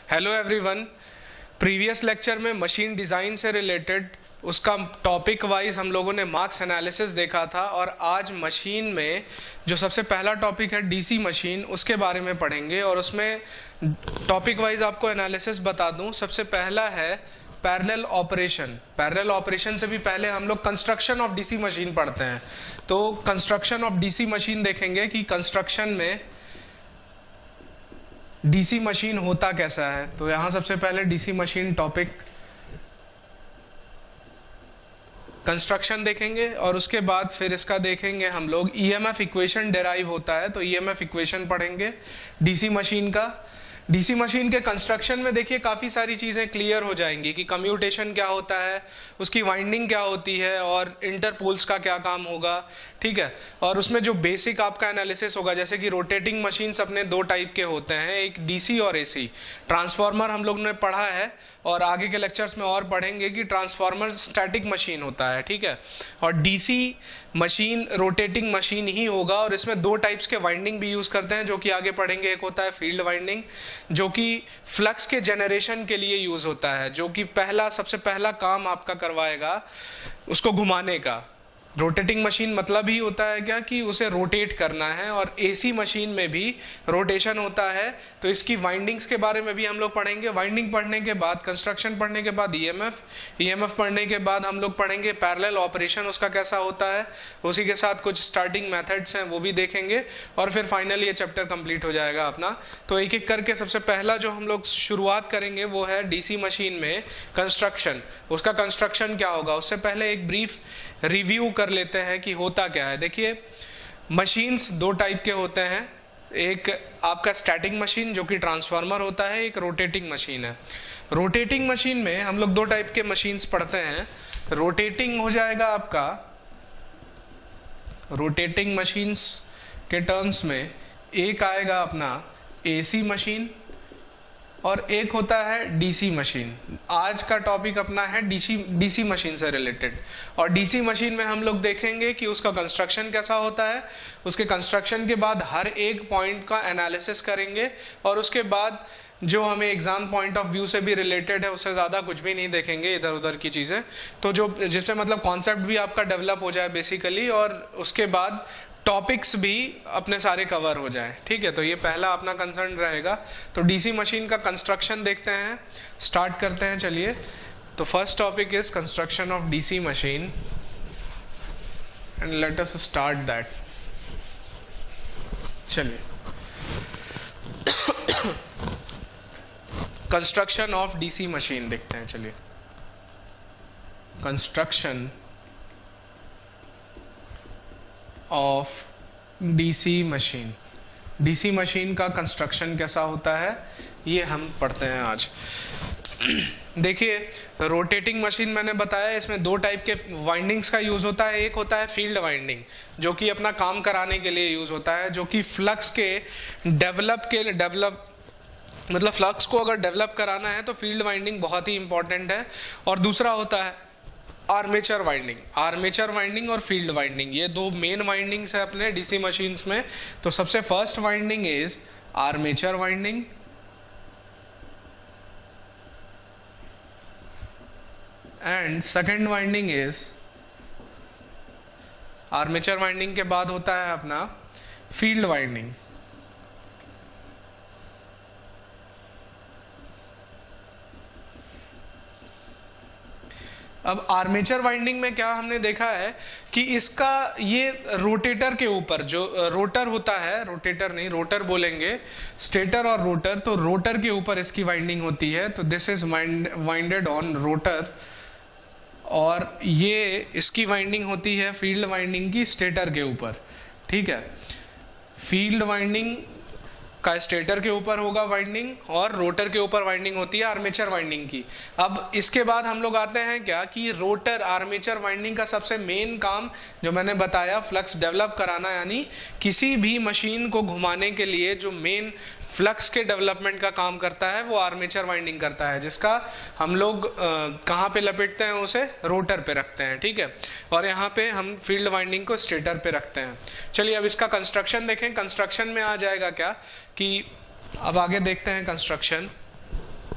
Hello everyone. Previous lecture में machine design से related उसका टॉपिक वाइज हम लोगों ने मार्क्स एनालिसिस देखा था और आज मशीन में जो सबसे पहला टॉपिक है डीसी मशीन, उसके बारे में पढ़ेंगे। और उसमें टॉपिक वाइज आपको एनालिसिस बता दूं, सबसे पहला है पैरेलल ऑपरेशन। पैरेलल ऑपरेशन से भी पहले हम लोग कंस्ट्रक्शन ऑफ डीसी मशीन पढ़ते हैं, तो कंस्ट्रक्शन ऑफ डीसी मशीन देखेंगे कि कंस्ट्रक्शन में डीसी मशीन होता कैसा है। तो यहाँ सबसे पहले डीसी मशीन टॉपिक कंस्ट्रक्शन देखेंगे और उसके बाद फिर इसका देखेंगे हम लोग ईएमएफ इक्वेशन डेराइव होता है, तो ईएमएफ इक्वेशन पढ़ेंगे डीसी मशीन का। डीसी मशीन के कंस्ट्रक्शन में देखिए काफ़ी सारी चीज़ें क्लियर हो जाएंगी कि कम्यूटेशन क्या होता है, उसकी वाइंडिंग क्या होती है और इंटरपोल्स का क्या काम होगा, ठीक है। और उसमें जो बेसिक आपका एनालिसिस होगा, जैसे कि रोटेटिंग मशीन्स अपने दो टाइप के होते हैं, एक डीसी और एसी। ट्रांसफार्मर हम लोग ने पढ़ा है और आगे के लेक्चर्स में और पढ़ेंगे कि ट्रांसफार्मर स्टैटिक मशीन होता है, ठीक है। और डीसी मशीन रोटेटिंग मशीन ही होगा और इसमें दो टाइप्स के वाइंडिंग भी यूज़ करते हैं, जो कि आगे पढ़ेंगे। एक होता है फील्ड वाइंडिंग, जो कि फ्लक्स के जनरेशन के लिए यूज़ होता है, जो कि सबसे पहला काम आपका करवाएगा उसको घुमाने का। रोटेटिंग मशीन मतलब ही होता है क्या कि उसे रोटेट करना है, और एसी मशीन में भी रोटेशन होता है। तो इसकी वाइंडिंग्स के बारे में भी हम लोग पढ़ेंगे। वाइंडिंग पढ़ने के बाद, कंस्ट्रक्शन पढ़ने के बाद ईएमएफ पढ़ने के बाद हम लोग पढ़ेंगे पैरेलल ऑपरेशन उसका कैसा होता है, उसी के साथ कुछ स्टार्टिंग मेथड्स हैं वो भी देखेंगे और फिर फाइनली ये चैप्टर कंप्लीट हो जाएगा अपना। तो एक एक करके सबसे पहला जो हम लोग शुरुआत करेंगे वो है डीसी मशीन में कंस्ट्रक्शन। उसका कंस्ट्रक्शन क्या होगा, उससे पहले एक ब्रीफ रिव्यू कर लेते हैं कि होता क्या है। देखिए, मशीन्स दो टाइप के होते हैं, एक आपका स्टैटिक मशीन जो कि ट्रांसफार्मर होता है, एक रोटेटिंग मशीन है। रोटेटिंग मशीन में हम लोग दो टाइप के मशीन्स पढ़ते हैं। रोटेटिंग हो जाएगा आपका, रोटेटिंग मशीन्स के टर्म्स में एक आएगा अपना एसी मशीन और एक होता है डीसी मशीन। आज का टॉपिक अपना है डीसी मशीन से रिलेटेड। और डीसी मशीन में हम लोग देखेंगे कि उसका कंस्ट्रक्शन कैसा होता है, उसके कंस्ट्रक्शन के बाद हर एक पॉइंट का एनालिसिस करेंगे और उसके बाद जो हमें एग्जाम पॉइंट ऑफ व्यू से भी रिलेटेड है, उससे ज़्यादा कुछ भी नहीं देखेंगे इधर उधर की चीज़ें, तो जो जिससे मतलब कॉन्सेप्ट भी आपका डेवलप हो जाए बेसिकली, और उसके बाद टॉपिक्स भी अपने सारे कवर हो जाए, ठीक है। तो ये पहला अपना कंसर्न रहेगा। तो डीसी मशीन का कंस्ट्रक्शन देखते हैं, स्टार्ट करते हैं। चलिए, तो first topic is construction of DC machine and let us start that. चलिए, कंस्ट्रक्शन ऑफ डीसी मशीन देखते हैं। चलिए, construction of DC machine. DC machine का कंस्ट्रक्शन कैसा होता है ये हम पढ़ते हैं आज। देखिए, रोटेटिंग मशीन मैंने बताया, इसमें दो टाइप के वाइंडिंग्स का यूज़ होता है। एक होता है फील्ड वाइंडिंग, जो कि अपना काम कराने के लिए यूज़ होता है, जो कि फ्लक्स के डेवलप मतलब फ्लक्स को अगर डेवलप कराना है तो फील्ड वाइंडिंग बहुत ही इंपॉर्टेंट है। और दूसरा होता है आर्मेचर वाइंडिंग। आर्मेचर वाइंडिंग और फील्ड वाइंडिंग, ये दो मेन वाइंडिंग्स है अपने डीसी मशीन्स में। तो सबसे first winding is armature winding and second winding is, armature winding के बाद होता है अपना फील्ड वाइंडिंग। अब आर्मेचर वाइंडिंग में क्या हमने देखा है कि इसका ये रोटेटर के ऊपर जो रोटर होता है, रोटेटर नहीं रोटर बोलेंगे, स्टेटर और रोटर, तो रोटर के ऊपर इसकी वाइंडिंग होती है। तो this is winded on rotor, और ये इसकी वाइंडिंग होती है फील्ड वाइंडिंग की स्टेटर के ऊपर, ठीक है। फील्ड वाइंडिंग का स्टेटर के ऊपर होगा वाइंडिंग और रोटर के ऊपर वाइंडिंग होती है आर्मेचर वाइंडिंग की। अब इसके बाद हम लोग आते हैं क्या कि रोटर आर्मेचर वाइंडिंग का सबसे मेन काम जो मैंने बताया, फ्लक्स डेवलप कराना, यानी किसी भी मशीन को घुमाने के लिए जो मेन फ्लक्स के डेवलपमेंट का काम करता है वो आर्मेचर वाइंडिंग करता है, जिसका हम लोग कहाँ पे लपेटते हैं, उसे रोटर पे रखते हैं, ठीक है। और यहाँ पे हम फील्ड वाइंडिंग को स्टेटर पे रखते हैं। चलिए अब इसका कंस्ट्रक्शन देखें। कंस्ट्रक्शन में आ जाएगा क्या कि अब आगे देखते हैं कंस्ट्रक्शन।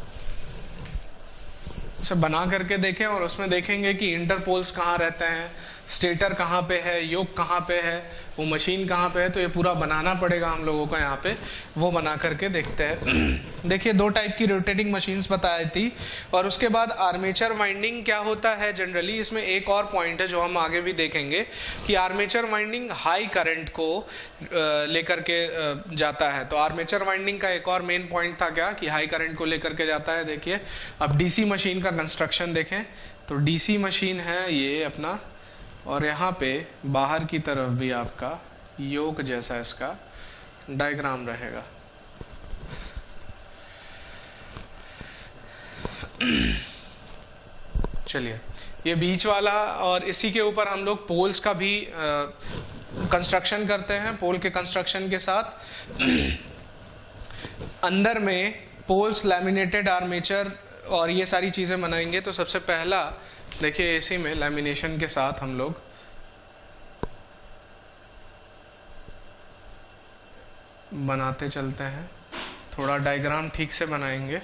इसे बना करके देखें और उसमें देखेंगे कि इंटरपोल्स कहाँ रहते हैं, स्टेटर कहाँ पे है, योक कहाँ पे है, वो मशीन कहाँ पे है। तो ये पूरा बनाना पड़ेगा हम लोगों को यहाँ पे, वो बना करके देखते हैं। देखिए 2 टाइप की रोटेटिंग मशीन्स बताई थी। और उसके बाद आर्मेचर वाइंडिंग क्या होता है जनरली, इसमें एक और पॉइंट है जो हम आगे भी देखेंगे कि आर्मेचर वाइंडिंग हाई करंट को लेकर के जाता है। तो आर्मेचर वाइंडिंग का एक और मेन पॉइंट था क्या, कि हाई करंट को लेकर के जाता है। देखिए अब डीसी मशीन का कंस्ट्रक्शन देखें, तो डीसी मशीन है ये अपना, और यहाँ पे बाहर की तरफ भी आपका योक जैसा इसका डायग्राम रहेगा। चलिए ये बीच वाला, और इसी के ऊपर हम लोग पोल्स का भी कंस्ट्रक्शन करते हैं। पोल के कंस्ट्रक्शन के साथ अंदर में पोल्स, लैमिनेटेड आर्मेचर और ये सारी चीज़ें बनाएंगे। तो सबसे पहला देखिए एसी में लैमिनेशन के साथ हम लोग बनाते चलते हैं, थोड़ा डायग्राम ठीक से बनाएंगे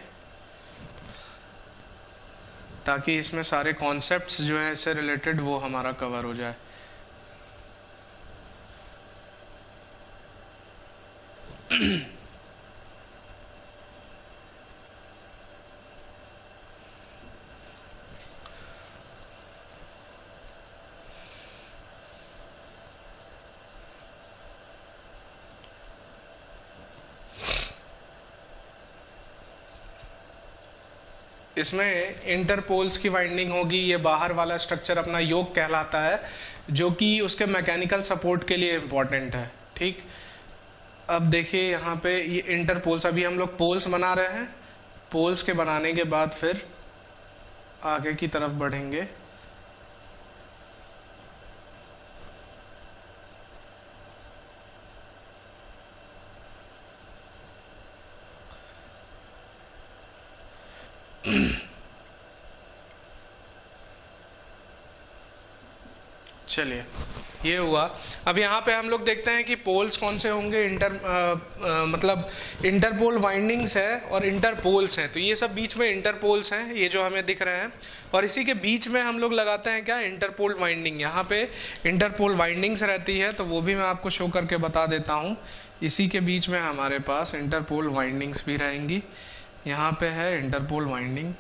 ताकि इसमें सारे कॉन्सेप्ट्स जो हैं इससे रिलेटेड वो हमारा कवर हो जाए। इसमें इंटरपोल्स की वाइंडिंग होगी। ये बाहर वाला स्ट्रक्चर अपना योक कहलाता है, जो कि उसके मैकेनिकल सपोर्ट के लिए इम्पोर्टेंट है। ठीक, अब देखिए यहाँ पे ये इंटरपोल्स, अभी हम लोग पोल्स बना रहे हैं। पोल्स के बनाने के बाद फिर आगे की तरफ बढ़ेंगे। चलिए ये हुआ। अब यहाँ पे हम लोग देखते हैं कि पोल्स कौन से होंगे। मतलब इंटरपोल वाइंडिंग्स है और इंटरपोल्स हैं। तो ये सब बीच में इंटरपोल्स हैं, ये जो हमें दिख रहे हैं। और इसी के बीच में हम लोग लगाते हैं क्या, इंटरपोल वाइंडिंग। यहाँ पे इंटरपोल वाइंडिंग्स रहती है, तो वो भी मैं आपको शो करके बता देता हूँ। इसी के बीच में हमारे पास इंटरपोल वाइंडिंग्स भी रहेंगी। यहाँ पे है इंटरपोल वाइंडिंग,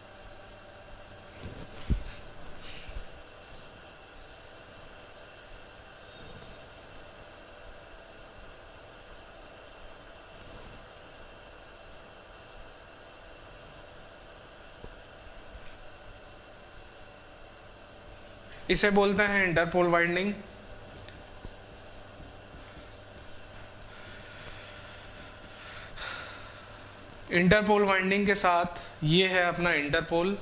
इसे बोलते हैं इंटरपोल वाइंडिंग। इंटरपोल वाइंडिंग के साथ ये है अपना इंटरपोल।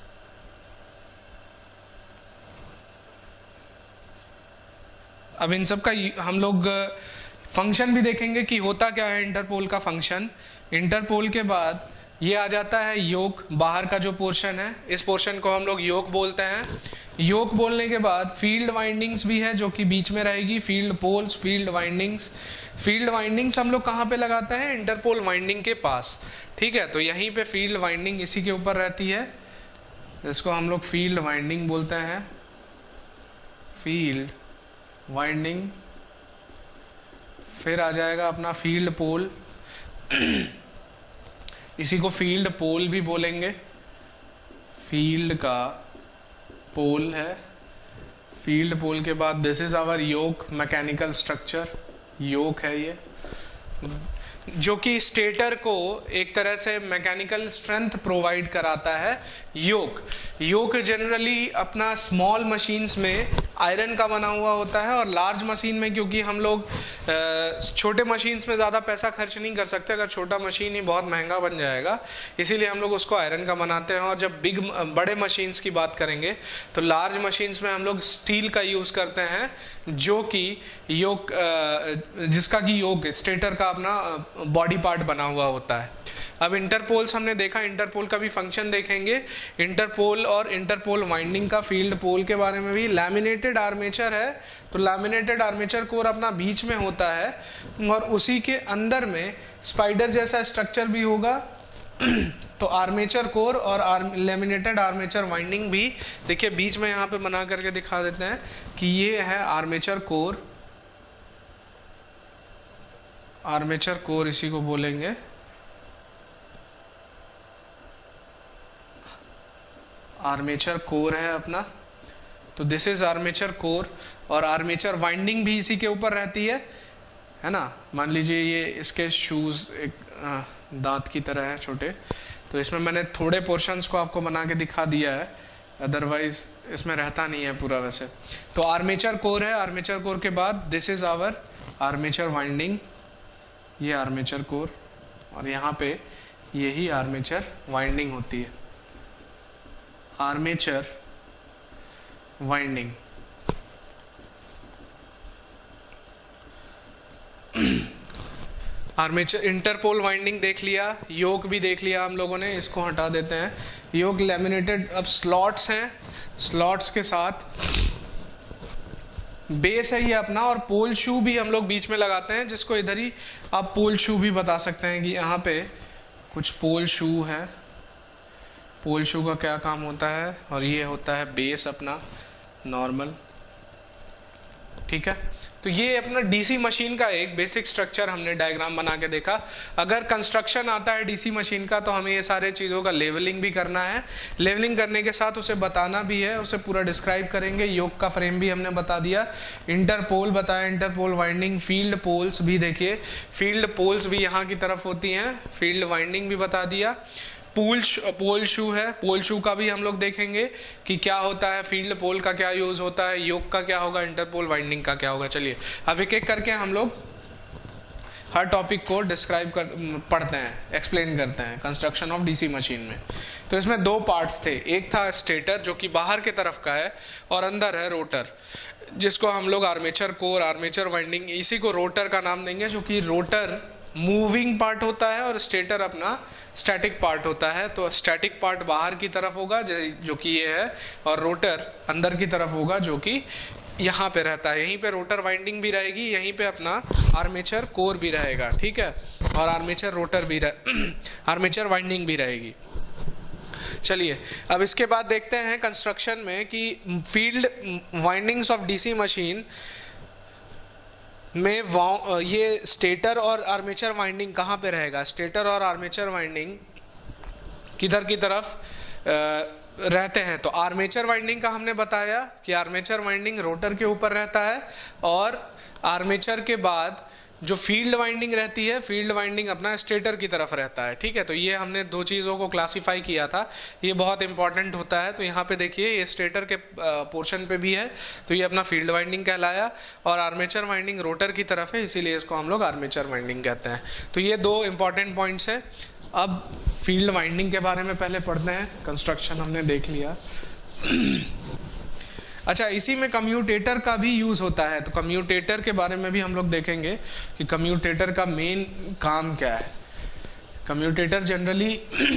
अब इन सब का हम लोग फंक्शन भी देखेंगे कि होता क्या है इंटरपोल का फंक्शन। इंटरपोल के बाद ये आ जाता है योक, बाहर का जो पोर्शन है, इस पोर्शन को हम लोग योक बोलते हैं। योक बोलने के बाद फील्ड वाइंडिंग्स भी है जो कि बीच में रहेगी, field poles, field windings. Field windings हम लोग कहाँ पे लगाते हैं, इंटरपोल वाइंडिंग के पास। ठीक है, तो यहीं पे फील्ड वाइंडिंग इसी के ऊपर रहती है, इसको हम लोग फील्ड वाइंडिंग बोलते हैं। फील्ड वाइंडिंग, फिर आ जाएगा अपना फील्ड पोल, इसी को फील्ड पोल भी बोलेंगे। फील्ड का पोल है। फील्ड पोल के बाद this is our yoke, mechanical structure, yoke है ये, जो कि स्टेटर को एक तरह से मैकेनिकल स्ट्रेंथ प्रोवाइड कराता है। योक जनरली अपना स्मॉल मशीन्स में आयरन का बना हुआ होता है, और लार्ज मशीन में क्योंकि हम लोग छोटे मशीन्स में ज़्यादा पैसा खर्च नहीं कर सकते, अगर छोटा मशीन ही बहुत महंगा बन जाएगा, इसीलिए हम लोग उसको आयरन का बनाते हैं। और जब बड़े मशीन्स की बात करेंगे तो लार्ज मशीन्स में हम लोग स्टील का यूज़ करते हैं, जो कि योक, जिसका कि योक स्टेटर का अपना बॉडी पार्ट बना हुआ होता है। अब इंटरपोल्स हमने देखा, इंटरपोल का भी फंक्शन देखेंगे। इंटरपोल और इंटरपोल वाइंडिंग का, फील्ड पोल के बारे में भी। लैमिनेटेड आर्मेचर है, तो लैमिनेटेड आर्मेचर कोर अपना बीच में होता है और उसी के अंदर में स्पाइडर जैसा स्ट्रक्चर भी होगा। तो आर्मेचर कोर और लेमिनेटेड आर्मेचर वाइंडिंग भी देखिए बीच में यहाँ पे बना करके दिखा देते हैं कि ये है आर्मेचर कोर, आर्मेचर कोर इसी को बोलेंगे, आर्मेचर कोर है अपना। तो दिस इज आर्मेचर कोर और आर्मेचर वाइंडिंग भी इसी के ऊपर रहती है ना। मान लीजिए ये इसके शूज एक दांत की तरह है छोटे, तो इसमें मैंने थोड़े पोर्शंस को आपको बना के दिखा दिया है, अदरवाइज इसमें रहता नहीं है पूरा वैसे। तो आर्मेचर कोर है, आर्मेचर कोर के बाद this is our armature winding, ये आर्मेचर कोर और यहाँ पे यही आर्मेचर वाइंडिंग होती है, armature winding. Armature interpole winding देख लिया, योक भी देख लिया हम लोगों ने, इसको हटा देते हैं। योक लेमिनेटेड, अब स्लॉट्स हैं, स्लॉट्स के साथ बेस है ये अपना, और पोल शू भी हम लोग बीच में लगाते हैं, जिसको इधर ही आप पोल शू भी बता सकते हैं कि यहाँ पे कुछ पोल शू है। पोल शू का क्या काम होता है, और ये होता है बेस अपना नॉर्मल, ठीक है। तो ये अपना डीसी मशीन का एक बेसिक स्ट्रक्चर हमने डायग्राम बना के देखा। अगर कंस्ट्रक्शन आता है डीसी मशीन का तो हमें ये सारे चीज़ों का लेवलिंग भी करना है, लेवलिंग करने के साथ उसे बताना भी है, उसे पूरा डिस्क्राइब करेंगे। योक का फ्रेम भी हमने बता दिया, इंटरपोल बताया, इंटरपोल वाइंडिंग, फील्ड पोल्स भी देखिए, फील्ड पोल्स भी यहाँ की तरफ होती हैं, फील्ड वाइंडिंग भी बता दिया। पोल शू है, पोल शू का भी हम लोग देखेंगे कि क्या होता है, फील्ड पोल का क्या यूज होता है, योक का क्या होगा, इंटरपोल वाइंडिंग का क्या होगा। चलिए अब एक एक करके हम लोग हर टॉपिक को डिस्क्राइब कर पढ़ते हैं, एक्सप्लेन करते हैं कंस्ट्रक्शन ऑफ डीसी मशीन में। तो इसमें दो पार्ट्स थे, एक था स्टेटर जो कि बाहर की तरफ का है, और अंदर है रोटर, जिसको हम लोग आर्मेचर कोर, आर्मेचर वाइंडिंग, इसी को रोटर का नाम देंगे, जो कि रोटर मूविंग पार्ट होता है और स्टेटर अपना स्टैटिक पार्ट होता है। तो स्टैटिक पार्ट बाहर की तरफ होगा जो कि ये है, और रोटर अंदर की तरफ होगा जो कि यहाँ पे रहता है। यहीं पे रोटर वाइंडिंग भी रहेगी, यहीं पे अपना आर्मेचर कोर भी रहेगा, ठीक है, और आर्मेचर रोटर भी आर्मेचर वाइंडिंग भी रहेगी। चलिए अब इसके बाद देखते हैं कंस्ट्रक्शन में कि field windings of DC machine में ये स्टेटर और आर्मेचर वाइंडिंग कहाँ पे रहेगा। स्टेटर और आर्मेचर वाइंडिंग किधर की तरफ रहते हैं। तो आर्मेचर वाइंडिंग का हमने बताया कि आर्मेचर वाइंडिंग रोटर के ऊपर रहता है, और आर्मेचर के बाद जो फील्ड वाइंडिंग रहती है, फील्ड वाइंडिंग अपना स्टेटर की तरफ रहता है, ठीक है। तो ये हमने दो चीज़ों को क्लासिफाई किया था, ये बहुत इंपॉर्टेंट होता है। तो यहाँ पे देखिए ये स्टेटर के पोर्शन पे भी है, तो ये अपना फील्ड वाइंडिंग कहलाया, और आर्मेचर वाइंडिंग रोटर की तरफ है, इसीलिए इसको हम लोग आर्मेचर वाइंडिंग कहते हैं। तो ये दो इंपॉर्टेंट पॉइंट्स हैं। अब फील्ड वाइंडिंग के बारे में पहले पढ़ते हैं, कंस्ट्रक्शन हमने देख लिया। अच्छा, इसी में कम्यूटेटर का भी यूज होता है, तो कम्यूटेटर के बारे में भी हम लोग देखेंगे कि कम्यूटेटर का मेन काम क्या है। कम्यूटेटर जनरली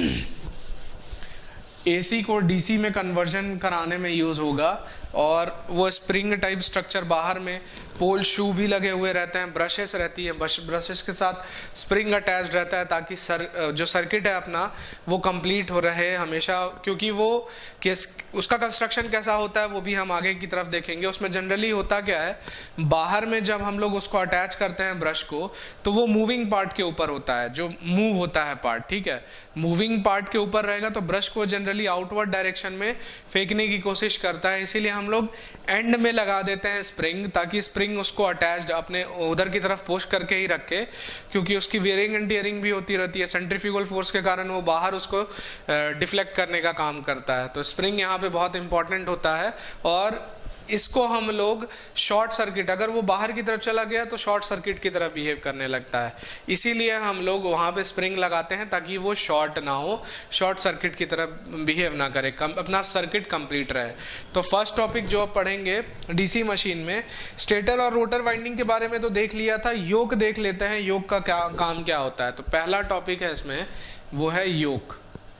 एसी को डीसी में कन्वर्जन कराने में यूज होगा, और वो स्प्रिंग टाइप स्ट्रक्चर, बाहर में पोल शू भी लगे हुए रहते हैं, ब्रशेस रहती है, ब्रशेस के साथ स्प्रिंग अटैच्ड रहता है, ताकि जो सर्किट है अपना वो कंप्लीट हो रहे हमेशा। क्योंकि वो उसका कंस्ट्रक्शन कैसा होता है वो भी हम आगे की तरफ देखेंगे। उसमें जनरली होता क्या है, बाहर में जब हम लोग उसको अटैच करते हैं ब्रश को, तो वो मूविंग पार्ट के ऊपर होता है, जो मूव होता है पार्ट, ठीक है, मूविंग पार्ट के ऊपर रहेगा, तो ब्रश को जनरली आउटवर्ड डायरेक्शन में फेंकने की कोशिश करता है। इसीलिए हम लोग एंड में लगा देते हैं स्प्रिंग, ताकि स्प्रिंग उसको अटैच्ड अपने उधर की तरफ पुश करके ही रखे, क्योंकि उसकी वेयरिंग एंड टीयरिंग भी होती रहती है, सेंट्रीफ्यूगल फोर्स के कारण वो बाहर उसको डिफ्लेक्ट करने का काम करता है। तो स्प्रिंग यहाँ पे बहुत इंपॉर्टेंट होता है, और इसको हम लोग शॉर्ट सर्किट, अगर वो बाहर की तरफ चला गया तो शॉर्ट सर्किट की तरफ बिहेव करने लगता है, इसीलिए हम लोग वहाँ पे स्प्रिंग लगाते हैं, ताकि वो शॉर्ट ना हो, शॉर्ट सर्किट की तरफ बिहेव ना करे, अपना सर्किट कंप्लीट रहे। तो फर्स्ट टॉपिक जो पढ़ेंगे डीसी मशीन में, स्टेटर और रोटर वाइंडिंग के बारे में तो देख लिया था, योक देख लेते हैं, योक का क्या काम क्या होता है। तो पहला टॉपिक है इसमें, वो है योक।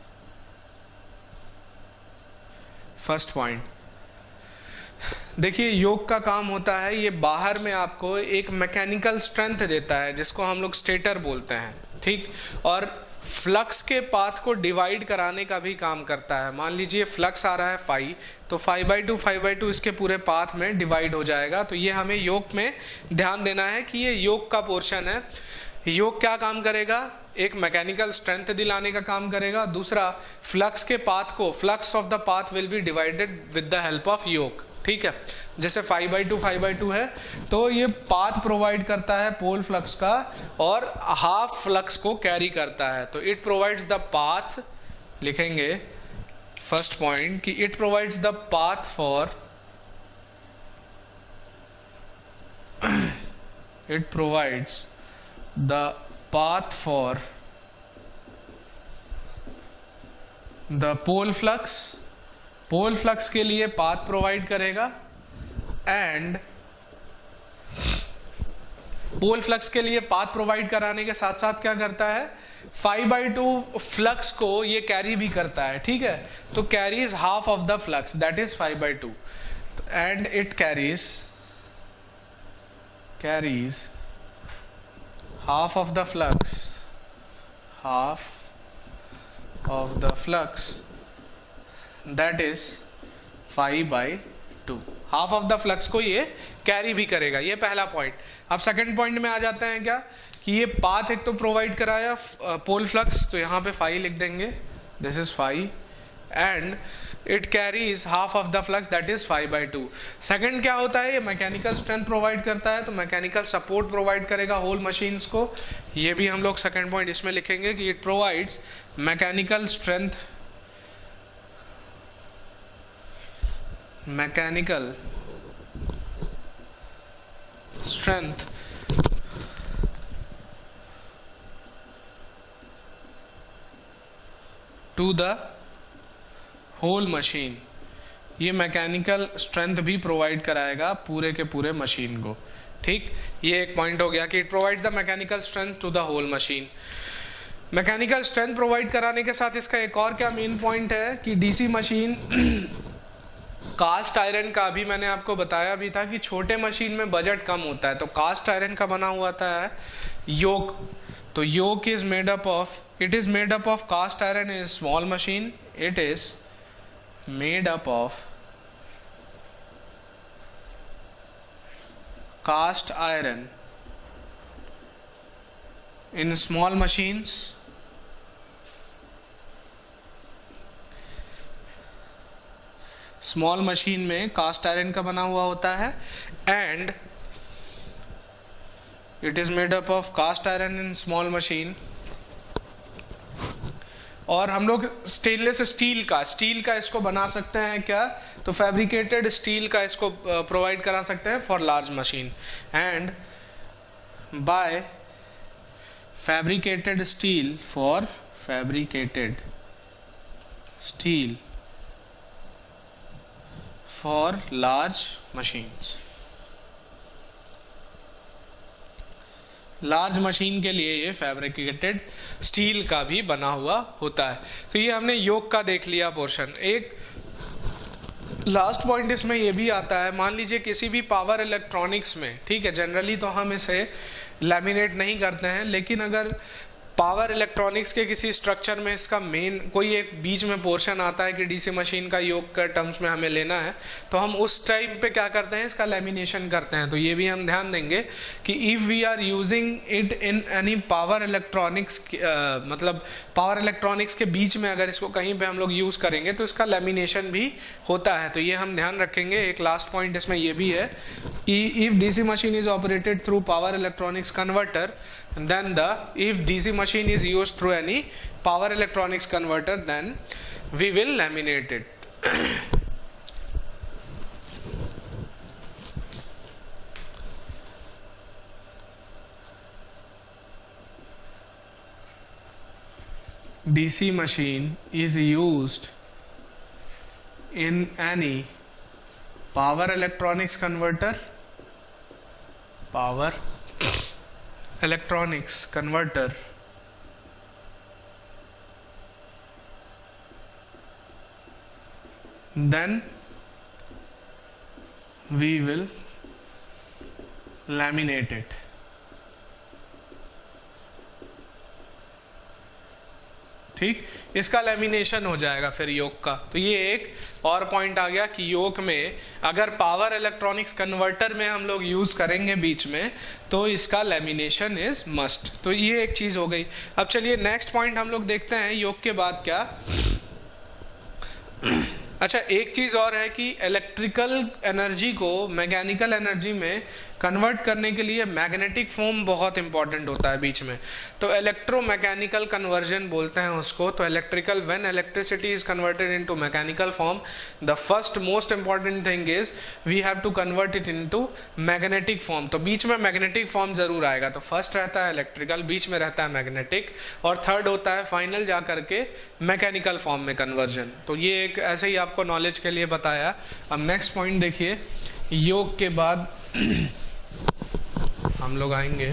फर्स्ट पॉइंट देखिए, योक का काम होता है, ये बाहर में आपको एक मैकेनिकल स्ट्रेंथ देता है, जिसको हम लोग स्टेटर बोलते हैं, ठीक, और फ्लक्स के पाथ को डिवाइड कराने का भी काम करता है। मान लीजिए फ्लक्स आ रहा है फाई, तो 5/2 इसके पूरे पाथ में डिवाइड हो जाएगा। तो ये हमें योग में ध्यान देना है कि ये योग का पोर्शन है। योग क्या काम करेगा, एक मैकेनिकल स्ट्रेंथ दिलाने का काम करेगा, दूसरा फ्लक्स के पाथ को, flux of the path will be divided with the help of yoke. ठीक है, जैसे 5/2 है तो ये पाथ प्रोवाइड करता है पोल फ्लक्स का और हाफ फ्लक्स को कैरी करता है। तो इट प्रोवाइड्स द पाथ, लिखेंगे फर्स्ट पॉइंट कि it provides the path for it provides the path for the pole flux, pole flux के लिए पाथ प्रोवाइड करेगा, एंड पोल फ्लक्स के लिए पाथ प्रोवाइड कराने के साथ साथ क्या करता है, 5/2 फ्लक्स को ये कैरी भी करता है। ठीक है, तो carries half of the flux, that is 5/2, and it carries half of the flux, half of the flux, that is 5/2। Half of the flux को ये कैरी भी करेगा, ये पहला पॉइंट। अब सेकंड पॉइंट में आ जाते हैं क्या, कि ये पाथ एक तो प्रोवाइड कराया पोल फ्लक्स, तो यहाँ पे 5 लिख देंगे, this is 5, and it carries half of the flux, that is 5/2। Second क्या होता है, ये मैकेनिकल स्ट्रेंथ प्रोवाइड करता है, तो मैकेनिकल सपोर्ट प्रोवाइड करेगा होल मशीन्स को। ये भी हम लोग सेकंड पॉइंट इसमें लिखेंगे कि it provides mechanical strength, mechanical strength to the whole machine. ये मैकेनिकल स्ट्रेंथ भी प्रोवाइड कराएगा पूरे के पूरे मशीन को। ठीक, ये एक पॉइंट हो गया कि it provides the mechanical strength to the whole machine. Mechanical strength provide कराने के साथ इसका एक और क्या मेन पॉइंट है कि डीसी मशीन कास्ट आयरन का, अभी मैंने आपको बताया भी था कि छोटे मशीन में बजट कम होता है, तो कास्ट आयरन का बना हुआ है योक। तो yoke is made up of, it is made up of cast iron in small machine, it is made up of cast iron in small machines, small machine में cast iron का बना हुआ होता है, and it is made up of cast iron in small machine. और हम लोग stainless steel का इसको बना सकते हैं क्या, तो फैब्रिकेटेड स्टील का इसको प्रोवाइड करा सकते हैं for large machine, and by fabricated steel for fabricated steel for large machines. Large machine के लिए ये फैब्रिकेटेड स्टील का भी बना हुआ होता है। तो ये हमने योग का देख लिया पोर्शन। एक लास्ट पॉइंट इसमें ये भी आता है, मान लीजिए किसी भी पावर इलेक्ट्रॉनिक्स में, ठीक है, जनरली तो हम इसे लैमिनेट नहीं करते हैं, लेकिन अगर पावर इलेक्ट्रॉनिक्स के किसी स्ट्रक्चर में इसका मेन कोई एक बीच में पोर्शन आता है कि डीसी मशीन का योग का टर्म्स में हमें लेना है, तो हम उस टाइम पे क्या करते हैं, इसका लैमिनेशन करते हैं। तो ये भी हम ध्यान देंगे कि if we are using it in any power electronics, मतलब पावर इलेक्ट्रॉनिक्स के बीच में अगर इसको कहीं पे हम लोग यूज़ करेंगे तो इसका लैमिनेशन भी होता है। तो ये हम ध्यान रखेंगे। एक लास्ट पॉइंट इसमें ये भी है कि if DC machine is operated through power electronics converter, then if DC machine is used through any power electronics converter, then we will laminate it. DC machine is used in any power electronics converter, power electronics converter, then we will laminate it. ठीक, इसका lamination हो जाएगा फिर योक का। तो ये एक और पॉइंट आ गया कि योक में अगर पावर इलेक्ट्रॉनिक्स कन्वर्टर में हम लोग यूज करेंगे बीच में, तो इसका लैमिनेशन इज मस्ट। तो ये एक चीज हो गई। अब चलिए नेक्स्ट पॉइंट हम लोग देखते हैं योक के बाद क्या। अच्छा, एक चीज और है कि इलेक्ट्रिकल एनर्जी को मैकेनिकल एनर्जी में कन्वर्ट करने के लिए मैग्नेटिक फोम बहुत इंपॉर्टेंट होता है बीच में। तो इलेक्ट्रोमैकेनिकल कन्वर्जन बोलते हैं उसको। तो electrical, when electricity is converted into mechanical form, the first most important thing is we have to convert it into magnetic form. तो बीच में मैग्नेटिक फॉर्म जरूर आएगा। तो फर्स्ट रहता है इलेक्ट्रिकल, बीच में रहता है मैग्नेटिक, और थर्ड होता है फाइनल जा करके मैकेनिकल फॉर्म में कन्वर्जन। तो ये एक ऐसे ही आपको नॉलेज के लिए बताया। अब नेक्स्ट पॉइंट देखिए, योग के बाद हम लोग आएंगे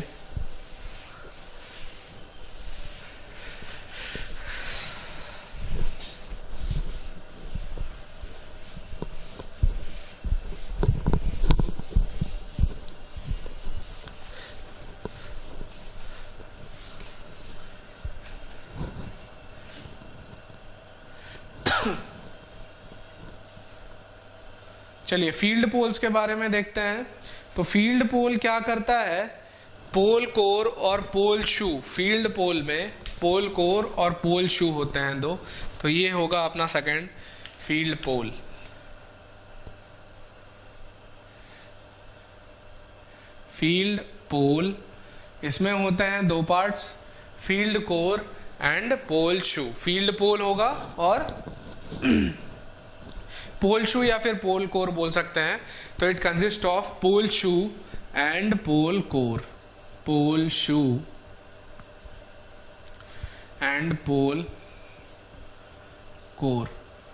चलिए फील्ड पोल्स के बारे में देखते हैं। तो फील्ड पोल क्या करता है, पोल कोर और पोल शू। फील्ड पोल में पोल कोर और पोल शू होते हैं दो। तो ये होगा अपना second field pole. Field pole इसमें होते हैं दो parts, field core and pole shoe. Field pole होगा और पोल शू या फिर पोल कोर बोल सकते हैं। तो it consist of pole shoe and pole core. Pole shoe and pole core.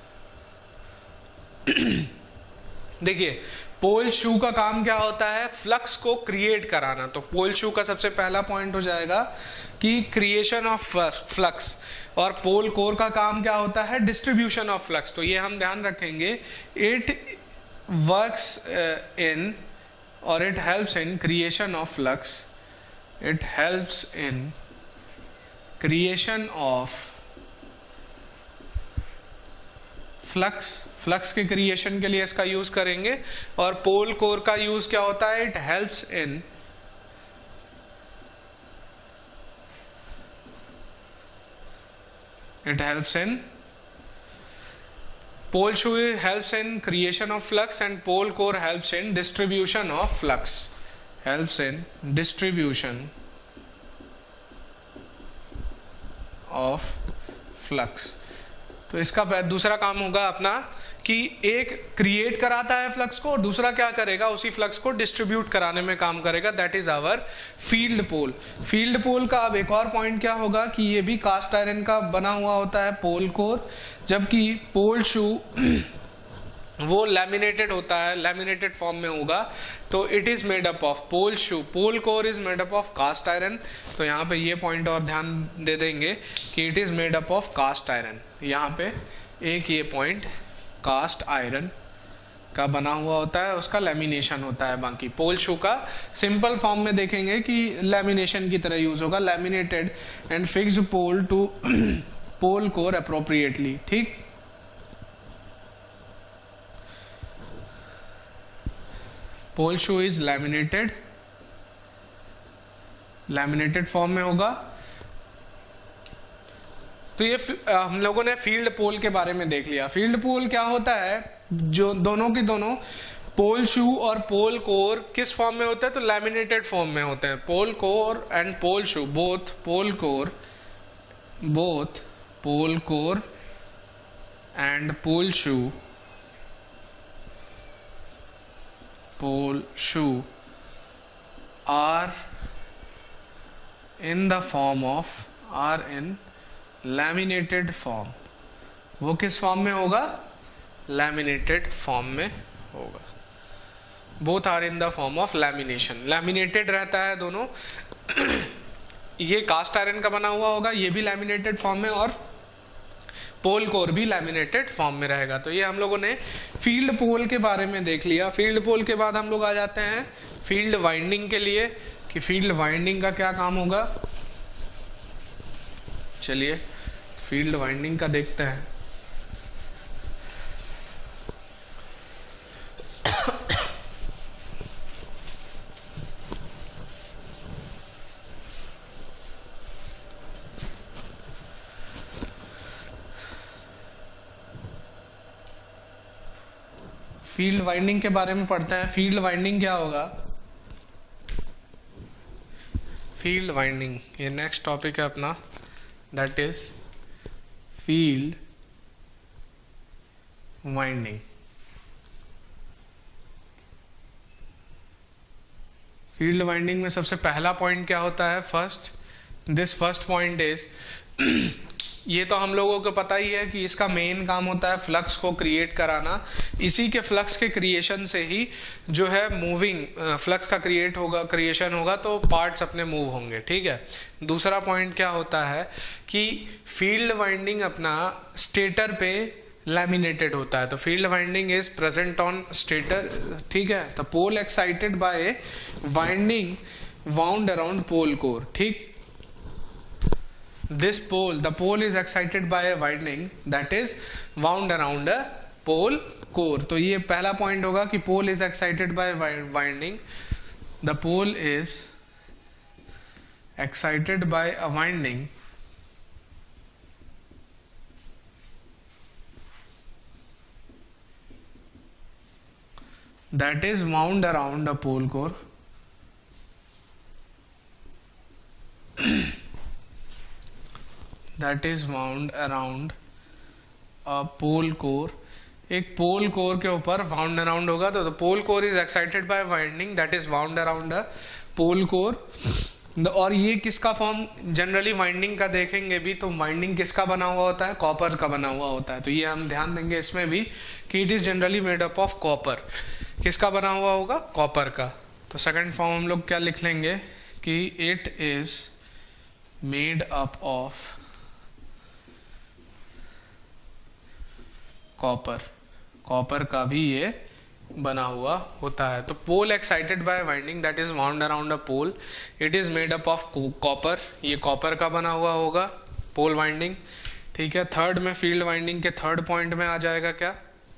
देखिए पोल शू का काम क्या होता है, फ्लक्स को क्रिएट कराना। तो पोल शू का सबसे पहला पॉइंट हो जाएगा कि क्रिएशन ऑफ फ्लक्स, और पोल कोर का काम क्या होता है, डिस्ट्रीब्यूशन ऑफ फ्लक्स। तो ये हम ध्यान रखेंगे, इट वर्क्स इन और it helps in creation of flux. It helps in creation of flux. Flux के क्रिएशन के लिए इसका यूज करेंगे। और पोल कोर का यूज क्या होता है, it helps in pole shoe helps in creation of flux and pole core helps in distribution of flux. Helps in distribution of flux. तो इसका दूसरा काम होगा अपना कि एक क्रिएट कराता है फ्लक्स को, और दूसरा क्या करेगा, उसी फ्लक्स को डिस्ट्रीब्यूट कराने में काम करेगा। That is our field pole. Field pole का अब एक और पॉइंट क्या होगा कि ये भी कास्ट आयरन का बना हुआ होता है, पोल कोर, जबकि पोल शू वो लैमिनेटेड होता है, लैमिनेटेड फॉर्म में होगा। तो it is made up of pole shoe, pole core is made up of cast iron. तो यहाँ पे ये पॉइंट और ध्यान दे देंगे कि it is made up of cast iron. यहाँ पे एक ये पॉइंट कास्ट आयरन का बना हुआ होता है, उसका लैमिनेशन होता है। बाकी पोल शू का सिंपल फॉर्म में देखेंगे कि लैमिनेशन की तरह यूज होगा, laminated and fixed pole to pole core appropriately. ठीक, pole shoe is laminated, laminated form में होगा। तो ये हम लोगों ने फील्ड पोल के बारे में देख लिया। फील्ड पोल क्या होता है, जो दोनों की दोनों पोल शू और पोल कोर किस फॉर्म में होते हैं, तो लैमिनेटेड फॉर्म में होते हैं। Pole core and pole shoe, both pole core and pole shoe are in the form of, are in laminated form. वो किस फॉर्म में होगा, लैमिनेटेड फॉर्म में होगा। Both are in the form of lamination, laminated रहता है दोनों। ये कास्ट आयरन का बना हुआ होगा, ये भी लैमिनेटेड फॉर्म में, और पोल कोर भी लैमिनेटेड फॉर्म में रहेगा। तो ये हम लोगों ने फील्ड पोल के बारे में देख लिया। फील्ड पोल के बाद हम लोग आ जाते हैं फील्ड वाइंडिंग के लिए, कि फील्ड वाइंडिंग का क्या काम होगा। चलिए फील्ड वाइंडिंग का देखते हैं। फील्ड वाइंडिंग के बारे में पढ़ते हैं। फील्ड वाइंडिंग क्या होगा? फील्ड वाइंडिंग ये नेक्स्ट टॉपिक है अपना, that is field winding. Field winding में सबसे पहला पॉइंट क्या होता है? फर्स्ट पॉइंट इज ये तो हम लोगों को पता ही है कि इसका मेन काम होता है फ्लक्स को क्रिएट कराना। इसी के फ्लक्स के क्रिएशन से ही जो है मूविंग फ्लक्स का क्रिएशन होगा तो पार्ट्स अपने मूव होंगे, ठीक है। दूसरा पॉइंट क्या होता है कि फील्ड वाइंडिंग अपना स्टेटर पे लैमिनेटेड होता है, तो field winding is present on stator, ठीक है। The pole excited by winding wound around pole core, ठीक। This pole, the pole is excited by a winding that is wound around a pole core। तो ये पहला point होगा कि pole is excited by winding, the pole is excited by a winding that is wound around a pole core that is wound around a pole core। एक पोल core के ऊपर wound around होगा तो pole core is excited by winding that is wound around a pole core. और ये किसका form generally winding का देखेंगे भी तो वाइंडिंग किसका बना हुआ होता है? कॉपर का बना हुआ होता है। तो ये हम ध्यान देंगे इसमें भी कि it is generally made up of copper. किसका बना हुआ होगा? कॉपर का। तो सेकंड फॉर्म हम लोग क्या लिख लेंगे कि it is made up of copper का भी ये बना हुआ होता है। तो pole excited by winding that is wound around a pole, it is made up of copper, ये कॉपर का बना हुआ होगा पोल वाइंडिंग, ठीक है। थर्ड में फील्ड वाइंडिंग के थर्ड पॉइंट में आ जाएगा क्या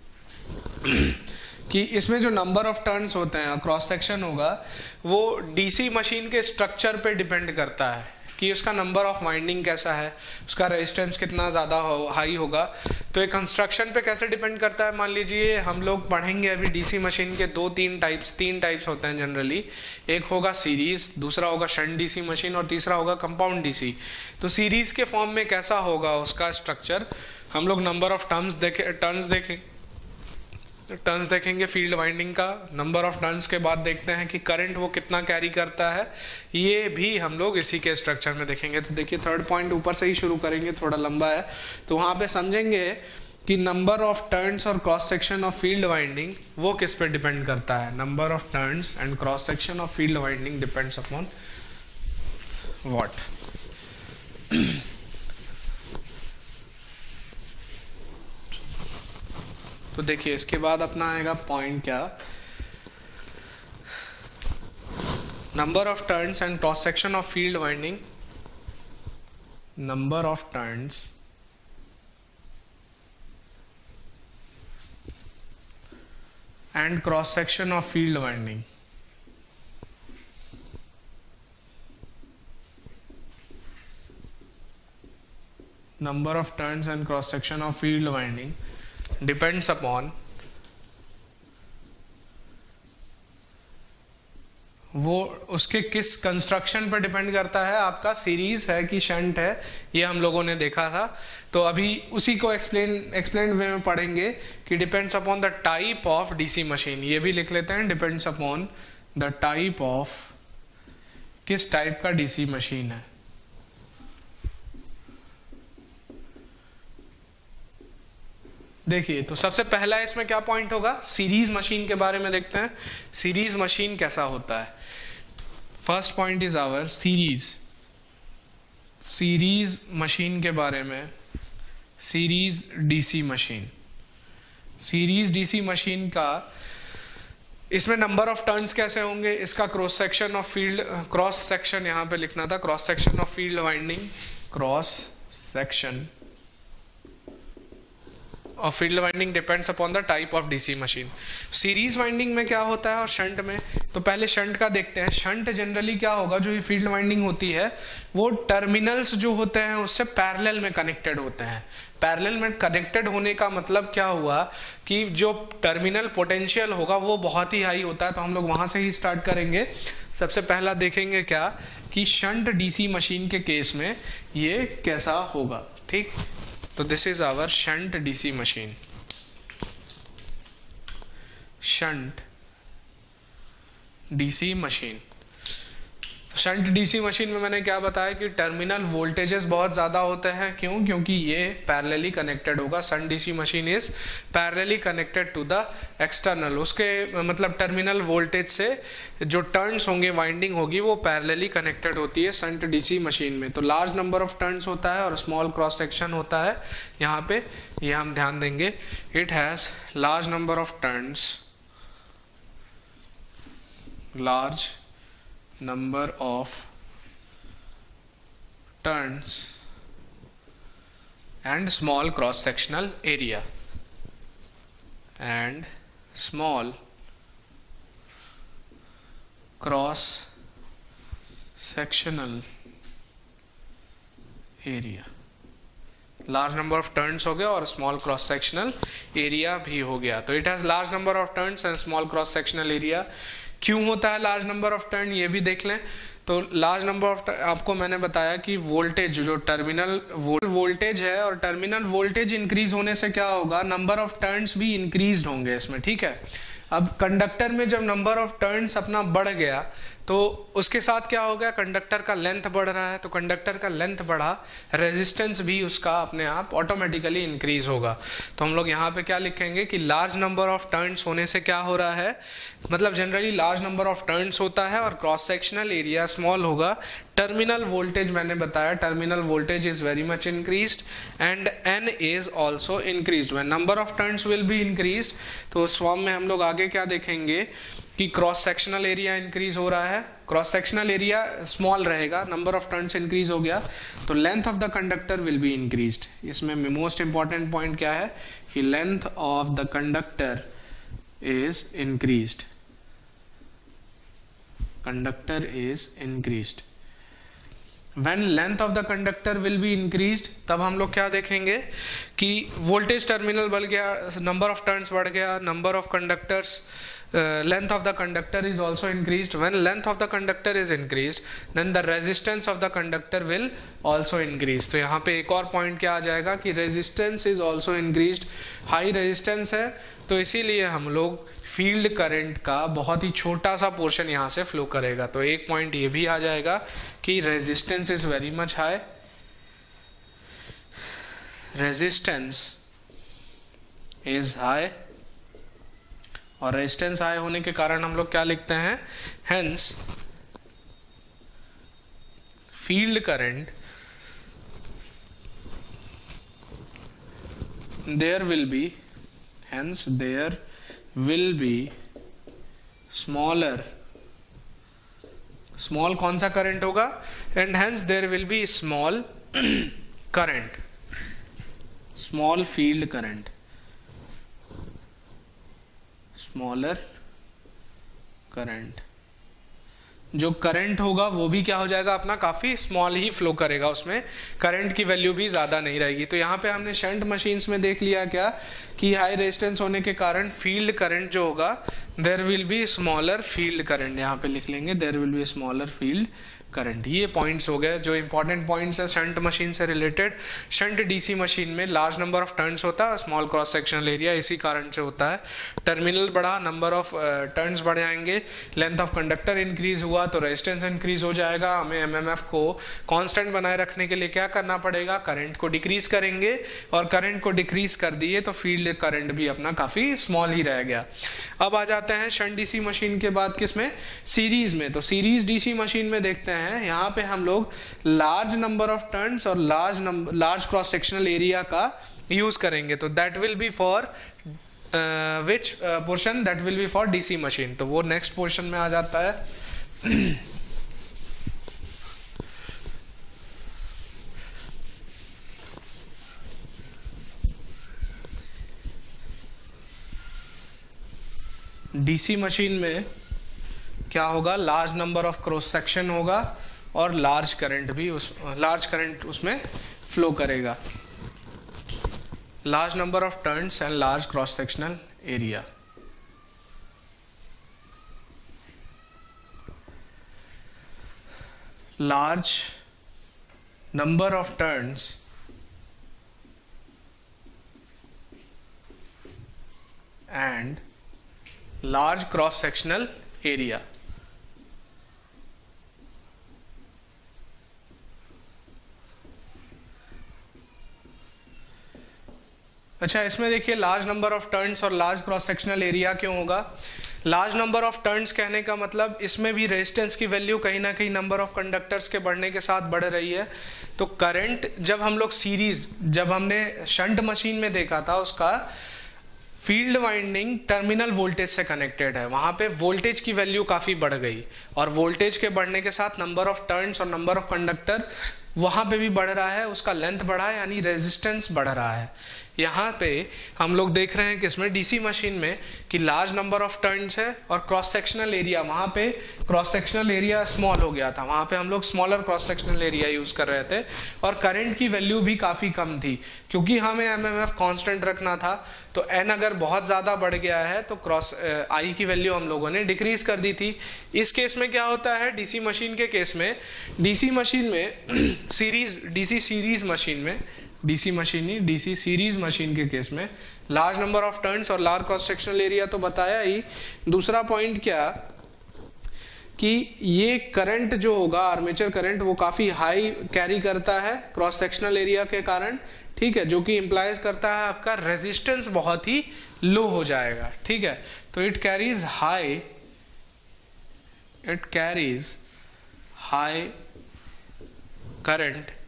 कि इसमें जो नंबर ऑफ टर्न्स होते हैं, क्रॉस सेक्शन होगा, वो डीसी मशीन के स्ट्रक्चर पे डिपेंड करता है कि उसका नंबर ऑफ वाइंडिंग कैसा है, उसका रेजिस्टेंस कितना ज़्यादा हाई होगा। तो ये कंस्ट्रक्शन पे कैसे डिपेंड करता है? मान लीजिए हम लोग पढ़ेंगे अभी डीसी मशीन के तीन टाइप्स होते हैं जनरली। एक होगा सीरीज, दूसरा होगा शंट डीसी मशीन और तीसरा होगा कंपाउंड डीसी। तो सीरीज के फॉर्म में कैसा होगा उसका स्ट्रक्चर? हम लोग नंबर ऑफ टर्न्स देखेंगे फील्ड वाइंडिंग का। नंबर ऑफ टर्न्स के बाद देखते हैं कि करंट वो कितना कैरी करता है, ये भी हम लोग इसी के स्ट्रक्चर में देखेंगे। तो देखिए थर्ड पॉइंट ऊपर से ही शुरू करेंगे, थोड़ा लंबा है, तो वहां पे समझेंगे कि नंबर ऑफ टर्न्स और cross section of field winding वो किस पे डिपेंड करता है। Number of turns and cross section of field winding depends upon what? तो देखिए इसके बाद अपना आएगा पॉइंट क्या? Number of turns and cross section of field winding, number of turns and cross section of field winding. Number of turns and cross section of field winding depends upon वो उसके किस कंस्ट्रक्शन पर depend करता है। आपका series है कि shunt है, ये हम लोगों ने देखा था। तो अभी उसी को एक्सप्लेन वे में पढ़ेंगे कि depends upon the type of DC machine. ये भी लिख लेते हैं, depends upon the type of, किस टाइप का डीसी मशीन है। देखिए तो सबसे पहला इसमें क्या पॉइंट होगा? सीरीज मशीन के बारे में देखते हैं, सीरीज मशीन कैसा होता है। First point is our series machine के बारे में। Series DC machine, series DC machine का इसमें नंबर ऑफ टर्न्स कैसे होंगे? इसका cross section of field, cross section यहाँ पे लिखना था, cross section of field winding, cross section और field winding depends upon the type of DC machine. Series winding में क्या होता है और शंट में, तो पहले शंट का देखते हैं। शंट जनरली क्या होगा, जो ये फील्ड वाइंडिंग होती है वो टर्मिनल्स जो होते हैं उससे पैरेलल में कनेक्टेड होते हैं। पैरेलल में कनेक्टेड होने का मतलब क्या हुआ कि जो टर्मिनल पोटेंशियल होगा वो बहुत ही हाई होता है। तो हम लोग वहां से ही स्टार्ट करेंगे। सबसे पहला देखेंगे क्या कि शंट डीसी मशीन के केस में ये कैसा होगा, ठीक। तो this is our shunt DC machine. Shunt DC machine, shunt DC machine में मैंने क्या बताया कि टर्मिनल वोल्टेजेस बहुत ज़्यादा होते हैं। क्यों? क्योंकि ये पैरेलली कनेक्टेड होगा। Shunt DC machine is parallelly connected to the external, उसके मतलब टर्मिनल वोल्टेज से जो टर्न्स होंगे, वाइंडिंग होगी, वो पैरेलली कनेक्टेड होती है शंट डीसी मशीन में। तो लार्ज नंबर ऑफ टर्न्स होता है और स्मॉल क्रॉस सेक्शन होता है। यहाँ पे ये हम ध्यान देंगे, it has large number of turns, large number of turns and small cross sectional area, and small cross sectional area। Large number of turns हो गया और स्मॉल क्रॉस सेक्शनल एरिया भी हो गया। तो it has large number of turns and small cross sectional area. क्यों होता है लार्ज नंबर ऑफ टर्न, ये भी देख लें। तो लार्ज नंबर ऑफ, आपको मैंने बताया कि वोल्टेज, जो टर्मिनल वोल्टेज है और टर्मिनल वोल्टेज इंक्रीज होने से क्या होगा, नंबर ऑफ टर्न्स भी इंक्रीज होंगे इसमें, ठीक है। अब कंडक्टर में जब नंबर ऑफ टर्न्स अपना बढ़ गया तो उसके साथ क्या हो गया, कंडक्टर का लेंथ बढ़ रहा है। तो कंडक्टर का लेंथ बढ़ा, रेजिस्टेंस भी उसका अपने आप ऑटोमेटिकली इंक्रीज होगा। तो हम लोग यहाँ पे क्या लिखेंगे कि लार्ज नंबर ऑफ टर्न्स होने से क्या हो रहा है, मतलब generally large number of turns होता है और क्रॉस सेक्शनल एरिया स्मॉल होगा। टर्मिनल वोल्टेज मैंने बताया, terminal voltage is very much increased and N is also increased. When number of turns will be increased, तो उस फॉर्म में हम लोग आगे क्या देखेंगे कि क्रॉस सेक्शनल एरिया इंक्रीज हो रहा है, क्रॉस सेक्शनल एरिया स्मॉल रहेगा, नंबर ऑफ टर्न्स इंक्रीज हो गया, तो length of the conductor will be increased. इसमें मोस्ट इंपॉर्टेंट पॉइंट क्या है कि length of the conductor is increased, conductor is increased. When length of the conductor will be increased, तब हम लोग क्या देखेंगे कि वोल्टेज टर्मिनल बढ़ गया, नंबर ऑफ टर्न्स बढ़ गया, number of conductors, length of the conductor is also increased. When length of the conductor is increased, then the resistance of the conductor will also increase. तो यहाँ पे एक और point क्या आ जाएगा कि resistance is also increased, high resistance है तो इसीलिए हम लोग फील्ड करंट का बहुत ही छोटा सा पोर्शन यहाँ से फ्लो करेगा। तो एक पॉइंट ये भी आ जाएगा कि resistance is very much high, resistance is high, और रेजिस्टेंस हाई होने के कारण हम लोग क्या लिखते हैं, hence field current there will be, hence there will be smaller, small कौन सा करंट होगा, and hence there will be small current, small field current, smaller current। जो करंट होगा वो भी क्या हो जाएगा अपना, काफ़ी स्मॉल ही फ्लो करेगा, उसमें करंट की वैल्यू भी ज़्यादा नहीं रहेगी। तो यहाँ पे हमने शंट मशीन्स में देख लिया क्या कि हाई रेजिस्टेंस होने के कारण फील्ड करंट जो होगा, there will be smaller field current, यहाँ पे लिख लेंगे there will be smaller field current. ये पॉइंट्स हो गए जो इंपॉर्टेंट पॉइंट्स है शंट मशीन से रिलेटेड। शंट डीसी मशीन में लार्ज नंबर ऑफ टर्न्स होता है, स्मॉल क्रॉस सेक्शनल एरिया, इसी कारण से होता है। टर्मिनल बढ़ा, नंबर ऑफ टर्न्स बढ़ जाएंगे, लेंथ ऑफ कंडक्टर इंक्रीज हुआ तो रेजिस्टेंस इंक्रीज हो जाएगा। हमें एमएमएफ को कांस्टेंट बनाए रखने के लिए क्या करना पड़ेगा, करंट को डिक्रीज करेंगे, और करंट को डिक्रीज कर दिए तो फील्ड करंट भी अपना काफ़ी स्मॉल ही रह गया। अब आ जाते हैं शंट डीसी मशीन के बाद किसमें, सीरीज में। तो सीरीज डीसी मशीन में देखते हैं, यहाँ पे हम लोग लार्ज नंबर ऑफ टर्न्स और लार्ज क्रॉस सेक्शनल एरिया का यूज करेंगे। तो that will be for which portion, that will be for DC machine. तो वो नेक्स्ट पोर्शन में आ जाता है। डीसी मशीन में क्या होगा, large number of cross section होगा और लार्ज करंट उसमें फ्लो करेगा, large number of turns and large cross sectional area. Large number of turns and large cross sectional area। अच्छा, इसमें देखिए लार्ज नंबर ऑफ टर्न्स और लार्ज क्रॉस सेक्शनल एरिया क्यों होगा। लार्ज नंबर ऑफ टर्न्स कहने का मतलब इसमें भी रेजिस्टेंस की वैल्यू कहीं ना कहीं नंबर ऑफ कंडक्टर्स के बढ़ने के साथ बढ़ रही है। तो करंट जब हम लोग जब हमने शंट मशीन में देखा था, उसका फील्ड वाइंडिंग टर्मिनल वोल्टेज से कनेक्टेड है, वहां पे वोल्टेज की वैल्यू काफी बढ़ गई और वोल्टेज के बढ़ने के साथ नंबर ऑफ टर्न्स और नंबर ऑफ कंडक्टर वहां पे भी बढ़ रहा है, उसका लेंथ बढ़ा है, यानी रेजिस्टेंस बढ़ रहा है। यहाँ पे हम लोग देख रहे हैं कि इसमें डीसी मशीन में कि लार्ज नंबर ऑफ टर्न्स है और क्रॉस सेक्शनल एरिया, वहाँ पे क्रॉस सेक्शनल एरिया स्मॉल हो गया था, वहाँ पे हम लोग smaller cross sectional area use कर रहे थे और करंट की वैल्यू भी काफ़ी कम थी, क्योंकि हमें एमएमएफ कांस्टेंट रखना था। तो एन अगर बहुत ज़्यादा बढ़ गया है तो क्रॉस आई की वैल्यू हम लोगों ने डिक्रीज कर दी थी। इस केस में क्या होता है, डीसी मशीन के केस में, डीसी सीरीज मशीन के केस में लार्ज नंबर ऑफ टर्न्स और लार्ज क्रॉस सेक्शनल एरिया तो बताया ही। दूसरा पॉइंट क्या कि ये करंट जो होगा, आर्मेचर करंट, वो काफी हाई कैरी करता है क्रॉस सेक्शनल एरिया के कारण, ठीक है, जो कि इंप्लाइज करता है आपका रेजिस्टेंस बहुत ही लो हो जाएगा, ठीक है। तो इट कैरीज हाई करंट,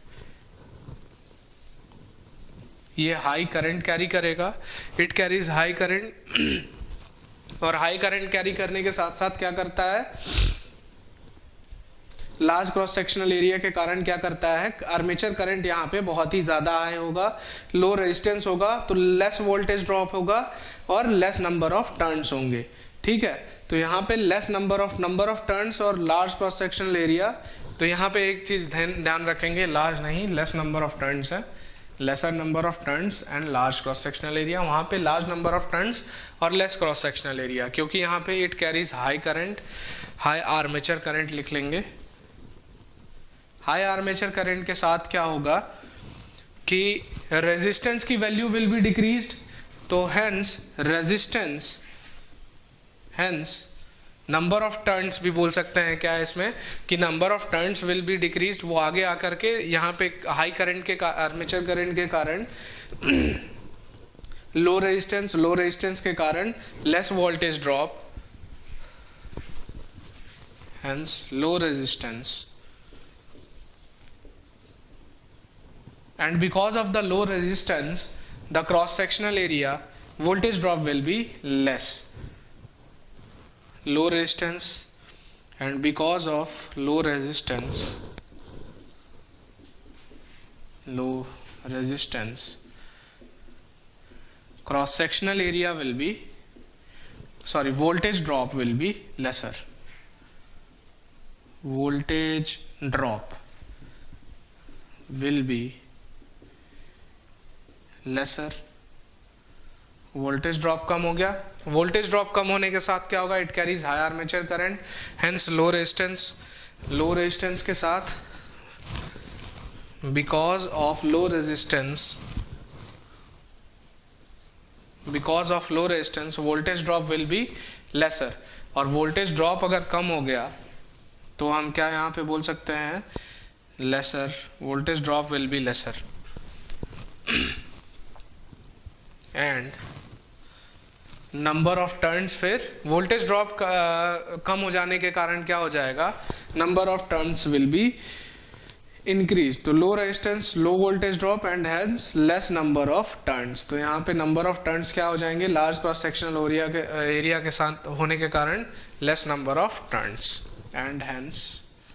ये हाई करंट कैरी करेगा, इट कैरीज हाई करंट। और हाई करंट कैरी करने के साथ साथ क्या करता है, लार्ज क्रॉस सेक्शनल एरिया के कारण क्या करता है, आर्मेचर करंट यहाँ पे बहुत ही ज्यादा हाई होगा, लो रेजिस्टेंस होगा, तो लेस वोल्टेज ड्रॉप होगा और लेस नंबर ऑफ टर्न्स होंगे, ठीक है। तो यहाँ पे लेस नंबर ऑफ टर्न्स और लार्ज क्रॉस सेक्शनल एरिया। तो यहाँ पे एक चीज ध्यान रखेंगे, लार्ज नहीं, लेस नंबर ऑफ टर्न्स है, lesser number of turns and large cross sectional area. वहाँ पे लार्ज नंबर ऑफ टर्न्स और लेस क्रॉस सेक्शनल एरिया, क्योंकि यहाँ पे it carries high current, high armature current लिख लेंगे। हाई आर्मेचर करंट के साथ क्या होगा कि रेजिस्टेंस की वैल्यू विल बी डिक्रीज्ड, तो हेंस नंबर ऑफ टर्न्स भी बोल सकते हैं क्या इसमें, कि number of turns will be decreased. वो आगे आकर के यहाँ पे हाई करंट के आर्मेचर करंट के कारण लो रेजिस्टेंस के कारण less voltage drop, hence low resistance, and because of the low resistance the cross sectional area voltage drop will be less. Low resistance, and because of low resistance cross sectional area will be, voltage drop will be lesser. Voltage drop will be lesser, voltage drop कम हो गया। Voltage drop कम होने के साथ क्या होगा, it carries high armature current, hence low resistance के साथ, because of low resistance voltage drop will be lesser. और वोल्टेज ड्रॉप अगर कम हो गया तो हम क्या यहाँ पे बोल सकते हैं, lesser, voltage drop will be lesser. And number of turns, फिर वोल्टेज ड्रॉप कम हो जाने के कारण क्या हो जाएगा, number of turns will be increase. तो low resistance, low voltage drop and has less number of turns. तो यहाँ पे नंबर ऑफ टर्न्स क्या हो जाएंगे, लार्ज क्रॉस सेक्शनल एरिया के साथ होने के कारण less number of turns and hence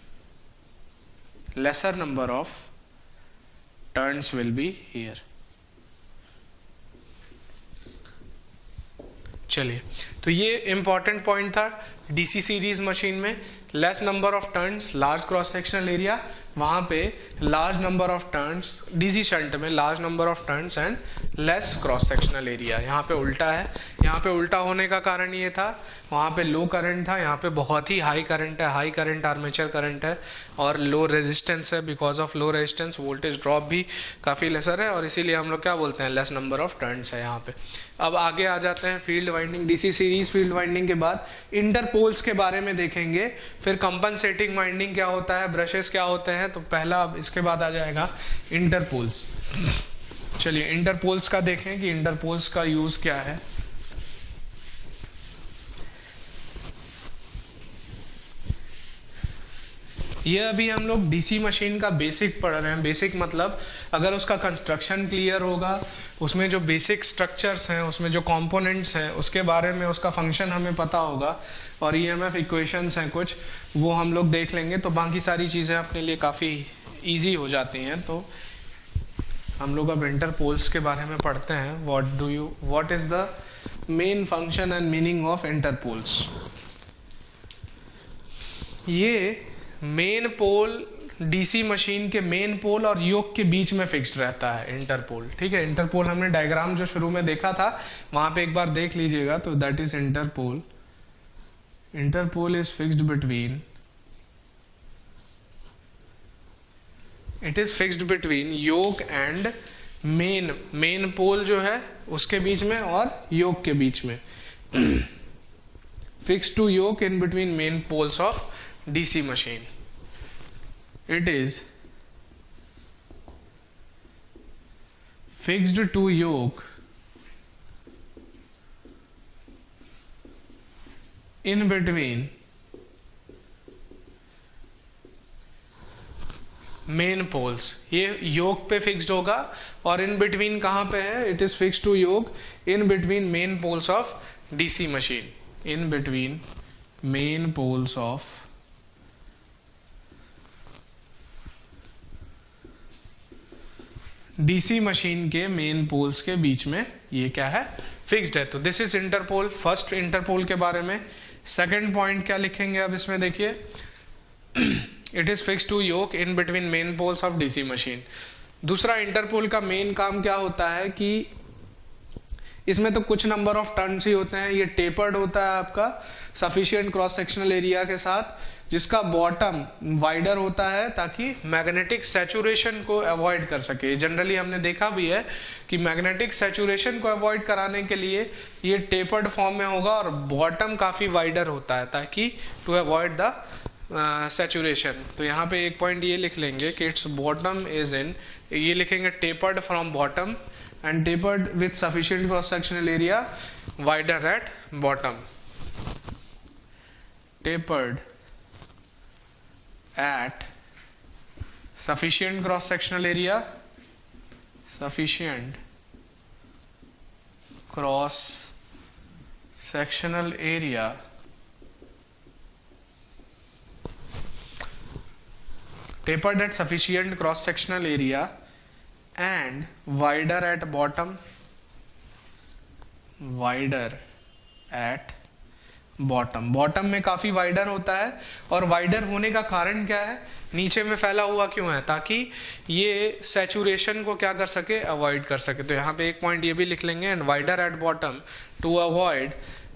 lesser number of turns will be here. चलिए, तो तो ये इंपॉर्टेंट पॉइंट था डीसी सीरीज मशीन में, less number of turns, large cross sectional area, वहां पे large number of turns, DC shunt में large number of turns and less cross sectional area. यहाँ पे उल्टा है, यहाँ पे उल्टा होने का कारण ये था, वहाँ पे लो करंट था, यहाँ पे बहुत ही हाई करंट है, हाई करंट आर्मेचर करंट है और लो रेजिस्टेंस है। Because of low resistance voltage drop भी काफ़ी लेसर है और इसीलिए हम लोग क्या बोलते हैं, लेस नंबर ऑफ टर्न्स है यहाँ पे। अब आगे आ जाते हैं field winding, DC series field winding के बाद इंटरपोल्स के बारे में देखेंगे, फिर कंपनसेटिंग वाइंडिंग क्या होता है, ब्रशेस क्या होते हैं। तो पहला इसके बाद आ जाएगा इंटरपोल्स। चलिए इंटरपोल्स का देखें कि इंटरपोल्स का यूज क्या है। ये अभी हम लोग डीसी मशीन का बेसिक पढ़ रहे हैं। बेसिक मतलब अगर उसका कंस्ट्रक्शन क्लियर होगा, उसमें जो बेसिक स्ट्रक्चर्स हैं, उसमें जो कंपोनेंट्स हैं, उसके बारे में उसका फंक्शन हमें पता होगा और ईएमएफ इक्वेशंस हैं कुछ, वो हम लोग देख लेंगे तो बाकी सारी चीज़ें अपने लिए काफ़ी इजी हो जाती हैं। तो हम लोग अब इंटरपोल्स के बारे में पढ़ते हैं। What is the main function and meaning of interpoles. ये मेन पोल डीसी मशीन के मेन पोल और योक के बीच में फिक्स्ड रहता है इंटरपोल। ठीक है, इंटरपोल हमने डायग्राम जो शुरू में देखा था वहां पे एक बार देख लीजिएगा। तो that is interpole. Interpole is fixed between, it is fixed between yoke and main. Main pole जो है उसके बीच में और योक के बीच में, fixed to yoke in between main poles of DC machine. It is fixed to yoke in between main poles. ये yoke पे फिक्स्ड होगा और इन बिटवीन कहाँ पे है, it is fixed to yoke in between main poles of DC machine. In between main poles of DC machine के main poles के बीच में ये क्या है, फिक्स्ड है। तो this is interpole, first interpole के बारे में। सेकंड पॉइंट क्या लिखेंगे अब इसमें देखिए, it is fixed to yoke in between main poles of DC machine. दूसरा इंटरपोल का मेन काम क्या होता है कि इसमें तो कुछ नंबर ऑफ टर्न्स ही होते हैं। ये टेपर्ड होता है आपका सफिशिएंट क्रॉस सेक्शनल एरिया के साथ, जिसका बॉटम वाइडर होता है ताकि मैग्नेटिक सैचुरेशन को अवॉइड कर सके। जनरली हमने देखा भी है कि मैग्नेटिक सैचुरेशन को अवॉइड कराने के लिए ये टेपर्ड फॉर्म में होगा और बॉटम काफी वाइडर होता है ताकि टू अवॉइड द सैचुरेशन। तो यहाँ पे एक पॉइंट ये लिख लेंगे कि इट्स बॉटम इज इन, ये लिखेंगे tapered from bottom and tapered with sufficient cross sectional area wider at bottom. Tapered at sufficient cross sectional area, sufficient cross sectional area tapered at sufficient cross sectional area and wider at bottom, wider at bottom में काफी wider होता है और wider होने का कारण क्या है, नीचे में फैला हुआ क्यों है, ताकि ये सैचुरेशन को क्या कर सके, अवॉइड कर सके। तो यहाँ पे एक पॉइंट ये भी लिख लेंगे, and wider at bottom to avoid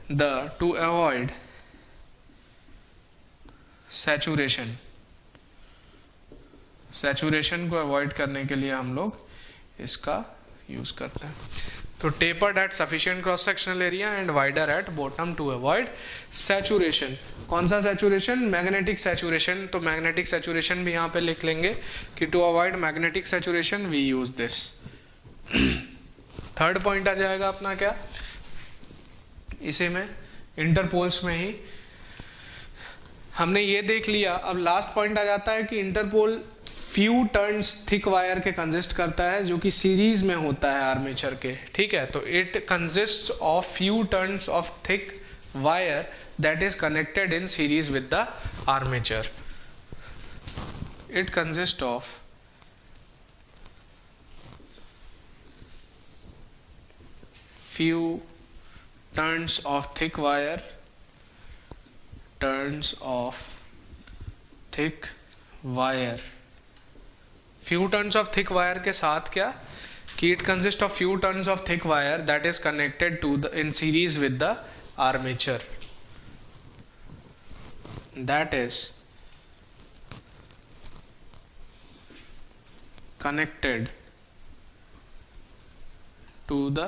saturation को अवॉइड करने के लिए हम लोग इसका यूज करते हैं। तो tapered at sufficient cross sectional area and wider at bottom to avoid saturation. कौन सा सैचुरेशन, मैग्नेटिक सैचुरेशन। तो मैग्नेटिक सैचुरेशन भी यहाँ पे लिख लेंगे कि to avoid magnetic saturation we use this. Third point आ जाएगा अपना क्या, इसी में इंटरपोल्स में ही हमने ये देख लिया। अब लास्ट पॉइंट आ जाता है कि interpole few turns thick wire के कंसिस्ट करता है जो कि सीरीज में होता है आर्मेचर के। ठीक है, तो it consist of few turns of thick wire that is connected in series with the armature. It consist of few turns of thick wire, turns of thick wire, few turns of thick wire के साथ क्या कि it consist of few turns of thick wire that is connected to the in series with the armature, that is connected to the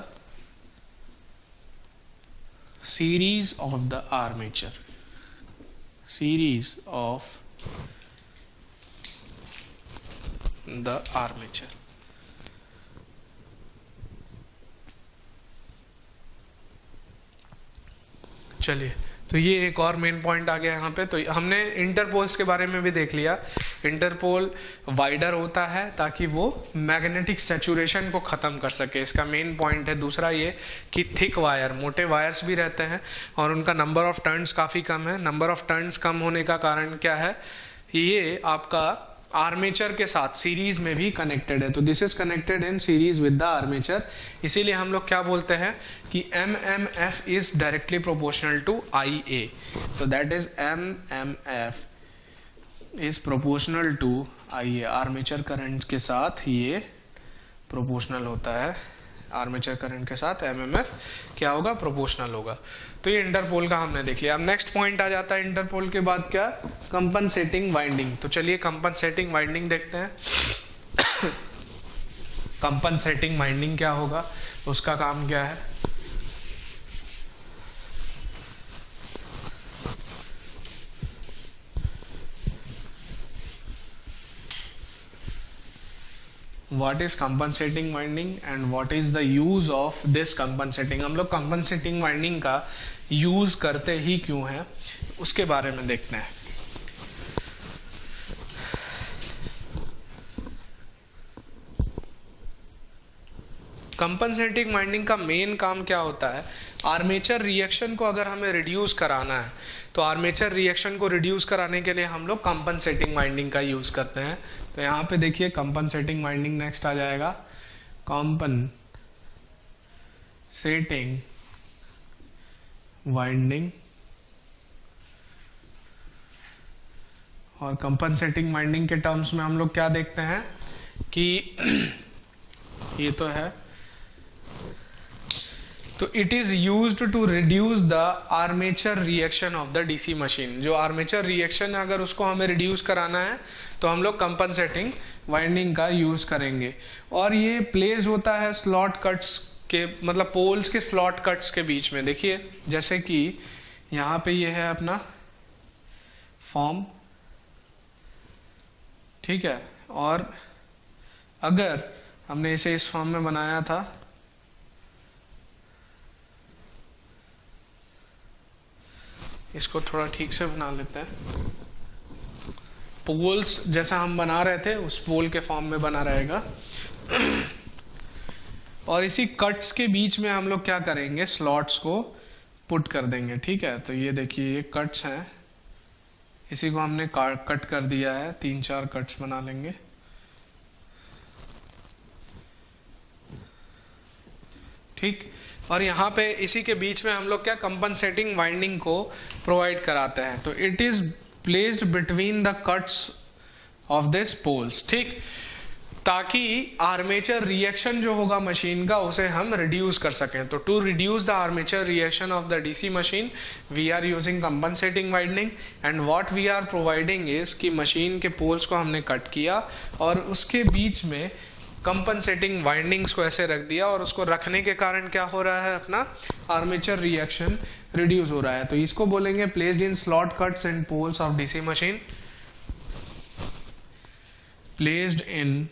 series of the armature, series of the armature. चलिए, तो ये एक और main point आ गया यहाँ पे। तो हमने इंटरपोल्स के बारे में भी देख लिया। इंटरपोल वाइडर होता है ताकि वो मैग्नेटिक सैचुरेशन को ख़त्म कर सके, इसका मेन पॉइंट है। दूसरा ये कि थिक वायर, मोटे वायर्स भी रहते हैं और उनका नंबर ऑफ टर्न्स काफ़ी कम है। नंबर ऑफ टर्न्स कम होने का कारण क्या है, ये आपका आर्मेचर के साथ सीरीज में भी कनेक्टेड है। तो this is connected in series with the armature, इसीलिए हम लोग क्या बोलते हैं कि MMF is directly proportional to IA। तो that is MMF is proportional to IA, armature current के साथ ये प्रोपोर्शनल होता है। आर्मेचर करंट के साथ MMF क्या होगा, प्रोपोर्शनल होगा। तो ये इंटरपोल का हमने देख लिया। अब नेक्स्ट पॉइंट आ जाता है इंटरपोल के बाद क्या, कंपनसेटिंग वाइंडिंग। तो चलिए कंपनसेटिंग वाइंडिंग देखते हैं। कंपनसेटिंग वाइंडिंग क्या होगा, उसका काम क्या है। What is compensating winding and what is the use of this compensating। हम लोग compensating winding का यूज करते ही क्यों है उसके बारे में देखते हैं। कंपनसेटिंग वाइंडिंग का मेन काम क्या होता है, आर्मेचर रिएक्शन को अगर हमें रिड्यूस कराना है तो आर्मेचर रिएक्शन को रिड्यूस कराने के लिए हम लोग कंपनसेटिंग वाइंडिंग का यूज करते हैं। तो यहाँ पे देखिए कंपनसेटिंग वाइंडिंग नेक्स्ट आ जाएगा, कंपनसेटिंग वाइंडिंग। और कंपनसेटिंग वाइंडिंग के टर्म्स में हम लोग क्या देखते हैं कि ये तो है, तो it is used to reduce the armature reaction of the DC machine. जो आर्मेचर रिएक्शन है अगर उसको हमें रिड्यूस कराना है तो हम लोग कंपनसेटिंग वाइंडिंग का यूज करेंगे। और ये प्लेस होता है स्लॉट कट्स के, मतलब पोल्स के स्लॉट कट्स के बीच में। देखिए जैसे कि यहाँ पे ये है अपना फॉर्म, ठीक है, और अगर हमने इसे इस फॉर्म में बनाया था इसको थोड़ा ठीक से बना लेते हैं। पोल्स जैसा हम बना रहे थे उस पोल के फॉर्म में बना रहेगा। और इसी कट्स के बीच में हम लोग क्या करेंगे, स्लॉट्स को पुट कर देंगे, ठीक है। तो ये देखिए ये कट्स हैं, इसी को हमने कट कर दिया है, 3-4 कट्स बना लेंगे। ठीक, और यहाँ पे इसी के बीच में हम लोग क्या कंपनसेटिंग वाइंडिंग को प्रोवाइड कराते हैं। तो it is placed between the cuts of this poles, ठीक, ताकि आर्मेचर रिएक्शन जो होगा मशीन का उसे हम रिड्यूस कर सकें। तो to reduce the armature reaction of the DC machine we are using compensating winding and what we are providing is कि मशीन के पोल्स को हमने कट किया और उसके बीच में कंपनसेटिंग वाइंडिंग्स को ऐसे रख दिया, और उसको रखने के कारण क्या हो रहा है, अपना आर्मेचर रिएक्शन रिड्यूस हो रहा है। तो इसको बोलेंगे placed in slot cuts and poles of DC machine, placed in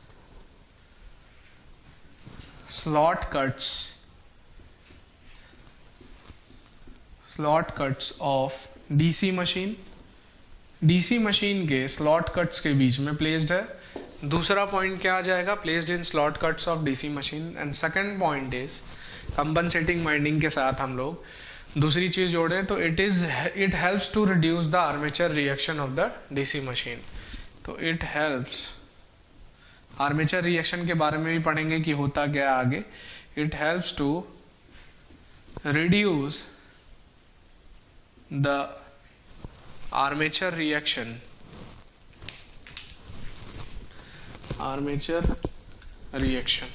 slot cuts of DC machine. DC machine के स्लॉट कट्स के बीच में प्लेस्ड है। दूसरा पॉइंट क्या आ जाएगा, placed in slot cuts of DC machine. And second point is compensating winding के साथ हम लोग दूसरी चीज जोड़ें तो it helps to reduce the armature reaction of the DC machine. तो इट हेल्प्स, आर्मेचर रिएक्शन के बारे में भी पढ़ेंगे कि होता क्या आगे। It helps to reduce the armature reaction armature reaction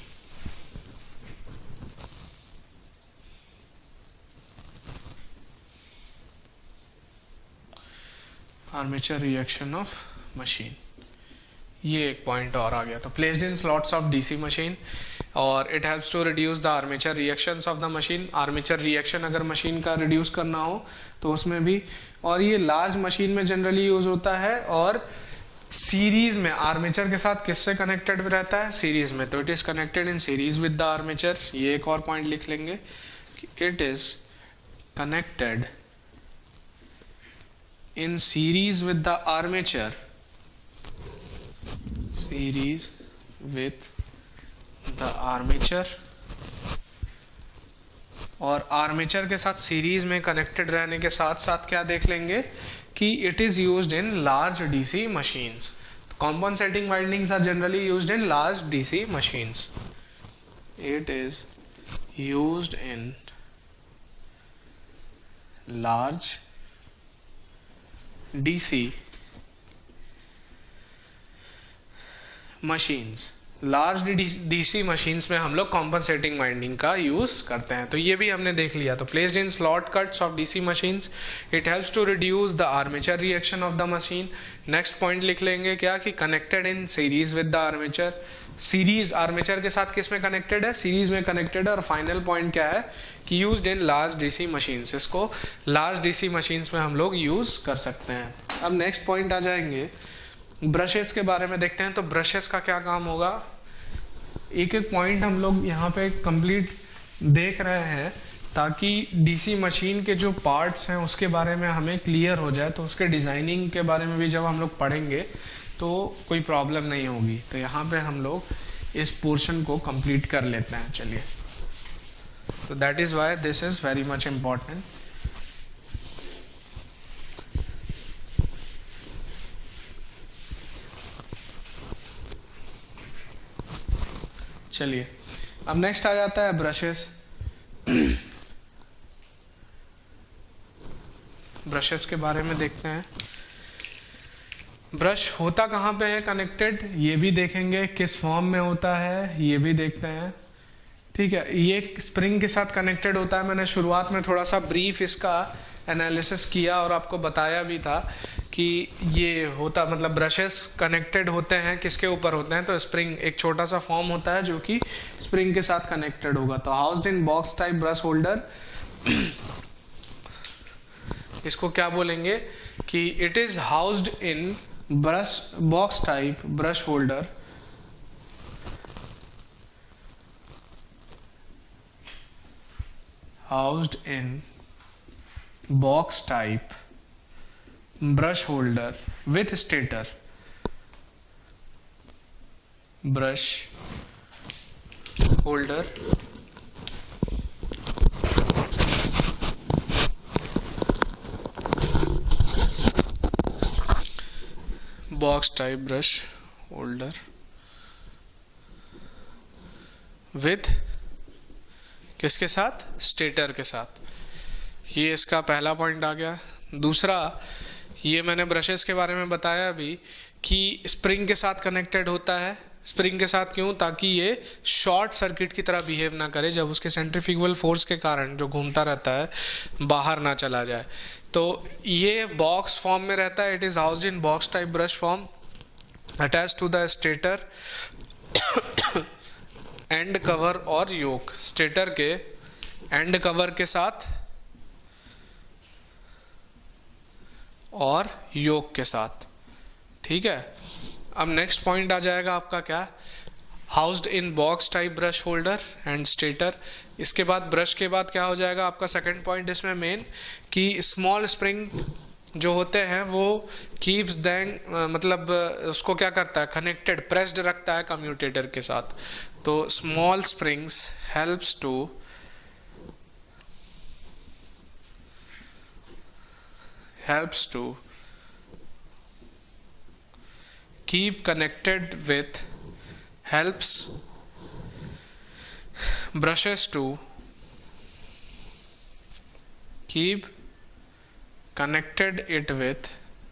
of machine. ये एक पॉइंट और आ गया। तो placed in slots of DC machine और it helps to reduce the armature reactions of the machine. Armature reaction अगर मशीन का reduce करना हो तो उसमें भी, और ये लार्ज मशीन में जनरली यूज होता है और सीरीज में आर्मेचर के साथ किससे कनेक्टेड रहता है, सीरीज में। तो it is connected in series with the armature. ये एक और पॉइंट लिख लेंगे कि it is connected in series with the armature, series with the armature, और आर्मेचर के साथ सीरीज में कनेक्टेड रहने के साथ साथ क्या देख लेंगे कि it is used in large DC machines. Compensating windings are generally used in large DC machines. It is used in large DC machines. Large DC machines में हम लोग कॉम्पनसेटिंग वाइंडिंग का यूज करते हैं। तो ये भी हमने देख लिया। तो placed in slot cuts of DC machines, it helps to reduce the armature reaction of the machine. Next point लिख लेंगे क्या कि connected in series with the armature. Series armature के साथ किस में कनेक्टेड है, सीरीज में कनेक्टेड है। और फाइनल पॉइंट क्या है कि used in large DC machines. इसको लार्ज डीसी मशीन्स में हम लोग यूज कर सकते हैं। अब नेक्स्ट पॉइंट आ जाएंगे, ब्रशेस के बारे में देखते हैं। तो ब्रशेस का क्या काम होगा, एक एक पॉइंट हम लोग यहाँ पे कंप्लीट देख रहे हैं ताकि डीसी मशीन के जो पार्ट्स हैं उसके बारे में हमें क्लियर हो जाए। तो उसके डिज़ाइनिंग के बारे में भी जब हम लोग पढ़ेंगे तो कोई प्रॉब्लम नहीं होगी। तो यहाँ पे हम लोग इस पोर्शन को कंप्लीट कर लेते हैं। चलिए, तो that is why this is very much important. चलिए, अब नेक्स्ट आ जाता है ब्रशेस। ब्रशेस के बारे में देखते हैं। ब्रश होता कहाँ पे है कनेक्टेड, ये भी देखेंगे। किस फॉर्म में होता है ये भी देखते हैं। ठीक है, ये स्प्रिंग के साथ कनेक्टेड होता है। मैंने शुरुआत में थोड़ा सा ब्रीफ इसका एनालिसिस किया और आपको बताया भी था कि ये होता, मतलब ब्रशेस कनेक्टेड होते हैं किसके ऊपर होते हैं, तो स्प्रिंग एक छोटा सा फॉर्म होता है जो कि स्प्रिंग के साथ कनेक्टेड होगा। तो housed in box type brush holder, इसको क्या बोलेंगे कि it is housed in brush box type brush holder housed in box type brush holder with stator, brush holder box type brush holder with किसके साथ, stator के साथ। ये इसका पहला पॉइंट आ गया। दूसरा, ये मैंने ब्रशेस के बारे में बताया अभी कि स्प्रिंग के साथ कनेक्टेड होता है। स्प्रिंग के साथ क्यों, ताकि ये शॉर्ट सर्किट की तरह बिहेव ना करे जब उसके सेंट्रीफ्यूगल फोर्स के कारण जो घूमता रहता है बाहर ना चला जाए। तो ये बॉक्स फॉर्म में रहता है। It is housed in box type brush form attach to the stator end cover और योक। स्टेटर के एंड कवर के साथ और योक के साथ। ठीक है, अब नेक्स्ट पॉइंट आ जाएगा आपका क्या, housed in box type brush holder and stator. इसके बाद ब्रश के बाद क्या हो जाएगा आपका सेकंड पॉइंट इसमें मेन, कि स्मॉल स्प्रिंग जो होते हैं वो कीप्स देंग, मतलब उसको क्या करता है, कनेक्टेड प्रेस्ड रखता है कम्यूटेटर के साथ। तो small springs helps to keep connected with, helps brushes to keep connected it with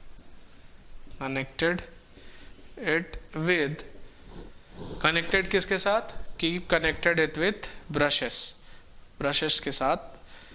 connected किसके साथ, keep connected it with brushes के साथ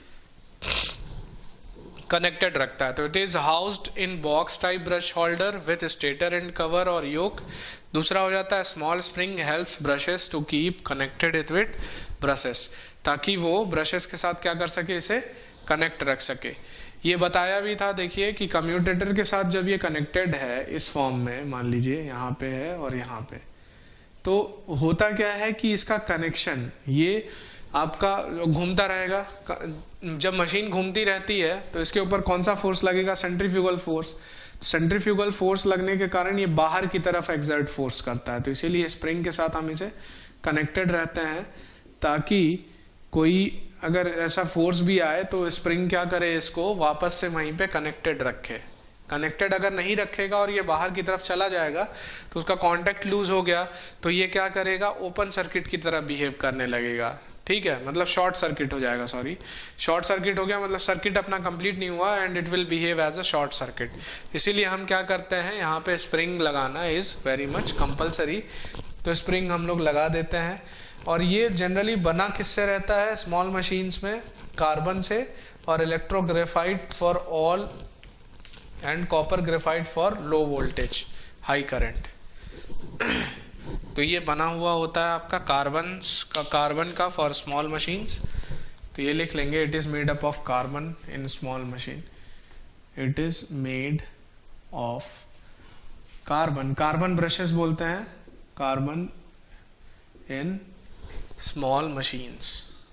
कनेक्टेड रखता है। तो it is housed in box type brush holder with stator end cover और yoke. दूसरा हो जाता है small spring helps brushes to keep connected it with brushes, ताकि वो ब्रशेस के साथ क्या कर सके, इसे कनेक्ट रख सके। ये बताया भी था, देखिए कि कम्यूटेटर के साथ जब ये कनेक्टेड है इस फॉर्म में, मान लीजिए यहाँ पे है और यहाँ पे, तो होता क्या है कि इसका कनेक्शन ये आपका घूमता रहेगा। जब मशीन घूमती रहती है तो इसके ऊपर कौन सा फोर्स लगेगा, सेंट्रीफ्यूगल फोर्स। सेंट्रीफ्यूगल फोर्स लगने के कारण ये बाहर की तरफ एक्सर्ट फोर्स करता है, तो इसीलिए स्प्रिंग के साथ हम इसे कनेक्टेड रहते हैं, ताकि कोई अगर ऐसा फोर्स भी आए तो स्प्रिंग क्या करे, इसको वापस से वहीं पे कनेक्टेड रखे। कनेक्टेड अगर नहीं रखेगा और ये बाहर की तरफ चला जाएगा तो उसका कांटेक्ट लूज हो गया, तो ये क्या करेगा, ओपन सर्किट की तरह बिहेव करने लगेगा। ठीक है, मतलब शॉर्ट सर्किट हो जाएगा, शॉर्ट सर्किट हो गया, मतलब सर्किट अपना कंप्लीट नहीं हुआ and it will behave as a short circuit. इसीलिए हम क्या करते हैं, यहाँ पे स्प्रिंग लगाना इज वेरी मच कंपलसरी। तो स्प्रिंग हम लोग लगा देते हैं, और ये जनरली बना किससे रहता है, स्मॉल मशीन्स में कार्बन से, और electrographite for all and copper graphite for low voltage high current. तो ये बना हुआ होता है आपका कार्बन का फॉर स्मॉल मशीन्स। तो ये लिख लेंगे, it is made up of carbon in small machine, it is made of carbon brushes बोलते हैं, carbon in small machines,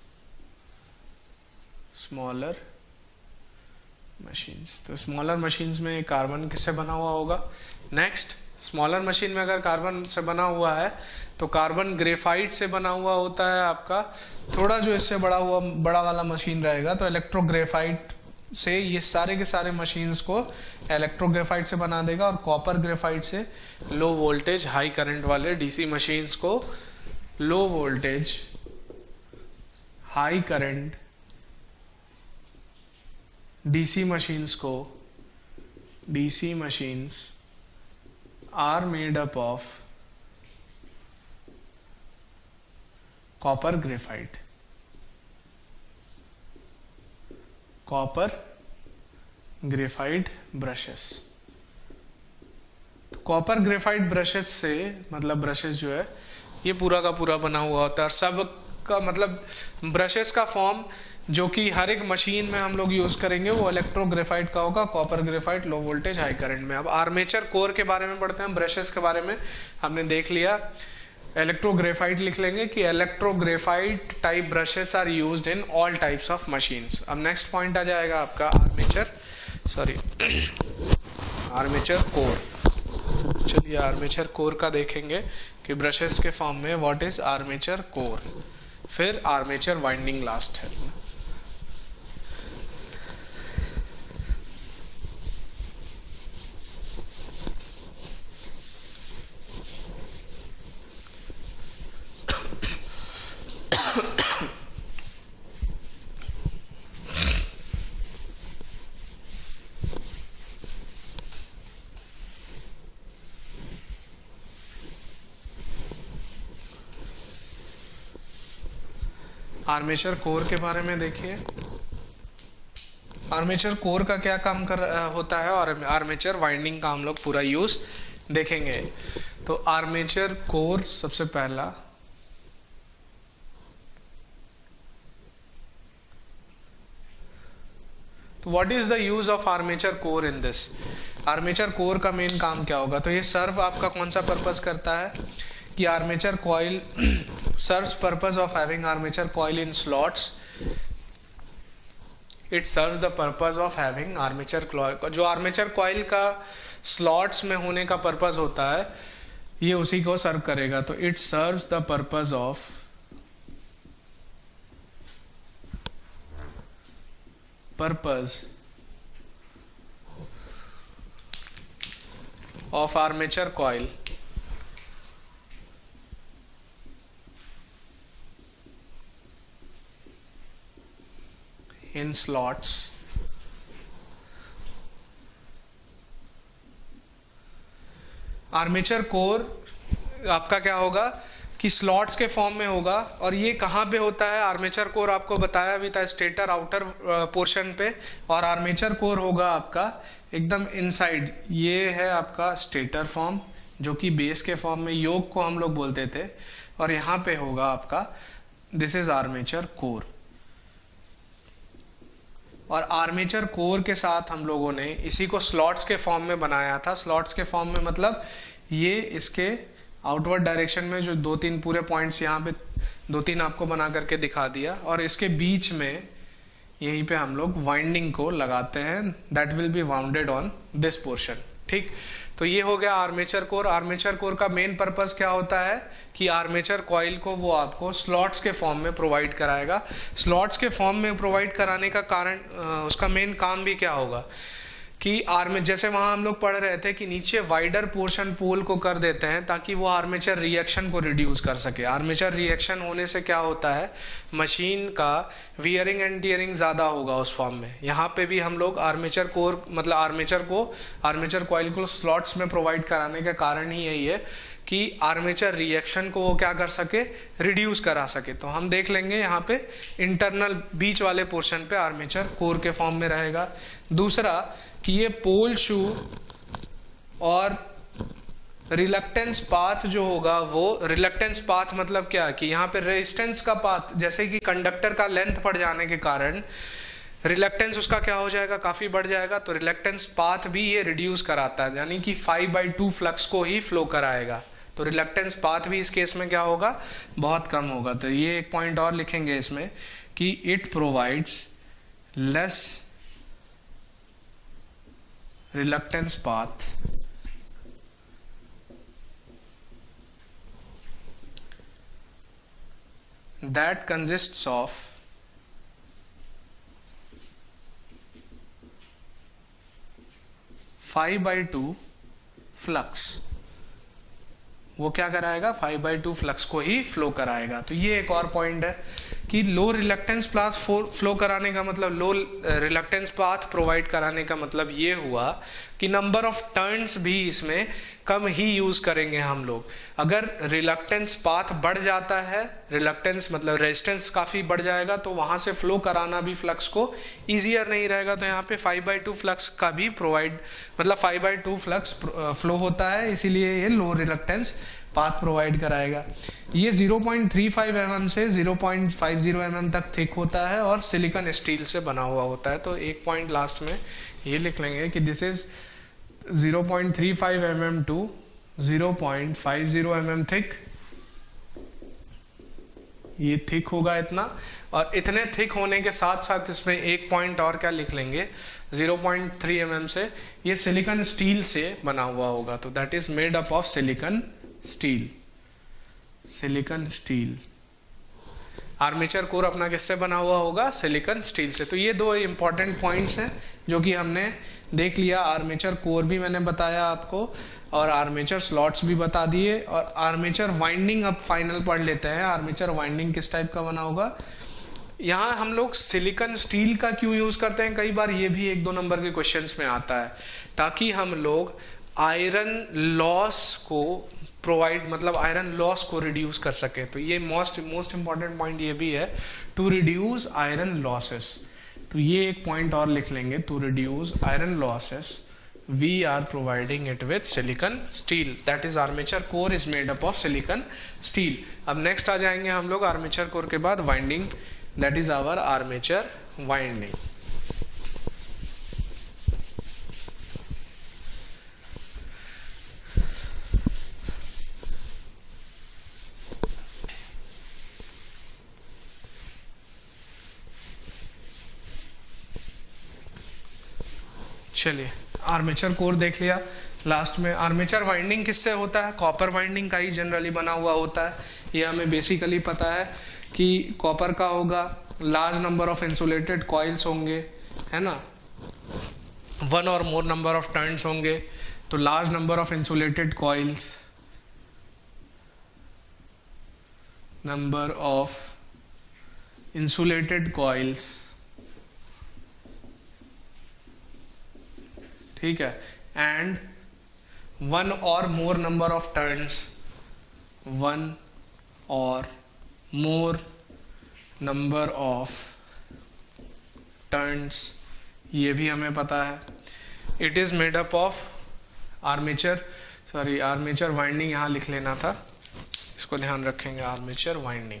smaller machines. तो स्मॉलर मशीन्स में कार्बन किससे बना हुआ होगा। नेक्स्ट, स्मॉलर मशीन में अगर कार्बन से बना हुआ है तो कार्बन ग्रेफाइट से बना हुआ होता है आपका। थोड़ा जो इससे बड़ा वाला मशीन रहेगा तो इलेक्ट्रोग्रेफाइट से ये सारे के सारे मशीन्स को इलेक्ट्रोग्रेफाइट से बना देगा, और कॉपर ग्रेफाइट से लो वोल्टेज हाई करंट वाले डीसी मशीन्स को, low voltage high current DC machines are made up of copper graphite brushes। तो कॉपर ग्रेफाइट ब्रशेस से मतलब ब्रशेस जो है ये पूरा का पूरा बना हुआ होता है, और सब का मतलब ब्रशेस का फॉर्म जो कि हर एक मशीन में हम लोग यूज करेंगे वो इलेक्ट्रोग्रेफाइट का होगा, copper graphite low voltage high current में। अब आर्मेचर कोर के बारे में पढ़ते हैं, ब्रशेस के बारे में हमने देख लिया। इलेक्ट्रोग्रेफाइट लिख लेंगे कि electrographite type brushes are used in all types of machines. अब नेक्स्ट पॉइंट आ जाएगा आपका आर्मेचर कोर। चलिए आर्मेचर कोर का देखेंगे कि ब्रशेस के फॉर्म में व्हाट इज आर्मेचर कोर, फिर आर्मेचर वाइंडिंग लास्ट है। आर्मेचर कोर के बारे में देखिए, आर्मेचर कोर का क्या काम होता है, और आर्मेचर वाइंडिंग का हम लोग पूरा यूज देखेंगे। तो आर्मेचर कोर सबसे पहला तो what is the use of armature core in this. Armature core का मेन काम क्या होगा, तो ये सर्व आपका कौन सा पर्पस करता है कि armature coil serves purpose of having armature coil in slots। it serves the purpose of having armature coil, जो आर्मेचर कॉइल का स्लॉट्स में होने का पर्पस होता है ये उसी को सर्व करेगा। तो it serves the purpose of armature coil in slots armature core आपका क्या होगा कि स्लॉट्स के फॉर्म में होगा। और ये कहाँ पे होता है, आर्मेचर कोर आपको बताया भी था स्टेटर आउटर पोर्शन पे, और आर्मेचर कोर होगा आपका एकदम इनसाइड। ये है आपका स्टेटर फॉर्म जो कि बेस के फॉर्म में योक को हम लोग बोलते थे, और यहाँ पे होगा आपका दिस इज आर्मेचर कोर। और आर्मेचर कोर के साथ हम लोगों ने इसी को स्लॉट्स के फॉर्म में बनाया था। स्लॉट्स के फॉर्म में मतलब ये इसके आउटवर्ड डायरेक्शन में जो 2-3 पूरे पॉइंट्स यहाँ पे 2-3 आपको बना करके दिखा दिया, और इसके बीच में यहीं पे हम लोग वाइंडिंग को लगाते हैं, that will be wounded on this portion. ठीक, तो ये हो गया आर्मेचर कोर। आर्मेचर कोर का मेन पर्पस क्या होता है कि आर्मेचर कॉइल को वो आपको स्लॉट्स के फॉर्म में प्रोवाइड कराएगा। स्लॉट्स के फॉर्म में प्रोवाइड कराने का कारण उसका मेन काम भी क्या होगा कि जैसे वहां हम लोग पढ़ रहे थे कि नीचे वाइडर पोर्शन पोल को कर देते हैं ताकि वो आर्मेचर रिएक्शन को रिड्यूस कर सके। आर्मेचर रिएक्शन होने से क्या होता है, मशीन का वियरिंग एंड टियरिंग ज़्यादा होगा उस फॉर्म में। यहाँ पे भी हम लोग आर्मेचर कोर मतलब आर्मेचर कॉइल को स्लॉट्स में प्रोवाइड कराने का कारण ही यही है कि आर्मेचर रिएक्शन को वो क्या कर सके, रिड्यूस करा सके। तो हम देख लेंगे यहाँ पे इंटरनल बीच वाले पोर्शन पे आर्मेचर कोर के फॉर्म में रहेगा। दूसरा कि ये पोल शू और रिलक्टेंस पाथ जो होगा, वो रिलक्टेंस पाथ मतलब क्या कि यहाँ पे रेजिस्टेंस का पाथ, जैसे कि कंडक्टर का लेंथ बढ़ जाने के कारण रिलक्टेंस उसका क्या हो जाएगा, काफी बढ़ जाएगा। तो रिलक्टेंस पाथ भी ये रिड्यूस कराता है, यानी कि 5/2 फ्लक्स को ही फ्लो कराएगा। तो रिलक्टेंस पाथ भी इस केस में क्या होगा, बहुत कम होगा। तो ये एक पॉइंट और लिखेंगे इसमें कि it provides less reluctance path that consists of 5/2 flux. वो क्या कराएगा, 5/2 फ्लक्स को ही फ्लो कराएगा। तो ये एक और पॉइंट है कि लो रिलक्टेंस पाथ फ्लो कराने का मतलब, लो रिलक्टेंस पाथ प्रोवाइड कराने का मतलब ये हुआ कि नंबर ऑफ टर्न्स भी इसमें कम ही यूज करेंगे हम लोग। अगर रिलक्टेंस पाथ बढ़ जाता है, रिलक्टेंस मतलब रेजिस्टेंस काफी बढ़ जाएगा, तो वहां से फ्लो कराना भी फ्लक्स को इजियर नहीं रहेगा। तो यहाँ पे 5/2 फ्लक्स का भी प्रोवाइड मतलब 5/2 फ्लक्स फ्लो होता है, इसीलिए ये लो रिलक्टेंस पाथ प्रोवाइड कराएगा। ये 0.35 mm से 0.50 mm तक थिक होता है और सिलिकॉन स्टील से बना हुआ होता है। तो एक पॉइंट लास्ट में ये लिख लेंगे कि this is 0.35 mm to 0.50 mm thick. ये थिक होगा इतना, और इतने थिक होने के साथ साथ इसमें एक पॉइंट और क्या लिख लेंगे, 0.3 mm से ये सिलिकॉन स्टील से बना हुआ होगा। तो that is made up of silicon steel. Silicon steel armature core अपना किससे बना हुआ होगा, सिलिकॉन स्टील से। तो ये दो इंपॉर्टेंट पॉइंट्स हैं जो कि हमने देख लिया। आर्मेचर कोर भी मैंने बताया आपको, और आर्मेचर स्लॉट्स भी बता दिए, और आर्मेचर वाइंडिंग अब फाइनल पढ़ लेते हैं। आर्मेचर वाइंडिंग किस टाइप का बना होगा। यहाँ हम लोग सिलिकॉन स्टील का क्यों यूज करते हैं, कई बार ये भी 1-2 नंबर के क्वेश्चंस में आता है, ताकि हम लोग आयरन लॉस को प्रोवाइड मतलब आयरन लॉस को रिड्यूस कर सके। तो ये मोस्ट इंपॉर्टेंट पॉइंट ये भी है, टू रिड्यूस आयरन लॉसेस। तो ये एक पॉइंट और लिख लेंगे, to reduce iron losses we are providing it with silicon steel, that is armature core is made up of silicon steel. अब नेक्स्ट आ जाएंगे हम लोग आर्मेचर कोर के बाद winding, that is our armature winding. चलिए आर्मेचर कोर देख लिया। लास्ट में आर्मेचर वाइंडिंग किससे होता है, कॉपर वाइंडिंग का ही जनरली बना हुआ होता है। ये हमें बेसिकली पता है कि कॉपर का होगा, large number of insulated coils होंगे, है ना, 1 और मोर नंबर ऑफ टर्न्स होंगे। तो large number of insulated coils, number of insulated coils, ठीक है, and one or more number of turns, one or more number of turns, ये भी हमें पता है। It is made up of armature winding यहाँ लिख लेना था, इसको ध्यान रखेंगे, आर्मेचर वाइंडिंग।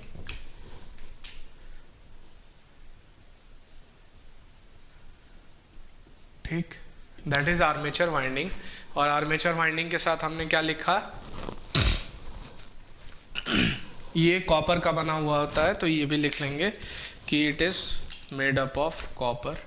ठीक, दैट इज आर्मेचर वाइंडिंग। और आर्मेचर वाइंडिंग के साथ हमने क्या लिखा, ये कॉपर का बना हुआ होता है, तो ये भी लिख लेंगे कि it is made up of copper,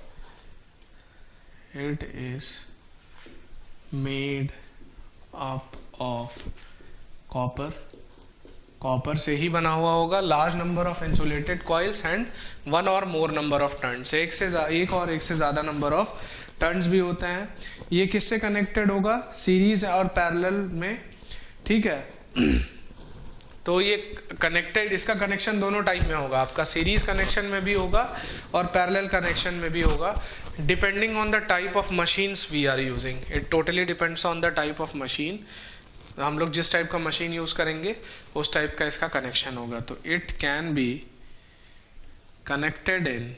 it is made up of copper, copper से ही बना हुआ होगा। Large number of insulated coils and one or more number of turns, एक और एक से ज्यादा नंबर ऑफ टर्न्स भी होते हैं। ये किससे कनेक्टेड होगा, सीरीज और पैरेलल में, ठीक है। तो ये कनेक्टेड, इसका कनेक्शन दोनों टाइप में होगा, आपका सीरीज कनेक्शन में भी होगा और पैरेलल कनेक्शन में भी होगा, depending on the type of machines we are using. It totally depends on the type of machine, हम लोग जिस टाइप का मशीन यूज करेंगे उस टाइप का इसका कनेक्शन होगा। तो it can be connected in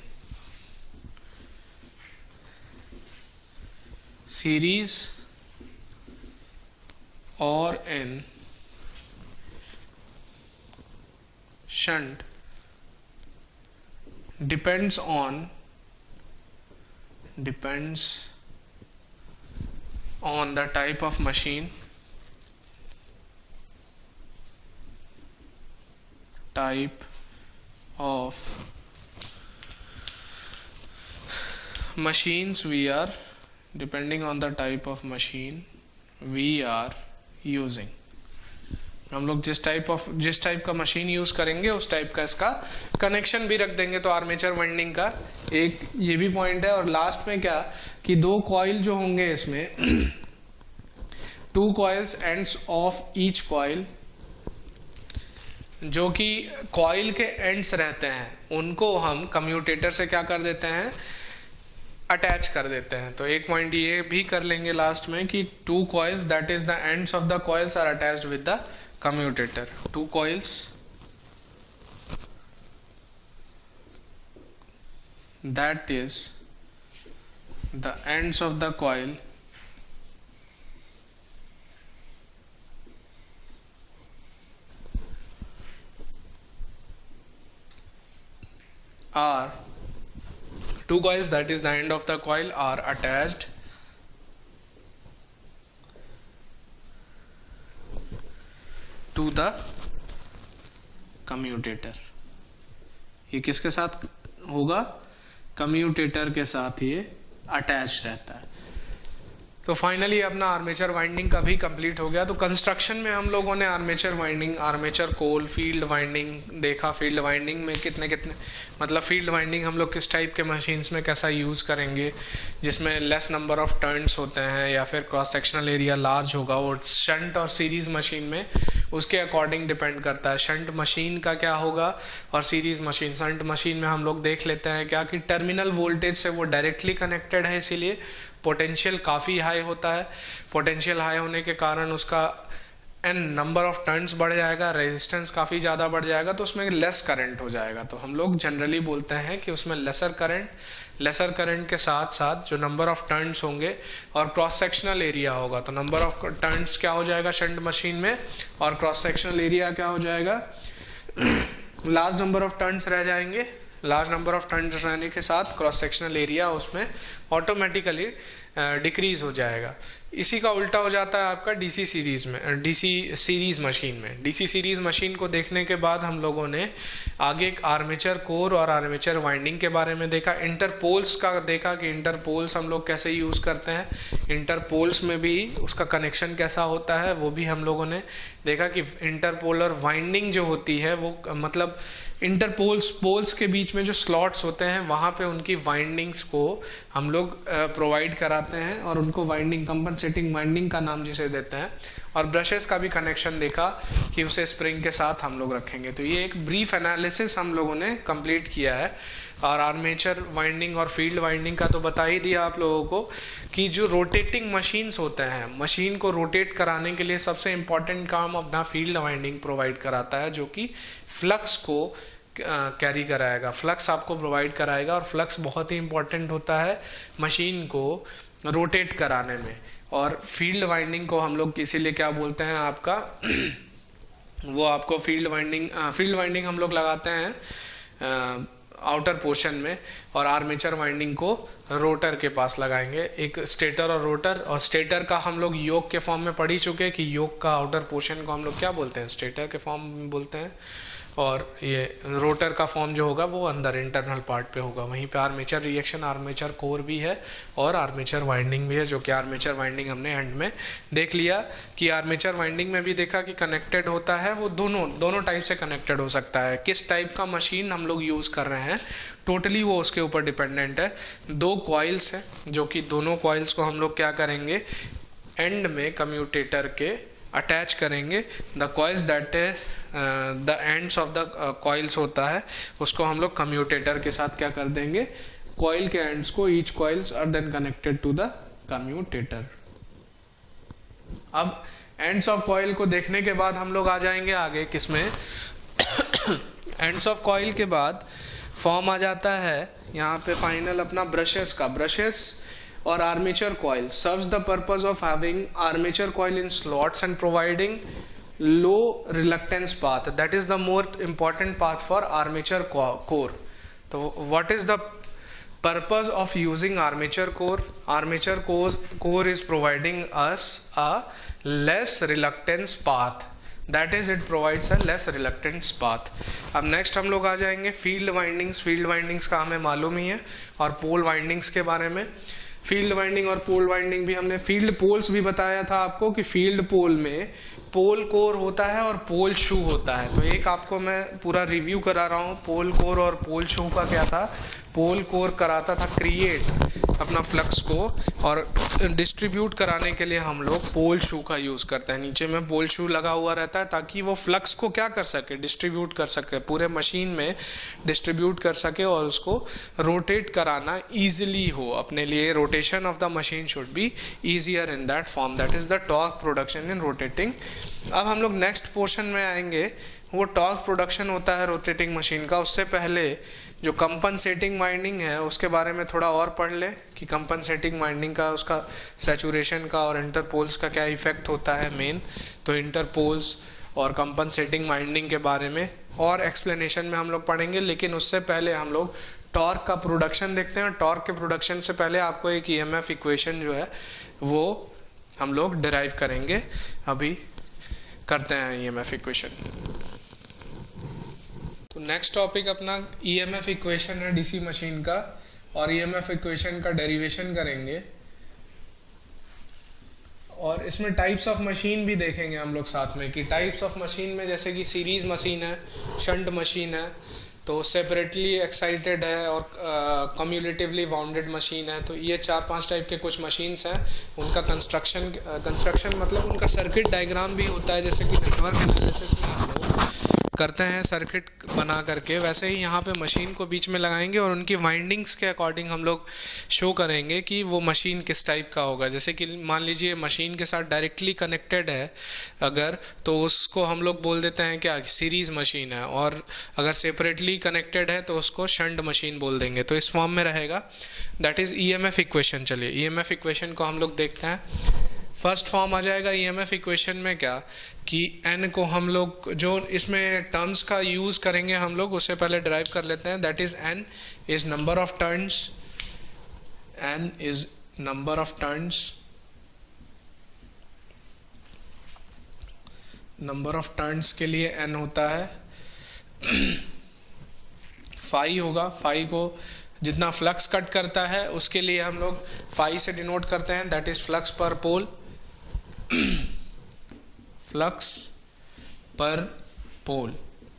series or in shunt, depends on the type of machine, type of machines we are, depending on the type of machine we are using। हम लोग जिस type का machine use करेंगे उस type का इसका connection भी रख देंगे। तो आर्मेचर वाइंडिंग का एक ये भी पॉइंट है। और लास्ट में क्या कि दो कॉइल जो होंगे इसमें, two coils ends of each coil, जो कि कॉइल के एंड्स रहते हैं उनको हम कम्यूटेटर से क्या कर देते हैं, अटैच कर देते हैं। तो एक पॉइंट ये भी कर लेंगे लास्ट में कि two coils that is the ends of the coils are attached with the commutator, two coils that is the ends of the coil are, two coils that is the end of the coil are attached to the commutator. ये किसके साथ होगा, commutator के साथ ये attach रहता है। तो फाइनली अपना आर्मेचर वाइंडिंग का भी कंप्लीट हो गया। तो कंस्ट्रक्शन में हम लोगों ने armature winding, armature core, field winding देखा। फील्ड वाइंडिंग में कितने मतलब फील्ड वाइंडिंग हम लोग किस टाइप के मशीन्स में कैसा यूज़ करेंगे, जिसमें लेस नंबर ऑफ टर्न्स होते हैं या फिर क्रॉस सेक्शनल एरिया लार्ज होगा। और शंट और सीरीज मशीन में उसके अकॉर्डिंग डिपेंड करता है शंट मशीन का क्या होगा और सीरीज मशीन। शंट मशीन में हम लोग देख लेते हैं क्या कि टर्मिनल वोल्टेज से वो डायरेक्टली कनेक्टेड है, इसीलिए पोटेंशियल काफ़ी हाई होता है। पोटेंशियल हाई होने के कारण उसका एन नंबर ऑफ टर्न्स बढ़ जाएगा, रेजिस्टेंस काफ़ी ज़्यादा बढ़ जाएगा, तो उसमें लेस करंट हो जाएगा। तो हम लोग जनरली बोलते हैं कि उसमें लेसर करंट के साथ साथ जो नंबर ऑफ टर्न्स होंगे और क्रॉस सेक्शनल एरिया होगा, तो नंबर ऑफ टर्न्स क्या हो जाएगा शंट मशीन में और क्रॉस सेक्शनल एरिया क्या हो जाएगा, लार्ज नंबर ऑफ टर्न्स रह जाएंगे। लार्ज नंबर ऑफ टर्न्स रहने के साथ क्रॉस सेक्शनल एरिया उसमें ऑटोमेटिकली डिक्रीज हो जाएगा। इसी का उल्टा हो जाता है आपका डीसी सीरीज मशीन में। डीसी सीरीज मशीन को देखने के बाद हम लोगों ने आगे आर्मेचर कोर और आर्मेचर वाइंडिंग के बारे में देखा। इंटरपोल्स का देखा कि इंटरपोल्स हम लोग कैसे यूज़ करते हैं, इंटरपोल्स में भी उसका कनेक्शन कैसा होता है वो भी हम लोगों ने देखा कि इंटरपोलर वाइंडिंग जो होती है वो मतलब पोल्स के बीच में जो स्लॉट्स होते हैं वहाँ पे उनकी वाइंडिंग्स को हम लोग प्रोवाइड कराते हैं और उनको वाइंडिंग, कंपनसेटिंग वाइंडिंग का नाम जिसे देते हैं। और ब्रशेस का भी कनेक्शन देखा कि उसे स्प्रिंग के साथ हम लोग रखेंगे। तो ये एक ब्रीफ एनालिसिस हम लोगों ने कंप्लीट किया है। और आर्मेचर वाइंडिंग और फील्ड वाइंडिंग का तो बता ही दिया आप लोगों को कि जो रोटेटिंग मशीन्स होते हैं, मशीन को रोटेट कराने के लिए सबसे इम्पॉर्टेंट काम अपना फील्ड वाइंडिंग प्रोवाइड कराता है, जो कि फ्लक्स को कैरी कराएगा, फ्लक्स आपको प्रोवाइड कराएगा। और फ्लक्स बहुत ही इंपॉर्टेंट होता है मशीन को रोटेट कराने में। और फील्ड वाइंडिंग को हम लोग इसीलिए क्या बोलते हैं आपका वो आपको फील्ड वाइंडिंग हम लोग लगाते हैं आउटर पोर्शन में, और आर्मेचर वाइंडिंग को रोटर के पास लगाएंगे। एक स्टेटर और रोटर, और स्टेटर का हम लोग योक के फॉर्म में पढ़ ही चुके हैं कि योक का आउटर पोर्शन को हम लोग क्या बोलते हैं, स्टेटर के फॉर्म में बोलते हैं। और ये रोटर का फॉर्म जो होगा वो अंदर इंटरनल पार्ट पे होगा। वहीं पे आर्मेचर रिएक्शन, आर्मेचर कोर भी है और आर्मेचर वाइंडिंग भी है, जो कि आर्मेचर वाइंडिंग हमने एंड में देख लिया कि आर्मेचर वाइंडिंग में भी देखा कि कनेक्टेड होता है। वो दोनों टाइप से कनेक्टेड हो सकता है। किस टाइप का मशीन हम लोग यूज़ कर रहे हैं टोटली वो उसके ऊपर डिपेंडेंट है। 2 कॉइल्स हैं, जो कि दोनों कॉइल्स को हम लोग क्या करेंगे, एंड में कम्यूटेटर के अटैच करेंगे। The coils that is the ends of the coils होता है, उसको हम लोग कम्यूटेटर के साथ क्या कर देंगे, कॉइल के एंड्स को, each coils are then connected to the commutator. अब एंड्स ऑफ कॉइल को देखने के बाद हम लोग आ जाएंगे आगे किसमें एंड्स ऑफ कॉइल के बाद फॉर्म आ जाता है यहाँ पे फाइनल अपना ब्रशेस का। ब्रशेस और armature coil serves the purpose of having armature coil in slots and providing low reluctance path. That is the more important path for armature core. So what is the purpose of using armature core? Armature core is providing us a less reluctance path. That is, it provides a less reluctance path. अब next हम लोग आ जाएंगे field windings. Field windings का हमें मालूम ही है, और पोल windings के बारे में। फील्ड वाइंडिंग और पोल वाइंडिंग भी हमने, फील्ड पोल्स भी बताया था आपको कि फील्ड पोल में पोल कोर होता है और पोल शू होता है। तो एक आपको मैं पूरा रिव्यू करा रहा हूँ, पोल कोर और पोल शू का क्या था। पोल कोर कराता था क्रिएट अपना फ्लक्स को, और डिस्ट्रीब्यूट कराने के लिए हम लोग पोल शू का यूज़ करते हैं। नीचे में पोल शू लगा हुआ रहता है ताकि वो फ्लक्स को क्या कर सके, डिस्ट्रीब्यूट कर सके, पूरे मशीन में डिस्ट्रीब्यूट कर सके और उसको रोटेट कराना ईजिली हो अपने लिए। Rotation of the machine should be easier in that form. That is the torque production in rotating. अब हम लोग नेक्स्ट पोर्शन में आएंगे, वो टॉर्क प्रोडक्शन होता है रोटेटिंग मशीन का। उससे पहले जो कंपनसेटिंग वाइंडिंग है उसके बारे में थोड़ा और पढ़ ले कि कंपनसेटिंग वाइंडिंग का, उसका सैचुरेशन का और इंटरपोल्स का क्या इफेक्ट होता है मेन। तो इंटरपोल्स और कंपनसेटिंग वाइंडिंग के बारे में और एक्सप्लेनेशन में हम लोग पढ़ेंगे। लेकिन उससे पहले हम लोग टॉर्क का प्रोडक्शन देखते हैं। टॉर्क के प्रोडक्शन से पहले आपको एक ईएमएफ इक्वेशन जो है वो हम लोग डिराइव करेंगे। अभी करते हैं ईएमएफ इक्वेशन। तो नेक्स्ट टॉपिक अपना ईएमएफ इक्वेशन है डीसी मशीन का, और ईएमएफ इक्वेशन का डेरिवेशन करेंगे, और इसमें टाइप्स ऑफ मशीन भी देखेंगे हम लोग साथ में कि टाइप्स ऑफ मशीन में जैसे कि सीरीज मशीन है, शंट मशीन है, तो सेपरेटली एक्साइटेड है, और कम्यूलेटिवली वाउंडेड मशीन है। तो ये 4-5 टाइप के कुछ मशीन्स हैं। उनका कंस्ट्रक्शन मतलब उनका सर्किट डायग्राम भी होता है, जैसे कि नेटवर्क एनालिसिस में हम लोग करते हैं सर्किट बना करके, वैसे ही यहाँ पे मशीन को बीच में लगाएंगे और उनकी वाइंडिंग्स के अकॉर्डिंग हम लोग शो करेंगे कि वो मशीन किस टाइप का होगा। जैसे कि मान लीजिए मशीन के साथ डायरेक्टली कनेक्टेड है अगर, तो उसको हम लोग बोल देते हैं क्या, सीरीज़ मशीन है, और अगर सेपरेटली कनेक्टेड है तो उसको शंट मशीन बोल देंगे। तो इस फॉर्म में रहेगा। That is EMF equation. चलिए ईएमएफ इक्वेशन को हम लोग देखते हैं। फर्स्ट फॉर्म आ जाएगा ईएमएफ इक्वेशन में क्या कि एन को हम लोग जो इसमें टर्म्स का यूज़ करेंगे हम लोग, उससे पहले डिराइव कर लेते हैं। That is N is number of turns. N is number of turns. Number of turns के लिए एन होता है फाई होगा। फाई को जितना फ्लक्स कट करता है उसके लिए हम लोग फाई से डिनोट करते हैं। That is flux per pole. Flux per पोल,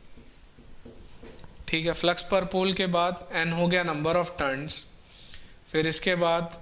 ठीक है। फ्लक्स पर पोल के बाद एन हो गया नंबर ऑफ टर्न्स। फिर इसके बाद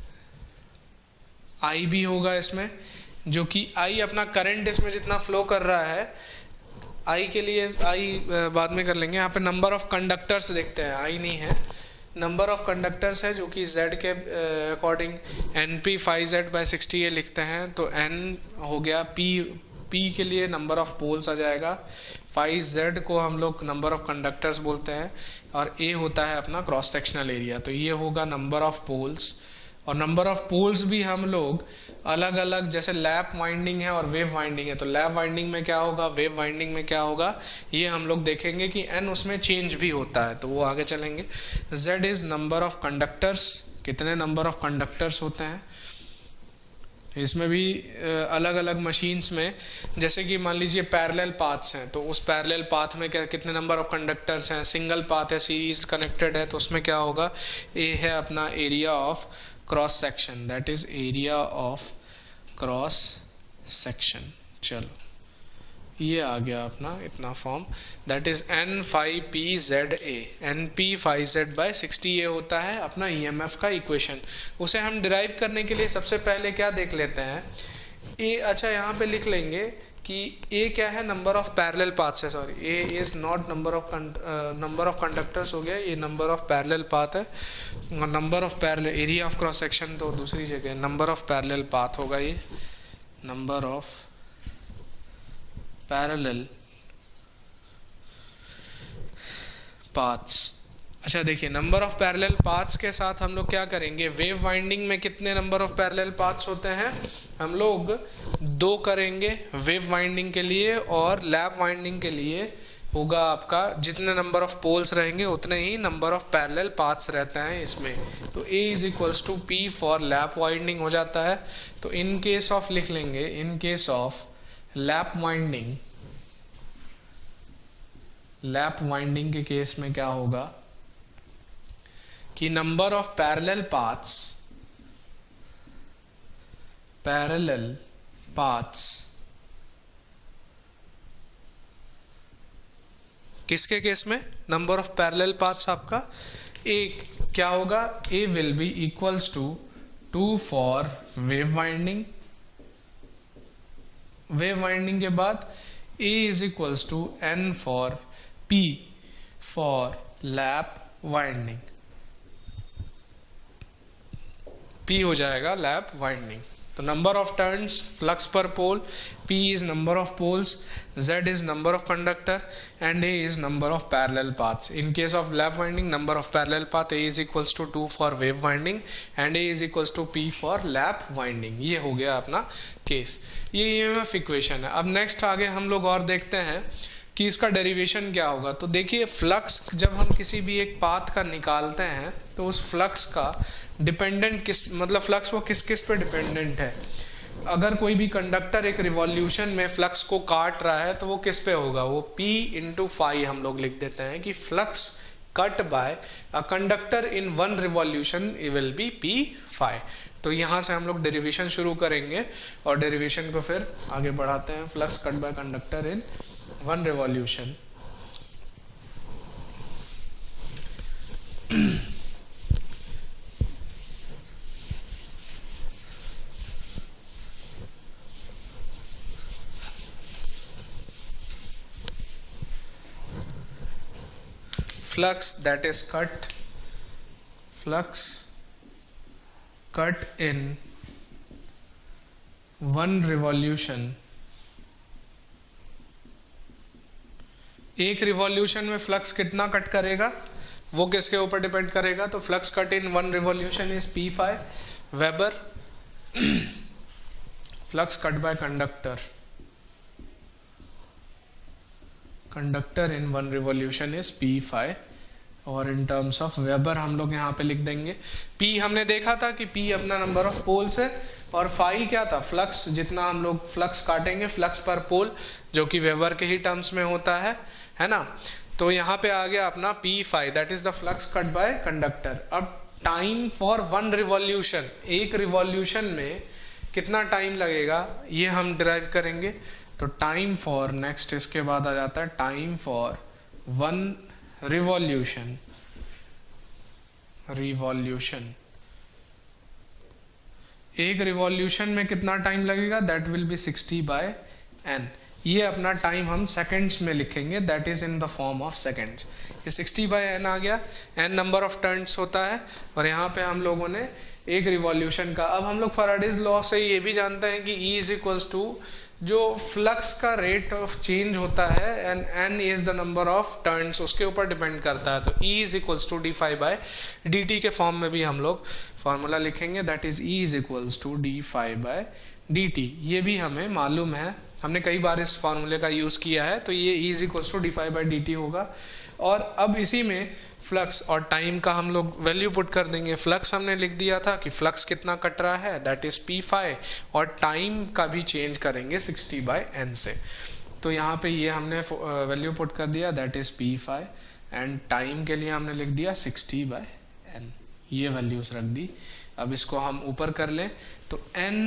आई भी होगा इसमें, जो कि आई अपना करंट इसमें जितना फ्लो कर रहा है, आई के लिए आई बाद में कर लेंगे। यहाँ पे नंबर ऑफ कंडक्टर्स देखते हैं, आई नहीं है। नंबर ऑफ कंडक्टर्स है जो कि z के अकॉर्डिंग NP 5z/60 ये लिखते हैं, तो n हो गया, p के लिए नंबर ऑफ पोल्स आ जाएगा, 5z को हम लोग नंबर ऑफ कंडक्टर्स बोलते हैं, और a होता है अपना क्रॉस सेक्शनल एरिया। तो ये होगा नंबर ऑफ पोल्स, और नंबर ऑफ पोल्स भी हम लोग अलग अलग, जैसे लैप वाइंडिंग है और वेव वाइंडिंग है, तो लैप वाइंडिंग में क्या होगा, वेव वाइंडिंग में क्या होगा, ये हम लोग देखेंगे कि n उसमें चेंज भी होता है, तो वो आगे चलेंगे। z is number of conductors, कितने नंबर ऑफ कंडक्टर्स होते हैं, इसमें भी अलग अलग मशीन्स में, जैसे कि मान लीजिए पैरेलल पाथ्स हैं, तो उस पैरेलल पाथ में क्या कितने नंबर ऑफ कंडक्टर्स हैं, सिंगल पाथ है, सीरीज कनेक्टेड है, तो उसमें क्या होगा, ए है अपना area of cross section, that is area of cross section. चलो ये आ गया अपना इतना form, that is n phi p z a, np 5z/60 ये होता है अपना EMF का इक्वेशन। उसे हम डिराइव करने के लिए सबसे पहले क्या देख लेते हैं, a, अच्छा यहाँ पे लिख लेंगे कि a क्या है, नंबर ऑफ पैरेलल पाथ्स है, sorry a is not number of conductors हो गया, ये नंबर ऑफ पैरेलल पाथ है, और number of parallel, area of cross section तो दूसरी जगह, नंबर ऑफ पैरेलल पाथ होगा ये, नंबर ऑफ पैरेलल पाथ्स। अच्छा देखिए, नंबर ऑफ पैरेलल पाथ्स के साथ हम लोग क्या करेंगे, वेव वाइंडिंग में कितने नंबर ऑफ पैरेलल पाथ्स होते हैं, हम लोग 2 करेंगे वेव वाइंडिंग के लिए, और लैप वाइंडिंग के लिए होगा आपका, जितने नंबर ऑफ पोल्स रहेंगे उतने ही नंबर ऑफ पैरेलल पाथ्स रहते हैं इसमें, तो A is equals to P for lap winding हो जाता है। तो इन केस ऑफ लिख लेंगे, in case of lap winding, lap winding के केस में क्या होगा कि number of parallel paths, parallel paths किसके केस में, नंबर ऑफ पैरेलल पाथ्स आपका एक क्या होगा, A will be equals to 2 for wave winding, wave winding के बाद A is equals to N for P for lap winding, P हो जाएगा लैप वाइंडिंग। तो number of turns, flux per pole, P is number of poles, Z is number of conductor, and A is number of parallel paths. In case of lap winding, number of parallel path A is equals to 2 for wave winding and A is equals to P for lap winding. ये हो गया अपना case, ये EMF equation है। अब next आगे हम लोग और देखते हैं कि इसका डेरिवेशन क्या होगा। तो देखिए, फ्लक्स जब हम किसी भी एक पाथ का निकालते हैं तो उस फ्लक्स का डिपेंडेंट किस, मतलब फ्लक्स वो किस किस पे डिपेंडेंट है। अगर कोई भी कंडक्टर एक रिवॉल्यूशन में फ्लक्स को काट रहा है तो वो किस पे होगा, वो P इंटू फाई हम लोग लिख देते हैं कि flux cut by a conductor in 1 revolution will be P phi. तो यहाँ से हम लोग डेरिवेशन शुरू करेंगे और डेरिवेशन को फिर आगे बढ़ाते हैं। Flux cut by conductor in 1 revolution, flux that is flux cut in 1 revolution, एक रिवॉल्यूशन में फ्लक्स कितना कट करेगा वो किसके ऊपर डिपेंड करेगा। तो flux cut in 1 revolution is P phi weber. Flux cut by conductor in 1 revolution is P phi, और इन टर्म्स ऑफ वेबर हम लोग यहाँ पे लिख देंगे। P हमने देखा था कि P अपना नंबर ऑफ पोल्स है, और फाई क्या था, फ्लक्स, जितना हम लोग फ्लक्स काटेंगे फ्लक्स पर पोल, जो कि वेबर के ही टर्म्स में होता है ना। तो यहाँ पे आ गया अपना P phi, that is the flux cut by conductor. अब टाइम फॉर 1 रिवॉल्यूशन, एक रिवॉल्यूशन में कितना टाइम लगेगा ये हम डिराइव करेंगे। तो टाइम फॉर, नेक्स्ट इसके बाद आ जाता है टाइम फॉर 1 रिवॉल्यूशन, एक रिवॉल्यूशन में कितना टाइम लगेगा, दैट विल बी 60/n। ये अपना टाइम हम सेकंड्स में लिखेंगे, that is in the form of seconds. ये 60/n आ गया, n नंबर ऑफ टर्न्स होता है, और यहाँ पे हम लोगों ने एक रिवॉल्यूशन का। अब हम लोग फैराडेज लॉ से ये भी जानते हैं कि E इज इक्वल्स टू जो फ्लक्स का रेट ऑफ चेंज होता है and n is the number of turns, उसके ऊपर डिपेंड करता है। तो E is equals to d∅/dt के फॉर्म में भी हम लोग फॉर्मूला लिखेंगे, that is E is equals to d∅/dt। ये भी हमें मालूम है, हमने कई बार इस फॉर्मूले का यूज़ किया है, तो ये E is equals to d∅/dt होगा। और अब इसी में फ्लक्स और टाइम का हम लोग वैल्यू पुट कर देंगे। फ्लक्स हमने लिख दिया था कि फ्लक्स कितना कट रहा है, दैट इज p∅, और टाइम का भी चेंज करेंगे 60/n से। तो यहाँ पे ये हमने वैल्यू पुट कर दिया, that is p∅, and time के लिए हमने लिख दिया 60/n, ये वैल्यूज रख दी। अब इसको हम ऊपर कर लें तो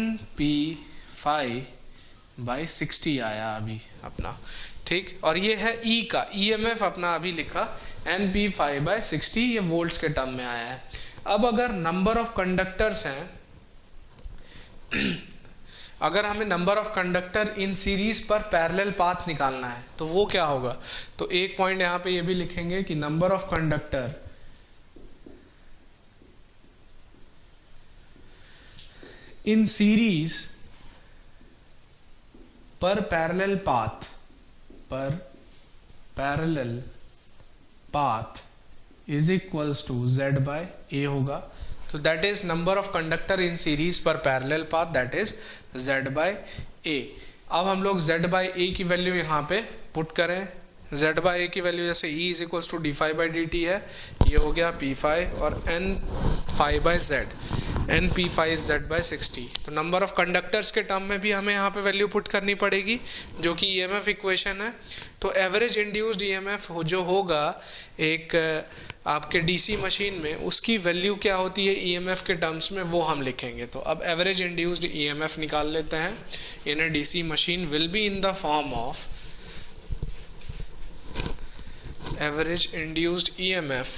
n/p∅/60 आया अभी अपना, ठीक। और ये है E का EMF अपना अभी लिखा n/p∅/60, ये वोल्ट्स के टर्म में आया है। अब अगर नंबर ऑफ कंडक्टर्स हैं, अगर हमें number of conductor in series per parallel path निकालना है तो वो क्या होगा, तो एक पॉइंट यहाँ पे ये भी लिखेंगे कि number of conductor in series per parallel path is equals to Z/A होगा। तो that is number of conductor in series per parallel path, that is Z/A। अब हम लोग Z/A की वैल्यू यहाँ पे पुट करें। Z/A की वैल्यू जैसे E is equals to d∅/dt है, ये हो गया p∅, और n∅/Z, np∅Z/60। तो नंबर ऑफ कंडक्टर्स के टर्म में भी हमें यहाँ पे वैल्यू पुट करनी पड़ेगी, जो कि EMF इक्वेशन है। तो एवरेज इंड्यूस्ड EMF जो होगा एक आपके DC मशीन में, उसकी वैल्यू क्या होती है EMF के टर्म्स में, वो हम लिखेंगे। तो अब एवरेज इंड्यूस्ड EMF निकाल लेते हैं। In a DC machine will be in the form of average induced EMF,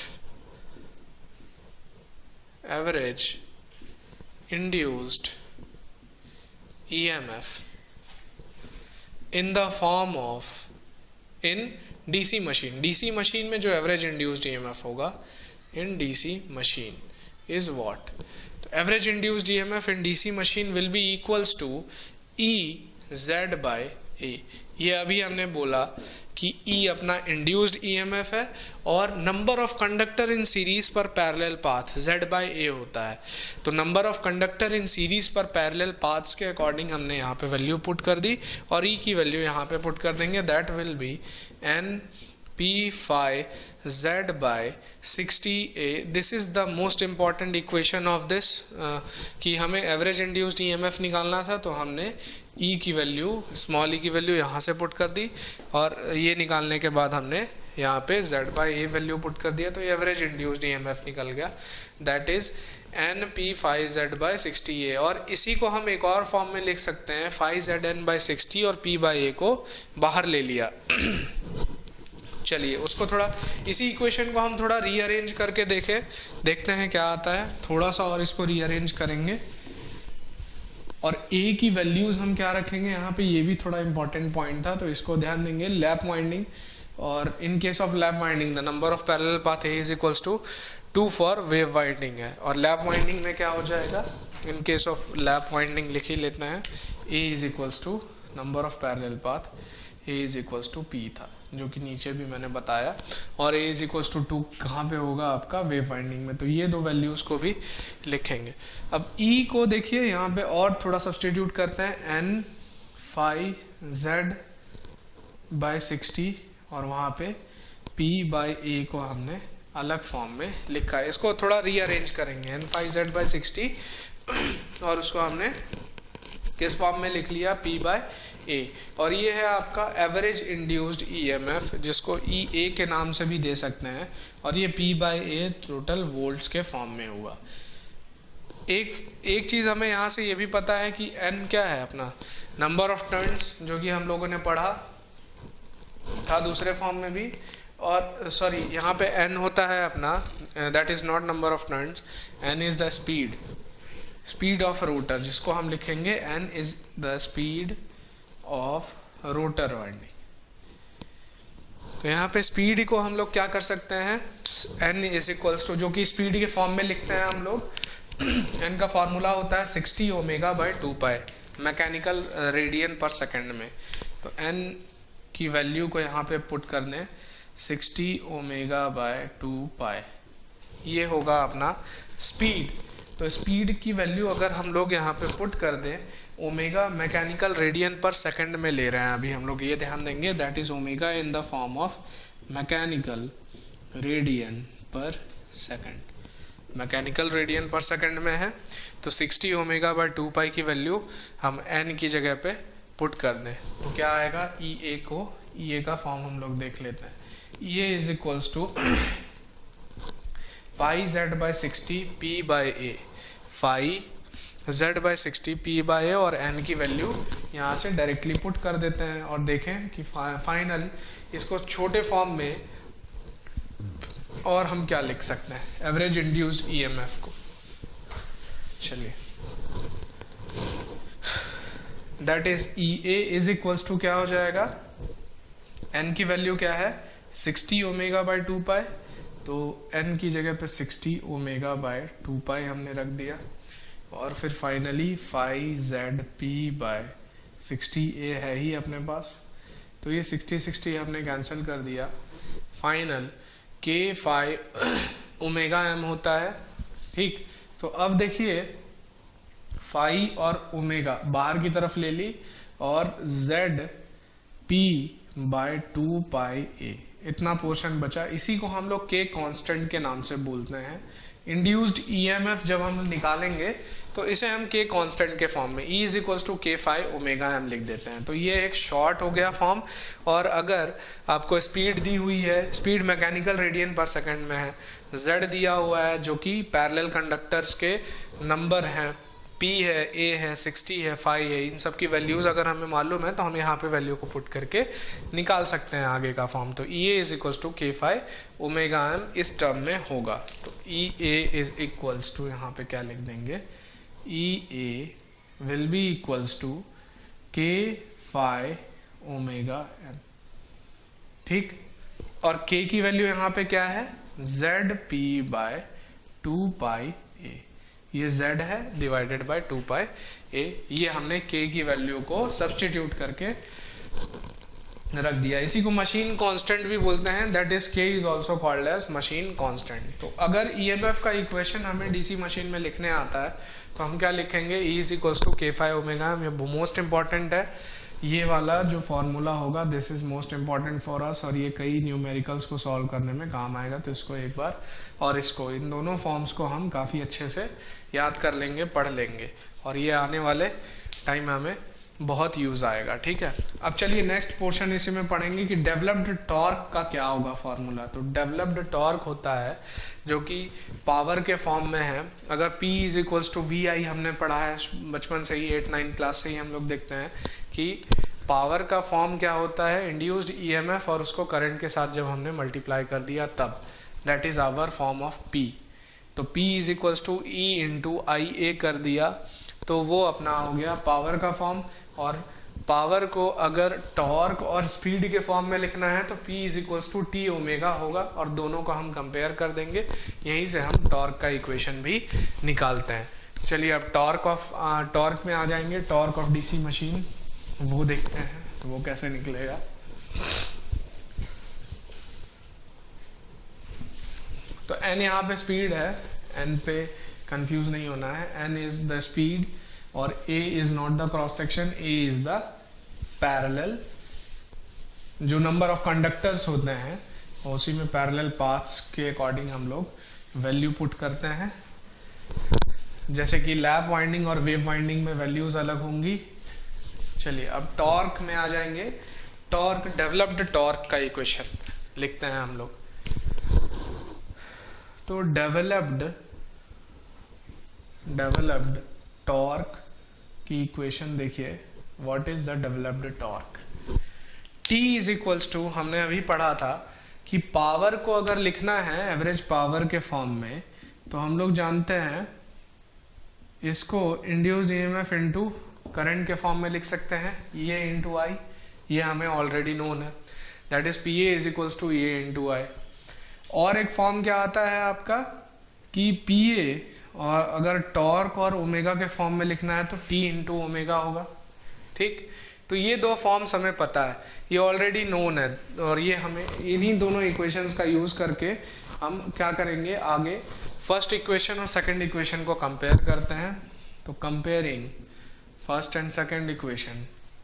average induced EMF in the form of, in DC machine, DC machine में जो average induced EMF होगा in DC machine is what? तो average induced EMF in DC machine will be equals to EZ/A। ये अभी हमने बोला कि E अपना इंड्यूस्ड EMF है, और number of conductor in series per parallel path Z/A होता है। तो number of conductor in series per parallel paths के अकॉर्डिंग हमने यहाँ पे वैल्यू पुट कर दी, और E की वैल्यू यहाँ पे पुट कर देंगे, that will be np∅Z/60A। This is the most important equation of this, कि हमें एवरेज इंड्यूस्ड EMF निकालना था, तो हमने E की वैल्यू, स्मॉल e की वैल्यू यहाँ से पुट कर दी, और ये निकालने के बाद हमने यहाँ पे Z/A वैल्यू पुट कर दिया, तो एवरेज इंड्यूस्ड EMF निकल गया, दैट इज np∅Z/60A। और इसी को हम एक और फॉर्म में लिख सकते हैं, ∅ZN/60, और p/A को बाहर ले लिया। चलिए उसको थोड़ा, इसी इक्वेशन को हम थोड़ा रीअरेंज करके देखते हैं क्या आता है। थोड़ा सा और इसको रीअरेंज करेंगे, और A की वैल्यूज हम क्या रखेंगे यहाँ पे, ये भी थोड़ा इंपॉर्टेंट पॉइंट था, तो इसको ध्यान देंगे। लैप वाइंडिंग, और in case of lap winding the number of parallel path A is equals to 2 for wave winding है। और लैप वाइंडिंग में क्या हो जाएगा, in case of lap winding लिख ही लेते हैं, A is equals to number of parallel path, A is equals to P था, जो कि नीचे भी मैंने बताया, और A इज इक्वल्स टू 2 कहाँ पे होगा आपका, वेव वाइंडिंग में। तो ये दो वैल्यूज को भी लिखेंगे। अब E को देखिए यहाँ पे और थोड़ा सब्सटीट्यूट करते हैं, n∅Z/60, और वहाँ पे p/A को हमने अलग फॉर्म में लिखा है। इसको थोड़ा रीअरेंज करेंगे, n∅Z/60, और उसको हमने किस फॉर्म में लिख लिया, p/A। और ये है आपका एवरेज इंड्यूस्ड EMF, जिसको EA के नाम से भी दे सकते हैं, और ये p/A टोटल वोल्ट्स के फॉर्म में हुआ। एक चीज़ हमें यहाँ से ये भी पता है कि n क्या है अपना, नंबर ऑफ टर्न्स, जो कि हम लोगों ने पढ़ा था दूसरे फॉर्म में भी। और सॉरी, यहाँ पे n होता है अपना, that is not number of turns, n is the speed of rotor, जिसको हम लिखेंगे n is the speed of rotor winding. तो यहाँ पे स्पीड को हम लोग क्या कर सकते हैं, n इज इक्वल्स टू, जो कि स्पीड के फॉर्म में लिखते हैं हम लोग, n का फॉर्मूला होता है 60 omega by 2 pi mechanical radian per second में। तो n की वैल्यू को यहाँ पे पुट कर दें 60 ओमेगा बाय 2 पाई, ये होगा अपना स्पीड। तो स्पीड की वैल्यू अगर हम लोग यहाँ पे पुट कर दें, omega mechanical radian per second में ले रहे हैं अभी हम लोग, ये ध्यान देंगे, that is omega in the form of mechanical radian per second. Mechanical radian per second में है, तो 60 ओमेगा बाय 2 पाई की वैल्यू हम n की जगह पे पुट कर दें तो क्या आएगा, EA का फॉर्म हम लोग देख लेते हैं। EA is equals to phi Z by 60 P by A, phi Z by 60 P by A, और n की वैल्यू यहाँ से डायरेक्टली पुट कर देते हैं और देखें कि फाइनल इसको छोटे फॉर्म में और हम क्या लिख सकते हैं, एवरेज इंड्यूस्ड EMF को। चलिए, that is EA is equals to क्या हो जाएगा, n की वैल्यू क्या है 60 ओमेगा बाय 2 पाई, तो n की जगह पे 60 ओमेगा बाय 2 पाई हमने रख दिया, और फिर finally phi Z P by 60A है ही अपने पास, तो ये 60 हमने कैंसिल कर दिया। Final k phi omega m होता है, ठीक। तो अब देखिए फाई और ओमेगा बाहर की तरफ ले ली, और Z P by 2 pi A, इतना पोर्शन बचा, इसी को हम लोग के कांस्टेंट के नाम से बोलते हैं। इंड्यूस्ड ईएमएफ जब हम निकालेंगे तो इसे हम के कांस्टेंट के फॉर्म में E is equals to K phi omega हम लिख देते हैं। तो ये एक शॉर्ट हो गया फॉर्म। और अगर आपको स्पीड दी हुई है, speed mechanical radian per second में है, Z दिया हुआ है जो कि पैरेलल कंडक्टर्स के नंबर हैं, P है, A है, 60 है, फाई है, इन सब की वैल्यूज़ अगर हमें मालूम है तो हम यहाँ पे वैल्यू को पुट करके निकाल सकते हैं आगे का फॉर्म। तो EA is equals to K phi omega m इस टर्म में होगा। तो EA इज इक्वल्स टू, यहाँ पे क्या लिख देंगे, EA will be equals to K phi omega m, ठीक। और K की वैल्यू यहाँ पे क्या है, ZP बाय 2 पाई A, ये Z है डिवाइडेड बाय 2 पाई A, ये हमने K की वैल्यू को सब्स्टिट्यूट करके रख दिया। इसी को मशीन कांस्टेंट भी बोलते हैं, that is K is also called as machine constant. तो अगर EMF का इक्वेशन हमें डीसी मशीन में लिखने आता है तो हम क्या लिखेंगे, E is equals to K phi omega, ये मोस्ट इंपॉर्टेंट है, ये वाला जो फॉर्मूला होगा this is most important for us, और ये कई न्यूमेरिकल्स को सॉल्व करने में काम आएगा। तो इसको एक बार, और इसको, इन दोनों फॉर्म्स को हम काफ़ी अच्छे से याद कर लेंगे, पढ़ लेंगे, और ये आने वाले टाइम हमें बहुत यूज़ आएगा, ठीक है। अब चलिए नेक्स्ट पोर्शन इसी में पढ़ेंगे कि डेवलप्ड टॉर्क का क्या होगा फॉर्मूला। तो डेवलप्ड टॉर्क होता है जो कि पावर के फॉर्म में है। अगर P is equals to VI हमने पढ़ा है बचपन से ही, 8-9 क्लास से ही हम लोग देखते हैं कि पावर का फॉर्म क्या होता है, इंड्यूस्ड EMF और उसको करंट के साथ जब हमने मल्टीप्लाई कर दिया तब, that is our form of P। तो P is equals to E into IA कर दिया तो वो अपना हो गया पावर का फॉर्म। और पावर को अगर टॉर्क और स्पीड के फॉर्म में लिखना है तो P is equals to T omega होगा, और दोनों को हम कंपेयर कर देंगे, यहीं से हम टॉर्क का इक्वेशन भी निकालते हैं। चलिए अब टॉर्क में आ जाएंगे, टॉर्क ऑफ डीसी मशीन वो देखते हैं तो वो कैसे निकलेगा। तो n यहाँ पे स्पीड है, n पे कंफ्यूज नहीं होना है, n इज द स्पीड और a is not the cross section, a is the parallel, जो नंबर ऑफ कंडक्टर्स होते हैं उसी में पैरेलल पाथ्स के अकॉर्डिंग हम लोग वैल्यू पुट करते हैं। जैसे कि लैप वाइंडिंग और वेव वाइंडिंग में वैल्यूज अलग होंगी। चलिए अब टॉर्क में आ जाएंगे। टॉर्क, डेवलप्ड टॉर्क का इक्वेशन लिखते हैं हम लोग। तो डेवलप्ड टॉर्क की इक्वेशन देखिए, what is the developed torque. T is equals to, हमने अभी पढ़ा था कि पावर को अगर लिखना है एवरेज पावर के फॉर्म में तो हम लोग जानते हैं इसको इंड्यूस्ड EMF इनटू करंट के फॉर्म में लिख सकते हैं, ये इंटू आई, ये हमें ऑलरेडी नोन है, that is P A is equals to A into I. और एक फॉर्म क्या आता है आपका कि पी ए, और अगर टॉर्क और ओमेगा के फॉर्म में लिखना है तो टी इंटू ओमेगा होगा, ठीक। तो ये दो फॉर्म्स हमें पता है, ये ऑलरेडी नोन है, और ये हमें इन्हीं दोनों इक्वेशंस का यूज करके हम क्या करेंगे आगे, फर्स्ट इक्वेशन और सेकंड इक्वेशन को कंपेयर करते हैं। तो comparing first and second equation,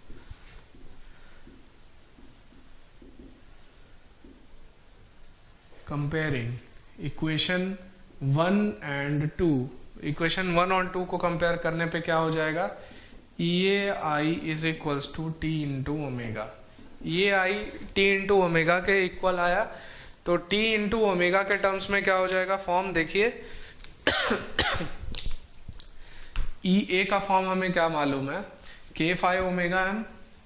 comparing equation 1 and 2, equation 1 और 2 को कंपेयर करने पे क्या हो जाएगा, E A I is equals to T into omega. ये आई टी इंटू ओमेगा के इक्वल आया, तो टी इंटू ओमेगा के टर्म्स में क्या हो जाएगा, फॉर्म देखिए ई ए का फॉर्म हमें क्या मालूम है, के फाई ओमेगा एम,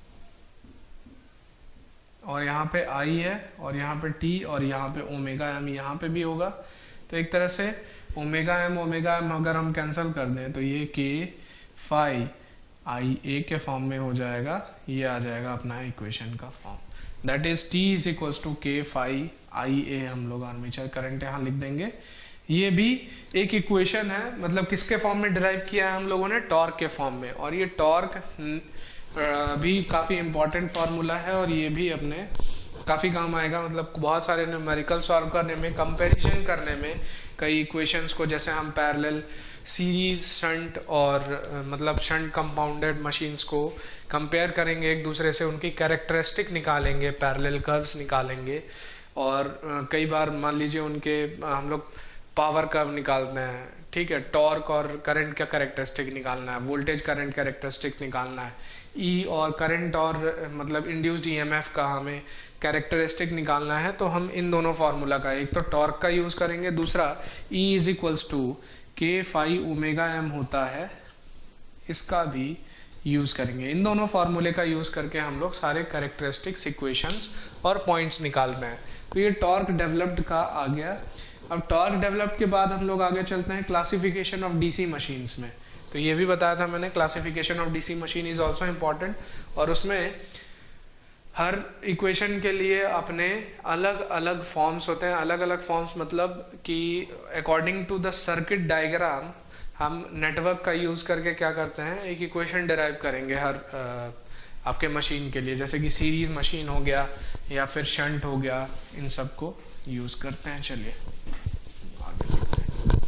और यहाँ पे आई है, और यहाँ पे टी, और यहाँ पे ओमेगा एम यहाँ पे भी होगा। तो एक तरह से ओमेगा एम अगर हम कैंसिल कर दें तो ये के फाई आई ए के फॉर्म में हो जाएगा, ये आ जाएगा अपना इक्वेशन का form, that is T is equals to K phi I A, हम लोग आर्मेचर करंट यहाँ लिख देंगे। ये भी एक इक्वेशन है, मतलब किसके फॉर्म में डिराइव किया है हम लोगों ने, टॉर्क के फॉर्म में, और ये टॉर्क भी काफ़ी इंपॉर्टेंट फार्मूला है, और ये भी अपने काफ़ी काम आएगा, मतलब बहुत सारे न्यूमेरिकल सॉल्व करने में, कंपैरिजन करने में कई इक्वेशंस को, जैसे हम पैरेलल सीरीज शंट और मतलब शंट कंपाउंडेड मशीन्स को कंपेयर करेंगे एक दूसरे से, उनकी कैरेक्टरिस्टिक निकालेंगे, पैरेलल कर्व्स निकालेंगे, और कई बार मान लीजिए उनके हम लोग पावर कर्व निकालते हैं, ठीक है, टॉर्क और करंट का कैरेक्टरिस्टिक निकालना है, वोल्टेज करंट कैरेक्टरिस्टिक निकालना है, ई और करंट और मतलब इंड्यूस्ड ईएमएफ का हमें कैरेक्टरिस्टिक निकालना है। तो हम इन दोनों फार्मूला का, एक तो टॉर्क का यूज़ करेंगे, दूसरा E is equals to K phi omega M होता है, इसका भी यूज़ करेंगे। इन दोनों फार्मूले का यूज़ करके हम लोग सारे कैरेक्टरिस्टिक्स, इक्वेशंस और पॉइंट्स निकालते हैं। तो ये टॉर्क डेवलप्ड का आ गया। अब टॉर्क डेवलप के बाद हम लोग आगे चलते हैं क्लासिफिकेशन ऑफ डीसी मशीन्स में। तो ये भी बताया था मैंने, classification of DC machine is also important, और उसमें हर इक्वेशन के लिए अपने अलग अलग फॉर्म्स होते हैं। अलग अलग फॉर्म्स मतलब कि according to the circuit diagram हम नेटवर्क का यूज़ करके क्या करते हैं, एक इक्वेशन डिराइव करेंगे हर आपके मशीन के लिए, जैसे कि सीरीज मशीन हो गया या फिर शंट हो गया, इन सब को यूज़ करते हैं। चलिए आगे बढ़ते हैं।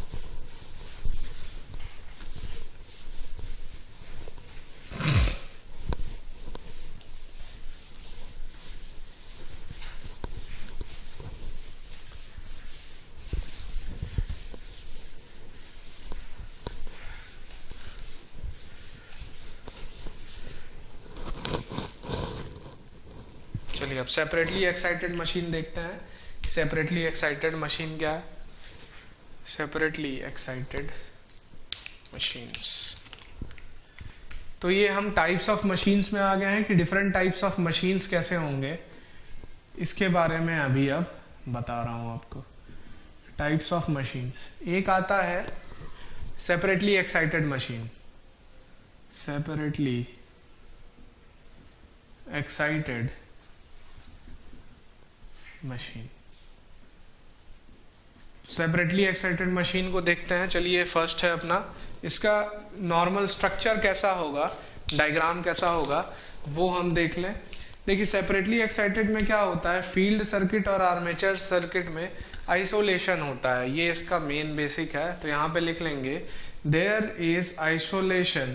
चलिए अब सेपरेटली एक्साइटेड मशीन देखते हैं। सेपरेटली एक्साइटेड मशीन क्या है? सेपरेटली एक्साइटेड मशीन्स, तो ये हम टाइप्स ऑफ मशीन्स में आ गए हैं कि डिफरेंट टाइप्स ऑफ मशीन्स कैसे होंगे, इसके बारे में अभी अब बता रहा हूं आपको। टाइप्स ऑफ मशीन्स, एक आता है separately excited machine, separately excited machine. Separately excited machine को देखते हैं। चलिए फर्स्ट है अपना, इसका नॉर्मल स्ट्रक्चर कैसा होगा, डायग्राम कैसा होगा वो हम देख लें। देखिए सेपरेटली एक्साइटेड में क्या होता है, फील्ड सर्किट और आर्मेचर सर्किट में आइसोलेशन होता है, ये इसका मेन बेसिक है। तो यहाँ पे लिख लेंगे there is isolation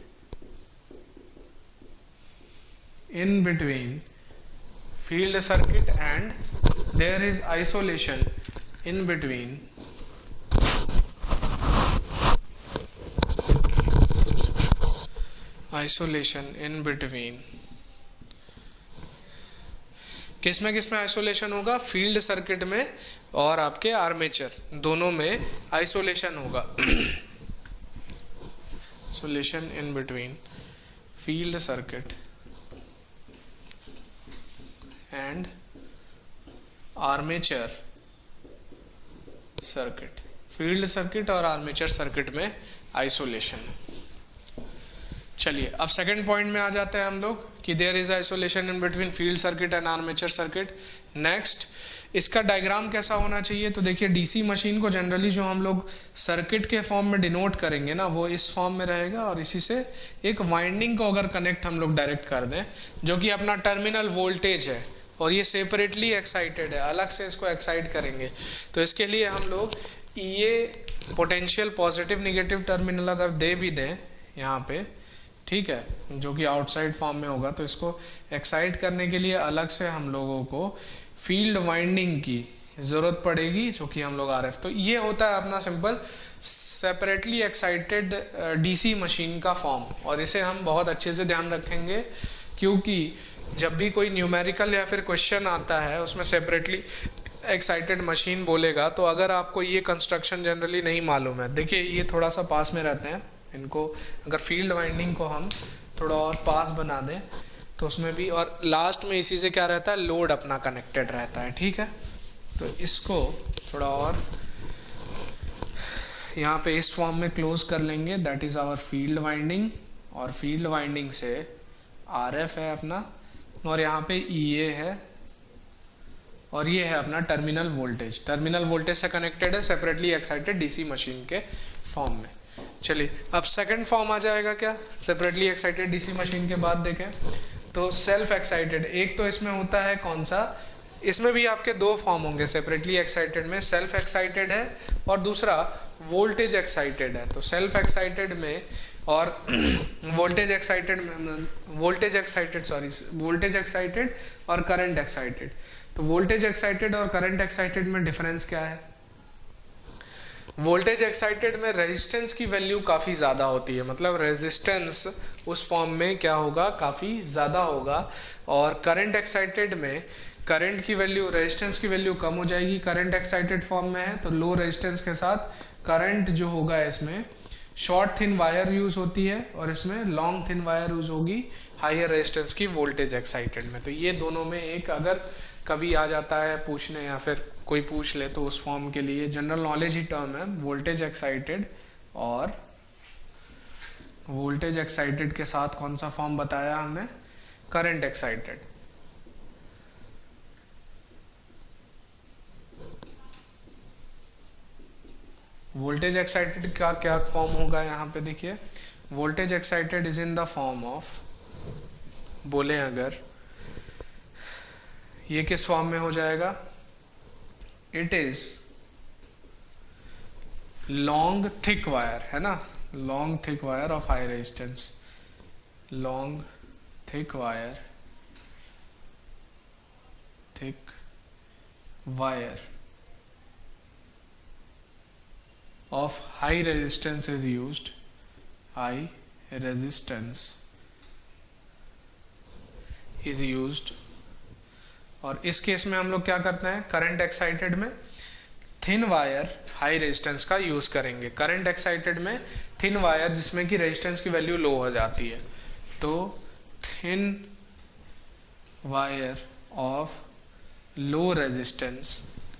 in between field circuit and there is isolation in between किसमें आइसोलेशन होगा, फील्ड सर्किट में और आपके आर्मेचर दोनों में आइसोलेशन होगा। Isolation in between field circuit and armature circuit, field circuit और आर्मेचर सर्किट में आइसोलेशन है। चलिए अब सेकंड पॉइंट में आ जाते हैं हम लोग कि there is isolation in between field circuit and armature circuit. Next, इसका डायग्राम कैसा होना चाहिए? तो देखिए डीसी मशीन को जनरली जो हम लोग सर्किट के फॉर्म में डिनोट करेंगे ना, वो इस फॉर्म में रहेगा, और इसी से एक वाइंडिंग को अगर कनेक्ट हम लोग डायरेक्ट कर दें, जो कि अपना टर्मिनल वोल्टेज है, और ये सेपरेटली एक्साइटेड है, अलग से इसको एक्साइट करेंगे, तो इसके लिए हम लोग ये पोटेंशियल पॉजिटिव निगेटिव टर्मिनल अगर दे भी दें यहाँ पे, ठीक है, जो कि आउटसाइड फॉर्म में होगा, तो इसको एक्साइट करने के लिए अलग से हम लोगों को फील्ड वाइंडिंग की ज़रूरत पड़ेगी, जो कि हम लोग आरएफ। तो ये होता है अपना simple separately excited DC machine का फॉर्म, और इसे हम बहुत अच्छे से ध्यान रखेंगे, क्योंकि जब भी कोई न्यूमेरिकल या फिर क्वेश्चन आता है उसमें सेपरेटली एक्साइटेड मशीन बोलेगा, तो अगर आपको ये कंस्ट्रक्शन जनरली नहीं मालूम है, देखिए ये थोड़ा सा पास में रहते हैं, इनको अगर फील्ड वाइंडिंग को हम थोड़ा और पास बना दें तो उसमें भी, और लास्ट में इसी से क्या रहता है, लोड अपना कनेक्टेड रहता है, ठीक है। तो इसको थोड़ा और यहाँ पे इस फॉर्म में क्लोज कर लेंगे, that is our field winding, और फील्ड वाइंडिंग से आरएफ है अपना, और यहाँ पे ईए है, और ये है अपना टर्मिनल वोल्टेज। टर्मिनल वोल्टेज से कनेक्टेड है सेपरेटली एक्साइटेड डीसी मशीन के फॉर्म में। चलिए अब सेकंड फॉर्म आ जाएगा क्या, सेपरेटली एक्साइटेड डीसी मशीन के बाद देखें तो सेल्फ एक्साइटेड। एक तो इसमें होता है कौन सा, इसमें भी आपके दो फॉर्म होंगे सेपरेटली एक्साइटेड में, सेल्फ एक्साइटेड है और दूसरा वोल्टेज एक्साइटेड है। तो सेल्फ एक्साइटेड में और वोल्टेज एक्साइटेड और करंट एक्साइटेड। तो वोल्टेज एक्साइटेड और करंट एक्साइटेड में डिफरेंस क्या है? वोल्टेज एक्साइटेड में रेजिस्टेंस की वैल्यू काफ़ी ज़्यादा होती है, मतलब रेजिस्टेंस उस फॉर्म में क्या होगा, काफ़ी ज़्यादा होगा, और करंट एक्साइटेड में करंट की वैल्यू, रेजिस्टेंस की वैल्यू कम हो जाएगी। करंट एक्साइटेड फॉर्म में है तो लो रेजिस्टेंस के साथ करंट जो होगा, इसमें शॉर्ट थिन वायर यूज होती है, और इसमें लॉन्ग थिन वायर यूज होगी हायर रेजिस्टेंस की वोल्टेज एक्साइटेड में। तो ये दोनों में एक अगर कभी आ जाता है पूछने, या फिर कोई पूछ ले, तो उस फॉर्म के लिए जनरल नॉलेज ही टर्म है वोल्टेज एक्साइटेड, और वोल्टेज एक्साइटेड के साथ कौन सा फॉर्म बताया हमने, करंट एक्साइटेड। वोल्टेज एक्साइटेड का क्या फॉर्म होगा यहाँ पे देखिए, voltage excited is in the form of, बोले अगर ये किस फॉर्म में हो जाएगा, it is long thick wire, है ना, long thick wire of high resistance, long thick wire, thick wire of high resistance is used, high resistance is used. और इस केस में हम लोग क्या करते हैं, करंट एक्साइटेड में थिन वायर हाई रेजिस्टेंस का यूज करेंगे, करंट एक्साइटेड में थिन वायर जिसमें कि रेजिस्टेंस की वैल्यू लो हो जाती है। तो thin wire of low resistance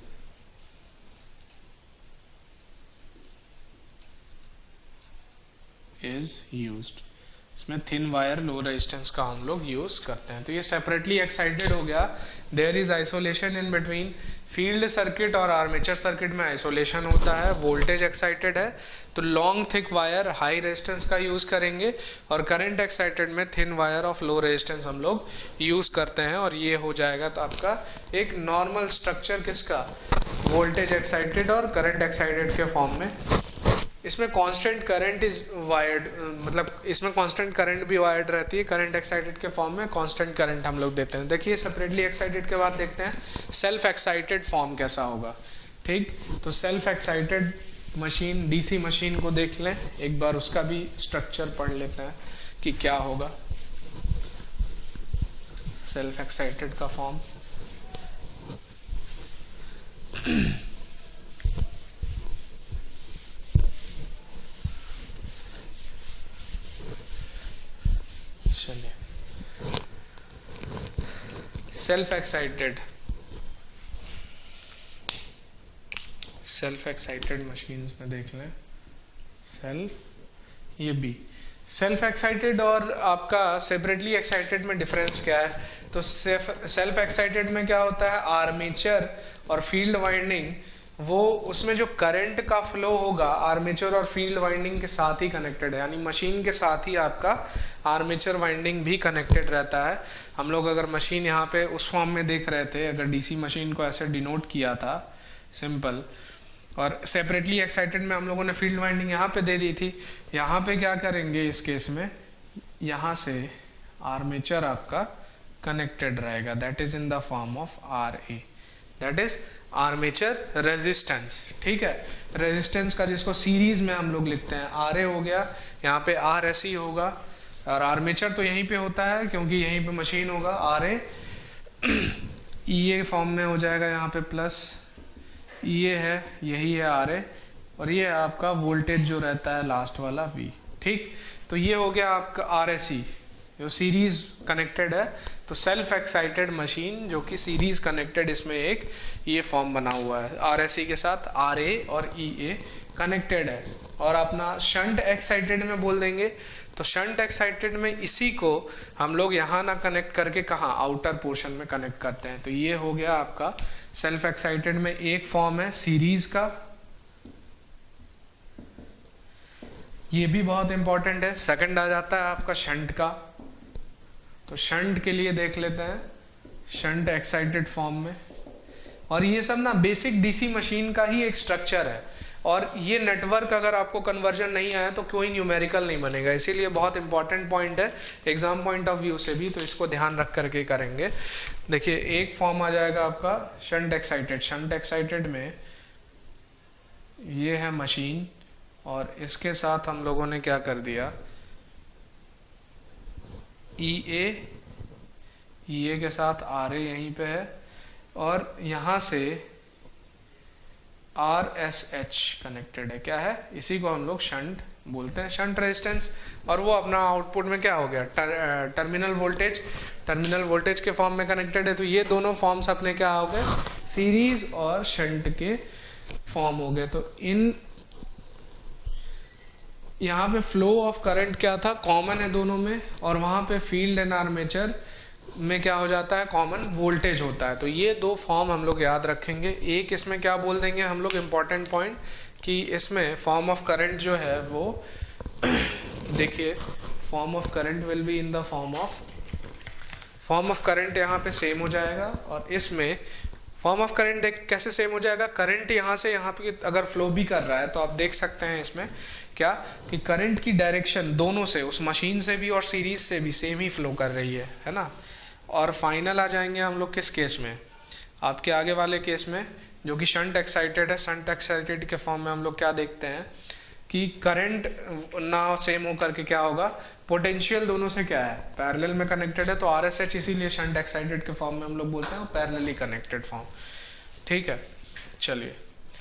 is used, इसमें थिन वायर लो रेजिस्टेंस का हम लोग यूज करते हैं। तो ये सेपरेटली एक्साइटेड हो गया। There is isolation in between, field circuit और आर्मेचर सर्किट में आइसोलेशन होता है, वोल्टेज एक्साइटेड है तो long thick wire high resistance का यूज करेंगे, और करंट एक्साइटेड में thin wire of low resistance हम लोग यूज करते हैं। और ये हो जाएगा तो आपका एक नॉर्मल स्ट्रक्चर किसका, वोल्टेज एक्साइटेड और करंट एक्साइटेड के फॉर्म में। इसमें कांस्टेंट करंट इज वायर्ड, मतलब इसमें कांस्टेंट करंट भी वायर्ड रहती है, करंट एक्साइटेड के फॉर्म में कांस्टेंट करंट हम लोग देते हैं। देखिए सेपरेटली एक्साइटेड के बाद देखते हैं सेल्फ एक्साइटेड फॉर्म कैसा होगा, ठीक। तो self excited machine, DC machine को देख लें एक बार, उसका भी स्ट्रक्चर पढ़ लेते हैं कि क्या होगा सेल्फ एक्साइटेड का फॉर्म। चलिए सेल्फ एक्साइटेड मशीन्स में देख लें, सेल्फ, ये बी सेल्फ एक्साइटेड और आपका सेपरेटली एक्साइटेड में डिफरेंस क्या है? तो सेल्फ एक्साइटेड में क्या होता है, आर्मेचर और फील्ड वाइंडिंग, वो उसमें जो करंट का फ्लो होगा आर्मेचर और फील्ड वाइंडिंग के साथ ही कनेक्टेड है, यानी मशीन के साथ ही आपका आर्मेचर वाइंडिंग भी कनेक्टेड रहता है। हम लोग अगर मशीन यहाँ पे उस फॉर्म में देख रहे थे, अगर डीसी मशीन को ऐसे डिनोट किया था सिंपल, और सेपरेटली एक्साइटेड में हम लोगों ने फील्ड वाइंडिंग यहाँ पे दे दी थी, यहाँ पे क्या करेंगे इस केस में, यहाँ से आर्मेचर आपका कनेक्टेड रहेगा, that is in the form of R A, that is armature resistance. ठीक है, रेजिस्टेंस का जिसको सीरीज में हम लोग लिखते हैं आर ए हो गया, यहाँ पे आर एस ई होगा, और आर्मेचर तो यहीं पे होता है क्योंकि यहीं पे मशीन होगा, R A E A form में हो जाएगा, यहाँ पे प्लस ई ए है, यही है आर ए, और ये आपका वोल्टेज जो रहता है लास्ट वाला वी। ठीक, तो ये हो गया आपका आर एस ई जो सीरीज कनेक्टेड है। तो सेल्फ एक्साइटेड मशीन जो कि सीरीज कनेक्टेड, इसमें एक ये फॉर्म बना हुआ है, आर एस ई के साथ आर ए और ई ए कनेक्टेड है। और अपना शंट एक्साइटेड में बोल देंगे, तो शंट एक्साइटेड में इसी को हम लोग यहाँ ना कनेक्ट करके कहाँ, आउटर पोर्शन में कनेक्ट करते हैं। तो ये हो गया आपका सेल्फ एक्साइटेड में एक फॉर्म है सीरीज का, ये भी बहुत इंपॉर्टेंट है। सेकंड आ जाता है आपका शंट का, तो शंट के लिए देख लेते हैं, शंट एक्साइटेड फॉर्म में, और ये सब ना बेसिक डीसी मशीन का ही एक स्ट्रक्चर है, और ये नेटवर्क अगर आपको कन्वर्जन नहीं आया तो कोई न्यूमेरिकल नहीं बनेगा, इसीलिए बहुत इंपॉर्टेंट पॉइंट है एग्जाम पॉइंट ऑफ व्यू से भी, तो इसको ध्यान रख करके करेंगे। देखिए एक फॉर्म आ जाएगा आपका शंट एक्साइटेड, शंट एक्साइटेड में ये है मशीन, और इसके साथ हम लोगों ने क्या कर दिया, ई ए के साथ आर ए यहीं पे है, और यहाँ से आर एस एच कनेक्टेड है, क्या है, इसी को हम लोग शंट बोलते हैं, शंट रेजिस्टेंस। और वो अपना आउटपुट में क्या हो गया, टर्मिनल वोल्टेज, टर्मिनल वोल्टेज के फॉर्म में कनेक्टेड है। तो ये दोनों फॉर्म्स अपने क्या हो गए, सीरीज और शंट के फॉर्म हो गए। तो इन यहाँ पे फ्लो ऑफ करंट क्या था, कॉमन है दोनों में, और वहाँ पे फील्ड एंड आर्मेचर में क्या हो जाता है, कॉमन वोल्टेज होता है। तो ये दो फॉर्म हम लोग याद रखेंगे। एक इसमें क्या बोल देंगे हम लोग इम्पॉर्टेंट पॉइंट, कि इसमें फॉर्म ऑफ करंट जो है वो देखिए form of current will be in the form of current यहाँ पे सेम हो जाएगा, और इसमें फॉर्म ऑफ करंट देख कैसे सेम हो जाएगा, करंट यहाँ से यहाँ पे अगर फ्लो भी कर रहा है तो आप देख सकते हैं इसमें क्या, कि करंट की डायरेक्शन दोनों से, उस मशीन से भी और सीरीज से भी सेम ही फ्लो कर रही है ना। और फाइनल आ जाएंगे हम लोग किस केस में, आपके आगे वाले केस में, जो कि शंट एक्साइटेड है। शंट एक्साइटेड के फॉर्म में हम लोग क्या देखते हैं कि करंट ना सेम होकर के क्या होगा, पोटेंशियल दोनों से क्या है, पैरेलल में कनेक्टेड है। तो आर एस एच इसीलिए शंट एक्साइटेड के फॉर्म में हम लोग बोलते हैं पैरेलली कनेक्टेड फॉर्म। ठीक है, चलिए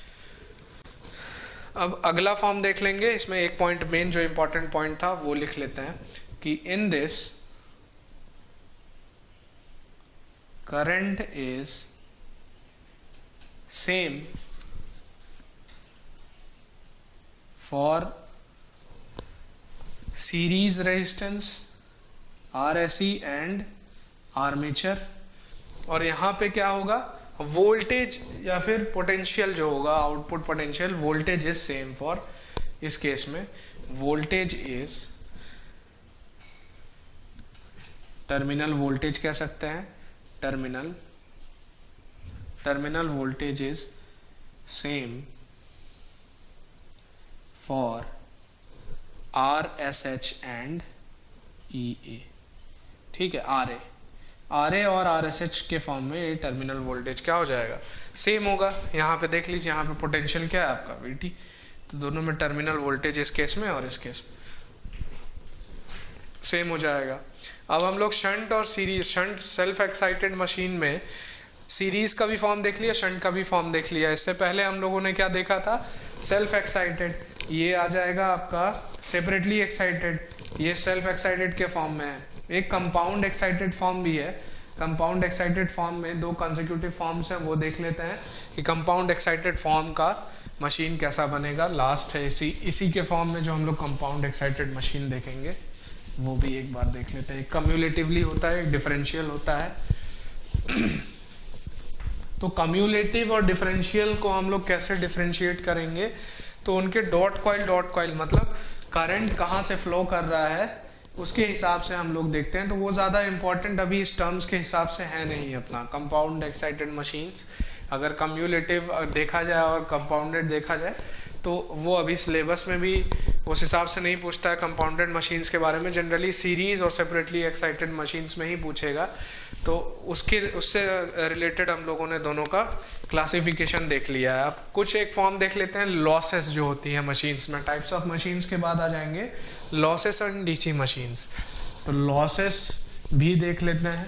अब अगला फॉर्म देख लेंगे। इसमें एक पॉइंट मेन जो इंपॉर्टेंट पॉइंट था वो लिख लेते हैं कि in this current is same for series resistance RSE and armature. और यहाँ पे क्या होगा, वोल्टेज या फिर पोटेंशियल जो होगा, output potential, voltage is same for, इस केस में वोल्टेज इज, टर्मिनल वोल्टेज कह सकते हैं, terminal voltage is same for RSH and EA। ठीक है, RA और RSH के फॉर्म में ये टर्मिनल वोल्टेज क्या हो जाएगा, सेम होगा। यहाँ पे देख लीजिए, यहाँ पे पोटेंशियल क्या है आपका VT, तो दोनों में टर्मिनल वोल्टेज इस केस में और इस केस में सेम हो जाएगा। अब हम लोग शंट और series, shunt self excited machine में सीरीज का भी फॉर्म देख लिया, शंट का भी फॉर्म देख लिया। इससे पहले हम लोगों ने क्या देखा था, सेल्फ एक्साइटेड, ये आ जाएगा आपका सेपरेटली एक्साइटेड, ये सेल्फ एक्साइटेड के फॉर्म में है। एक कंपाउंड एक्साइटेड फॉर्म भी है। कंपाउंड एक्साइटेड फॉर्म में दो कंसेक्यूटिव फॉर्म्स हैं, वो देख लेते हैं कि कंपाउंड एक्साइटेड फॉर्म का मशीन कैसा बनेगा लास्ट है इसी के फॉर्म में जो हम लोग कंपाउंड एक्साइटेड मशीन देखेंगे वो भी एक बार देख लेते हैं। कम्यूलेटिवली होता है, एक डिफरेंशियल होता है। तो कम्यूलेटिव और डिफरेंशियल को हम लोग कैसे डिफरेंशिएट करेंगे, तो उनके डॉट कॉइल मतलब करंट कहाँ से फ्लो कर रहा है उसके हिसाब से हम लोग देखते हैं। तो वो ज़्यादा इंपॉर्टेंट अभी इस टर्म्स के हिसाब से है नहीं अपना कंपाउंड एक्साइटेड मशीन्स। अगर कम्यूलेटिव देखा जाए और कंपाउंडेड देखा जाए तो वो अभी सिलेबस में भी उस हिसाब से नहीं पूछता है कंपाउंडेड मशीन्स के बारे में, जनरली सीरीज और सेपरेटली एक्साइटेड मशीन्स में ही पूछेगा। तो उससे रिलेटेड हम लोगों ने दोनों का क्लासिफिकेशन देख लिया है। अब कुछ एक फॉर्म देख लेते हैं लॉसेस जो होती है मशीन्स में। टाइप्स ऑफ मशीन्स के बाद आ जाएंगे लॉसेस एंड डीसी मशीन्स। तो लॉसेस भी देख लेते हैं।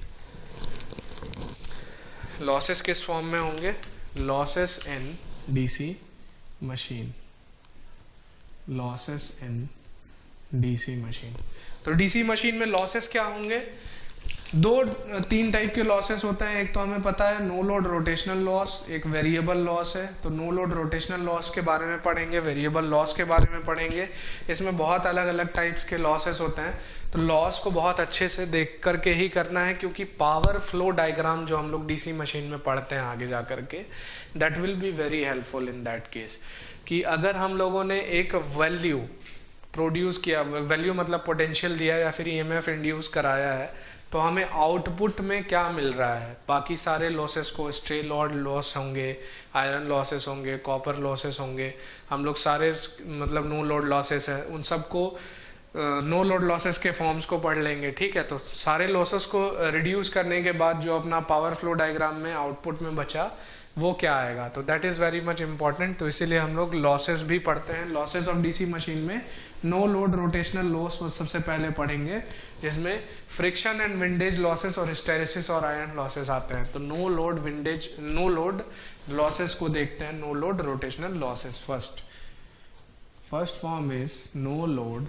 लॉसेस किस फॉर्म में होंगे, losses in DC machine, losses in DC machine. तो डीसी मशीन में लॉसेस क्या होंगे, तीन टाइप के लॉसेस होते हैं। एक तो हमें पता है नो लोड रोटेशनल लॉस, एक वेरिएबल लॉस है। तो नो लोड रोटेशनल लॉस के बारे में पढ़ेंगे, वेरिएबल लॉस के बारे में पढ़ेंगे। इसमें बहुत अलग अलग टाइप्स के लॉसेस होते हैं। तो लॉस को बहुत अच्छे से देख करके ही करना है, क्योंकि पावर फ्लो डायग्राम जो हम लोग डीसी मशीन में पढ़ते हैं आगे जा करके, that will be very helpful in that case. कि अगर हम लोगों ने एक वैल्यू प्रोड्यूस किया, वैल्यू मतलब पोटेंशियल दिया या फिर ईएमएफ इंड्यूस कराया है, तो हमें आउटपुट में क्या मिल रहा है, बाकी सारे लॉसेस को, स्ट्रे लॉड लॉस होंगे, आयरन लॉसेस होंगे, कॉपर लॉसेस होंगे, हम लोग सारे मतलब नो लोड लॉसेस है, उन सबको नो लोड लॉसेस के फॉर्म्स को पढ़ लेंगे। ठीक है, तो सारे लॉसेस को रिड्यूस करने के बाद जो अपना पावर फ्लो डायग्राम में आउटपुट में बचा वो क्या आएगा, तो that is very much important. तो इसीलिए हम लोग लॉसेस भी पढ़ते हैं। लॉसेस ऑफ डीसी मशीन में नो लोड रोटेशनल लॉस सबसे पहले पढ़ेंगे, जिसमें फ्रिक्शन एंड विंडेज लॉसेस और हिस्टेरेसिस और आयरन लॉसेस आते हैं। तो नो लोड लॉसेस को देखते हैं। No load rotational losses first form is no load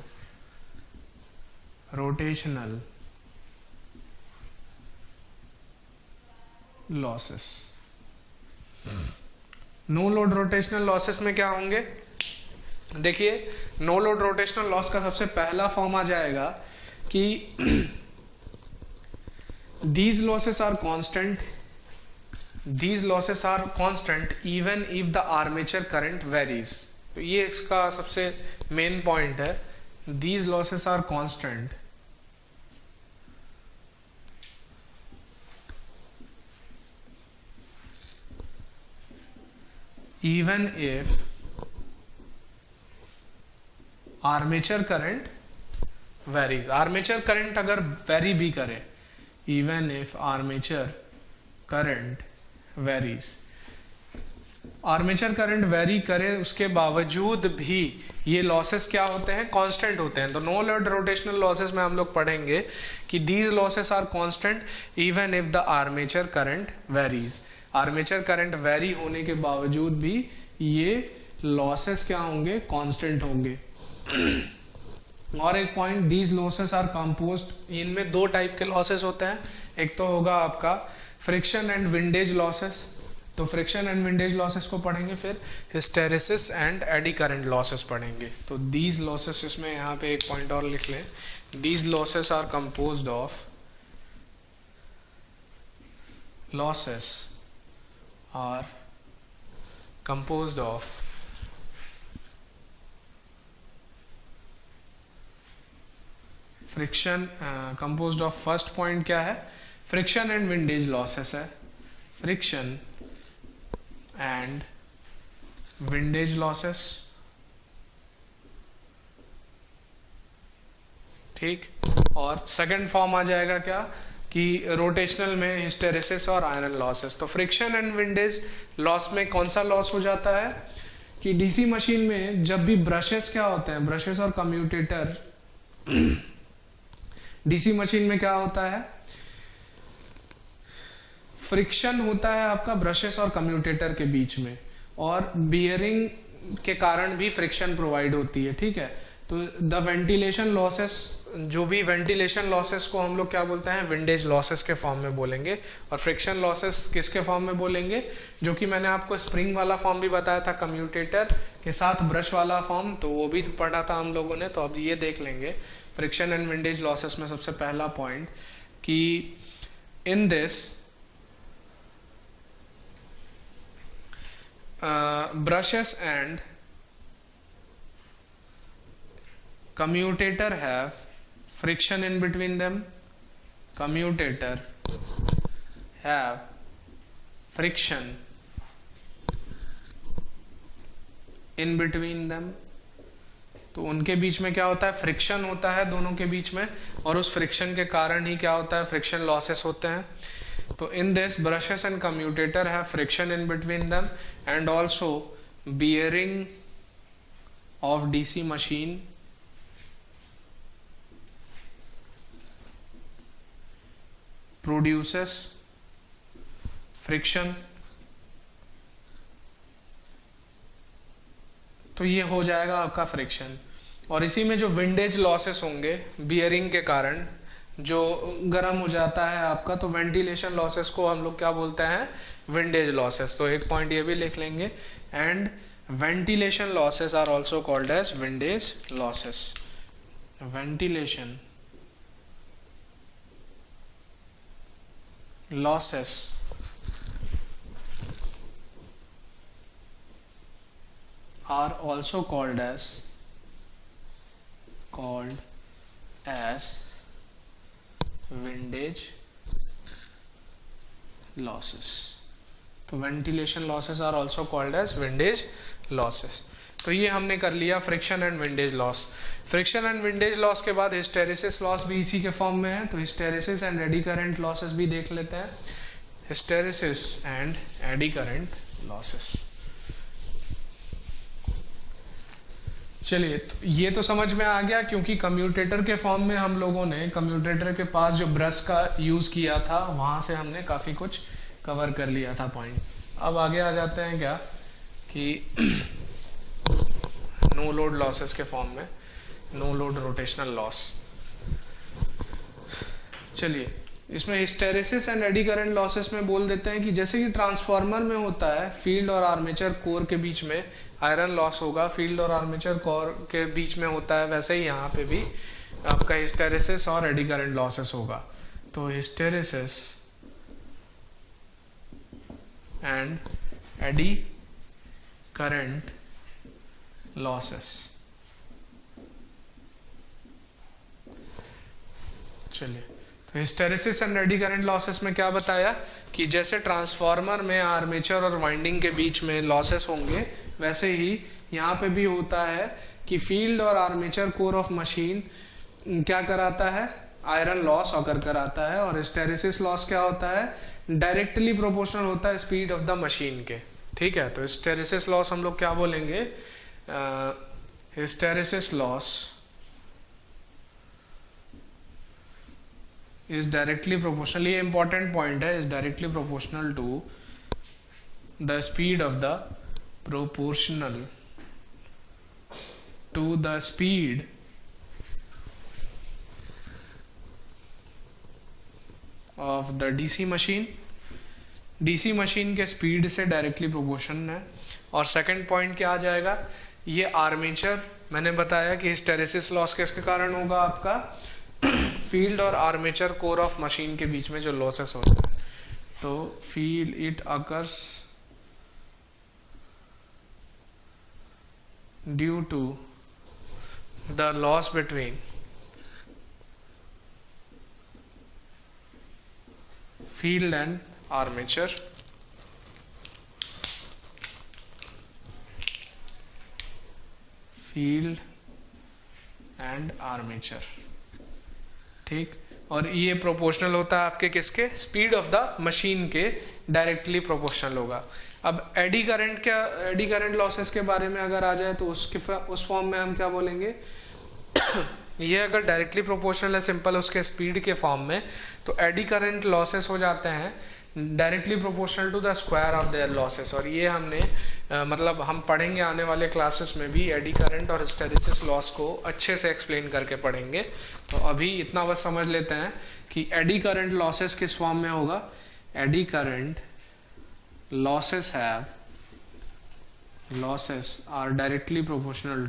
rotational losses. No load rotational losses में क्या होंगे, देखिए नो लोड रोटेशनल लॉस का सबसे पहला फॉर्म आ जाएगा कि these losses are constant even if the armature current varies। तो ये इसका सबसे मेन पॉइंट है, these losses are constant even if armature current varies. Armature current vary वेरी भी करे, even if armature current varies, armature current vary करे उसके बावजूद भी ये लॉसेस क्या होते हैं, कांस्टेंट होते हैं। तो नो लोड रोटेशनल लॉसेस में हम लोग पढ़ेंगे कि these losses are constant even if the armature current varies. Armature current vary होने के बावजूद भी ये लॉसेस क्या होंगे, कांस्टेंट होंगे। और एक point, these losses are composed, इनमें दो टाइप के लॉसेस होते हैं। एक तो होगा आपका फ्रिक्शन एंड विंडेज लॉसेस। तो फ्रिक्शन एंड विंडेज लॉसेस को पढ़ेंगे, फिर hysteresis and eddy current losses पढ़ेंगे। तो दीज लॉसेस, इसमें यहाँ पे एक पॉइंट और लिख लें, these losses are composed of losses are composed of friction, composed of first point क्या है, friction and windage losses है, friction and windage losses। ठीक, और सेकंड फॉर्म आ जाएगा क्या कि रोटेशनल में हिस्टेरेसिस और आयरन लॉसेस। तो फ्रिक्शन एंड विंडेज लॉस में कौन सा लॉस हो जाता है कि डीसी मशीन में जब भी ब्रशेस क्या होते हैं, ब्रशेस और कम्यूटेटर, डीसी मशीन में क्या होता है, फ्रिक्शन होता है आपका ब्रशेस और कम्यूटेटर के बीच में, और बियरिंग के कारण भी फ्रिक्शन प्रोवाइड होती है। ठीक है, तो द वेंटिलेशन लॉसेस, जो भी वेंटिलेशन लॉसेस को हम लोग क्या बोलते हैं, विंडेज लॉसेस के फॉर्म में बोलेंगे, और फ्रिक्शन लॉसेस किसके फॉर्म में बोलेंगे, जो कि मैंने आपको स्प्रिंग वाला फॉर्म भी बताया था कम्यूटेटर के साथ ब्रश वाला फॉर्म, तो वो भी पढ़ा था हम लोगों ने। तो अब ये देख लेंगे फ्रिक्शन एंड विंडेज लॉसेस में सबसे पहला पॉइंट कि in this brushes and commutator have friction in between them. Commutator have friction in between them. तो उनके बीच में क्या होता है, फ्रिक्शन होता है दोनों के बीच में, और उस फ्रिक्शन के कारण ही क्या होता है, फ्रिक्शन लॉसेस होते हैं। तो in this brushes and commutator have friction in between them, and also bearing of DC machine produces friction. तो ये हो जाएगा आपका फ्रिक्शन। और इसी में जो विंडेज लॉसेस होंगे बियरिंग के कारण जो गर्म हो जाता है आपका, तो वेंटिलेशन लॉसेस को हम लोग क्या बोलते हैं, विंडेज लॉसेस। तो एक पॉइंट ये भी लिख लेंगे, and ventilation losses are also called as windage losses. Ventilation losses are also called as windage losses. तो ventilation losses are also called as windage losses. तो ये हमने कर लिया friction and windage loss. Friction and windage loss के बाद hysteresis loss भी इसी के फॉर्म में है, तो hysteresis and eddy current losses भी देख लेते हैं। Hysteresis and eddy current losses, चलिए तो ये तो समझ में आ गया, क्योंकि कम्यूटेटर के फॉर्म में हम लोगों ने कम्यूटेटर के पास जो ब्रश का यूज़ किया था वहाँ से हमने काफ़ी कुछ कवर कर लिया था पॉइंट। अब आगे आ जाते हैं क्या कि नो लोड लॉसेस के फॉर्म में, नो लोड रोटेशनल लॉस। चलिए इसमें hysteresis and eddy current losses में बोल देते हैं कि जैसे कि ट्रांसफार्मर में होता है फील्ड और आर्मेचर कोर के बीच में आयरन लॉस होगा, फील्ड और आर्मेचर कोर के बीच में होता है, वैसे ही यहाँ पे भी आपका हिस्टेरिसिस और एडी करंट लॉसेस होगा। तो hysteresis and eddy current losses, चलिए तो hysteresis and eddy current losses में क्या बताया कि जैसे ट्रांसफार्मर में आर्मेचर और वाइंडिंग के बीच में लॉसेस होंगे, वैसे ही यहाँ पे भी होता है कि फील्ड और आर्मेचर कोर ऑफ मशीन क्या कराता है, आयरन लॉस ऑकर कराता है। और हिस्टेरिसिस लॉस क्या होता है, डायरेक्टली प्रोपोर्शनल होता है स्पीड ऑफ द मशीन के। ठीक है, तो हिस्टेरिसिस लॉस हम लोग क्या बोलेंगे, hysteresis loss is directly proportional, ये important point है, is directly proportional to the speed of the proportional to the speed of the DC machine, DC machine के स्पीड से डायरेक्टली प्रोपोर्शन है। और सेकंड पॉइंट क्या आ जाएगा, ये आर्मेचर मैंने बताया कि हिस्टेरिसिस लॉस किसके कारण होगा, आपका फील्ड और आर्मेचर कोर ऑफ मशीन के बीच में जो लॉसेस होते हैं। तो field it occurs due to the loss between field and armature, field and armature. ठीक, और ये प्रोपोर्शनल होता है आपके किसके, स्पीड ऑफ द मशीन के डायरेक्टली प्रोपोर्शनल होगा। अब एडी करंट, क्या एडी करंट लॉसेस के बारे में अगर आ जाए तो उस फॉर्म में हम क्या बोलेंगे ये अगर डायरेक्टली प्रोपोर्शनल है सिंपल उसके स्पीड के फॉर्म में, तो एडी करंट लॉसेस हो जाते हैं directly proportional to the square of their losses. और ये हमने मतलब हम पढ़ेंगे आने वाले क्लासेस में भी एडी करंट और हिस्टेरेसिस लॉस को अच्छे से एक्सप्लेन करके पढ़ेंगे। तो अभी इतना बस समझ लेते हैं कि एडी करंट लॉसेस किस फॉर्म में होगा। Eddy current losses are directly proportional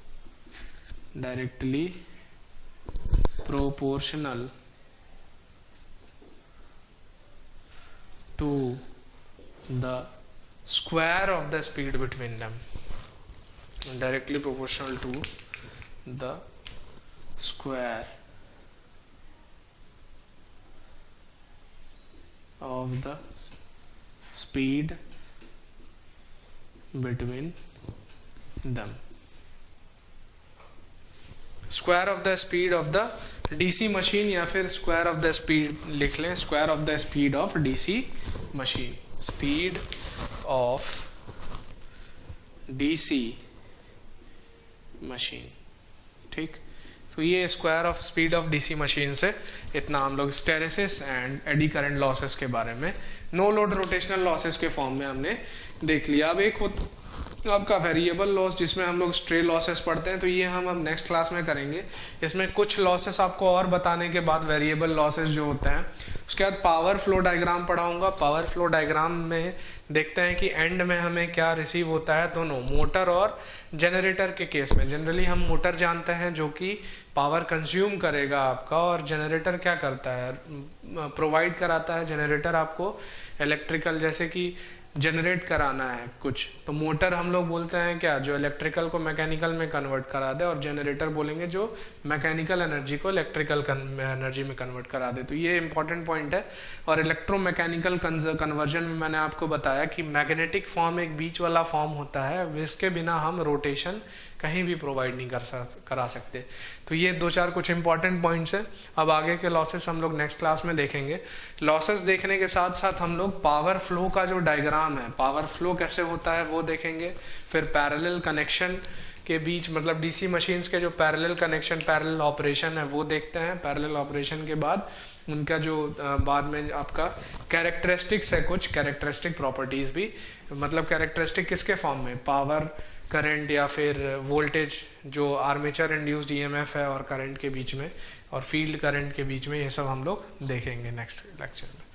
to the square of the speed between them, directly proportional to the square of the speed between them। Square of the speed of the DC machine, या फिर square of the speed लिख लें, square of the speed of DC machine, speed of DC machine. ठीक, तो ये square of speed of DC machine से इतना हम लोग hysteresis and eddy current losses के बारे में नो लोड रोटेशनल लॉसेस के फॉर्म में हमने देख लिया। अब एक आपका वेरिएबल लॉस जिसमें हम लोग स्ट्रे लॉसेस पढ़ते हैं, तो ये हम अब नेक्स्ट क्लास में करेंगे। इसमें कुछ लॉसेस आपको और बताने के बाद वेरिएबल लॉसेस जो होते हैं, उसके बाद पावर फ्लो डायग्राम पढ़ाऊंगा। पावर फ्लो डायग्राम में देखते हैं कि एंड में हमें क्या रिसीव होता है। दोनों मोटर और जनरेटर के केस में जनरली हम मोटर जानते हैं जो कि पावर कंज्यूम करेगा आपका, और जनरेटर क्या करता है, प्रोवाइड कराता है। जनरेटर आपको इलेक्ट्रिकल जैसे कि जनरेट कराना है कुछ, तो मोटर हम लोग बोलते हैं क्या, जो इलेक्ट्रिकल को मैकेनिकल में कन्वर्ट करा दे, और जनरेटर बोलेंगे जो मैकेनिकल एनर्जी को इलेक्ट्रिकल एनर्जी में कन्वर्ट करा दे। तो ये इंपॉर्टेंट पॉइंट है। और इलेक्ट्रोमैकेनिकल कन्वर्जन में मैंने आपको बताया कि मैग्नेटिक फॉर्म एक बीच वाला फॉर्म होता है, इसके बिना हम रोटेशन कहीं भी प्रोवाइड नहीं करा सकते। तो ये दो चार कुछ इंपॉर्टेंट पॉइंट्स हैं। अब आगे के लॉसेस हम लोग नेक्स्ट क्लास में देखेंगे। लॉसेस देखने के साथ साथ हम लोग पावर फ्लो का जो डायग्राम है, पावर फ्लो कैसे होता है वो देखेंगे। फिर पैरेलल कनेक्शन के बीच, मतलब डीसी मशीन्स के जो पैरेलल कनेक्शन, पैरेलल ऑपरेशन है वो देखते हैं। पैरेलल ऑपरेशन के बाद उनका जो बाद में आपका कैरेक्टरिस्टिक्स है, कुछ कैरेक्टरिस्टिक प्रॉपर्टीज भी, मतलब कैरेक्टरिस्टिक किसके फॉर्म में, पावर, करंट या फिर वोल्टेज, जो आर्मेचर इंड्यूस्ड ईएमएफ है और करंट के बीच में, और फील्ड करंट के बीच में, ये सब हम लोग देखेंगे नेक्स्ट लेक्चर में।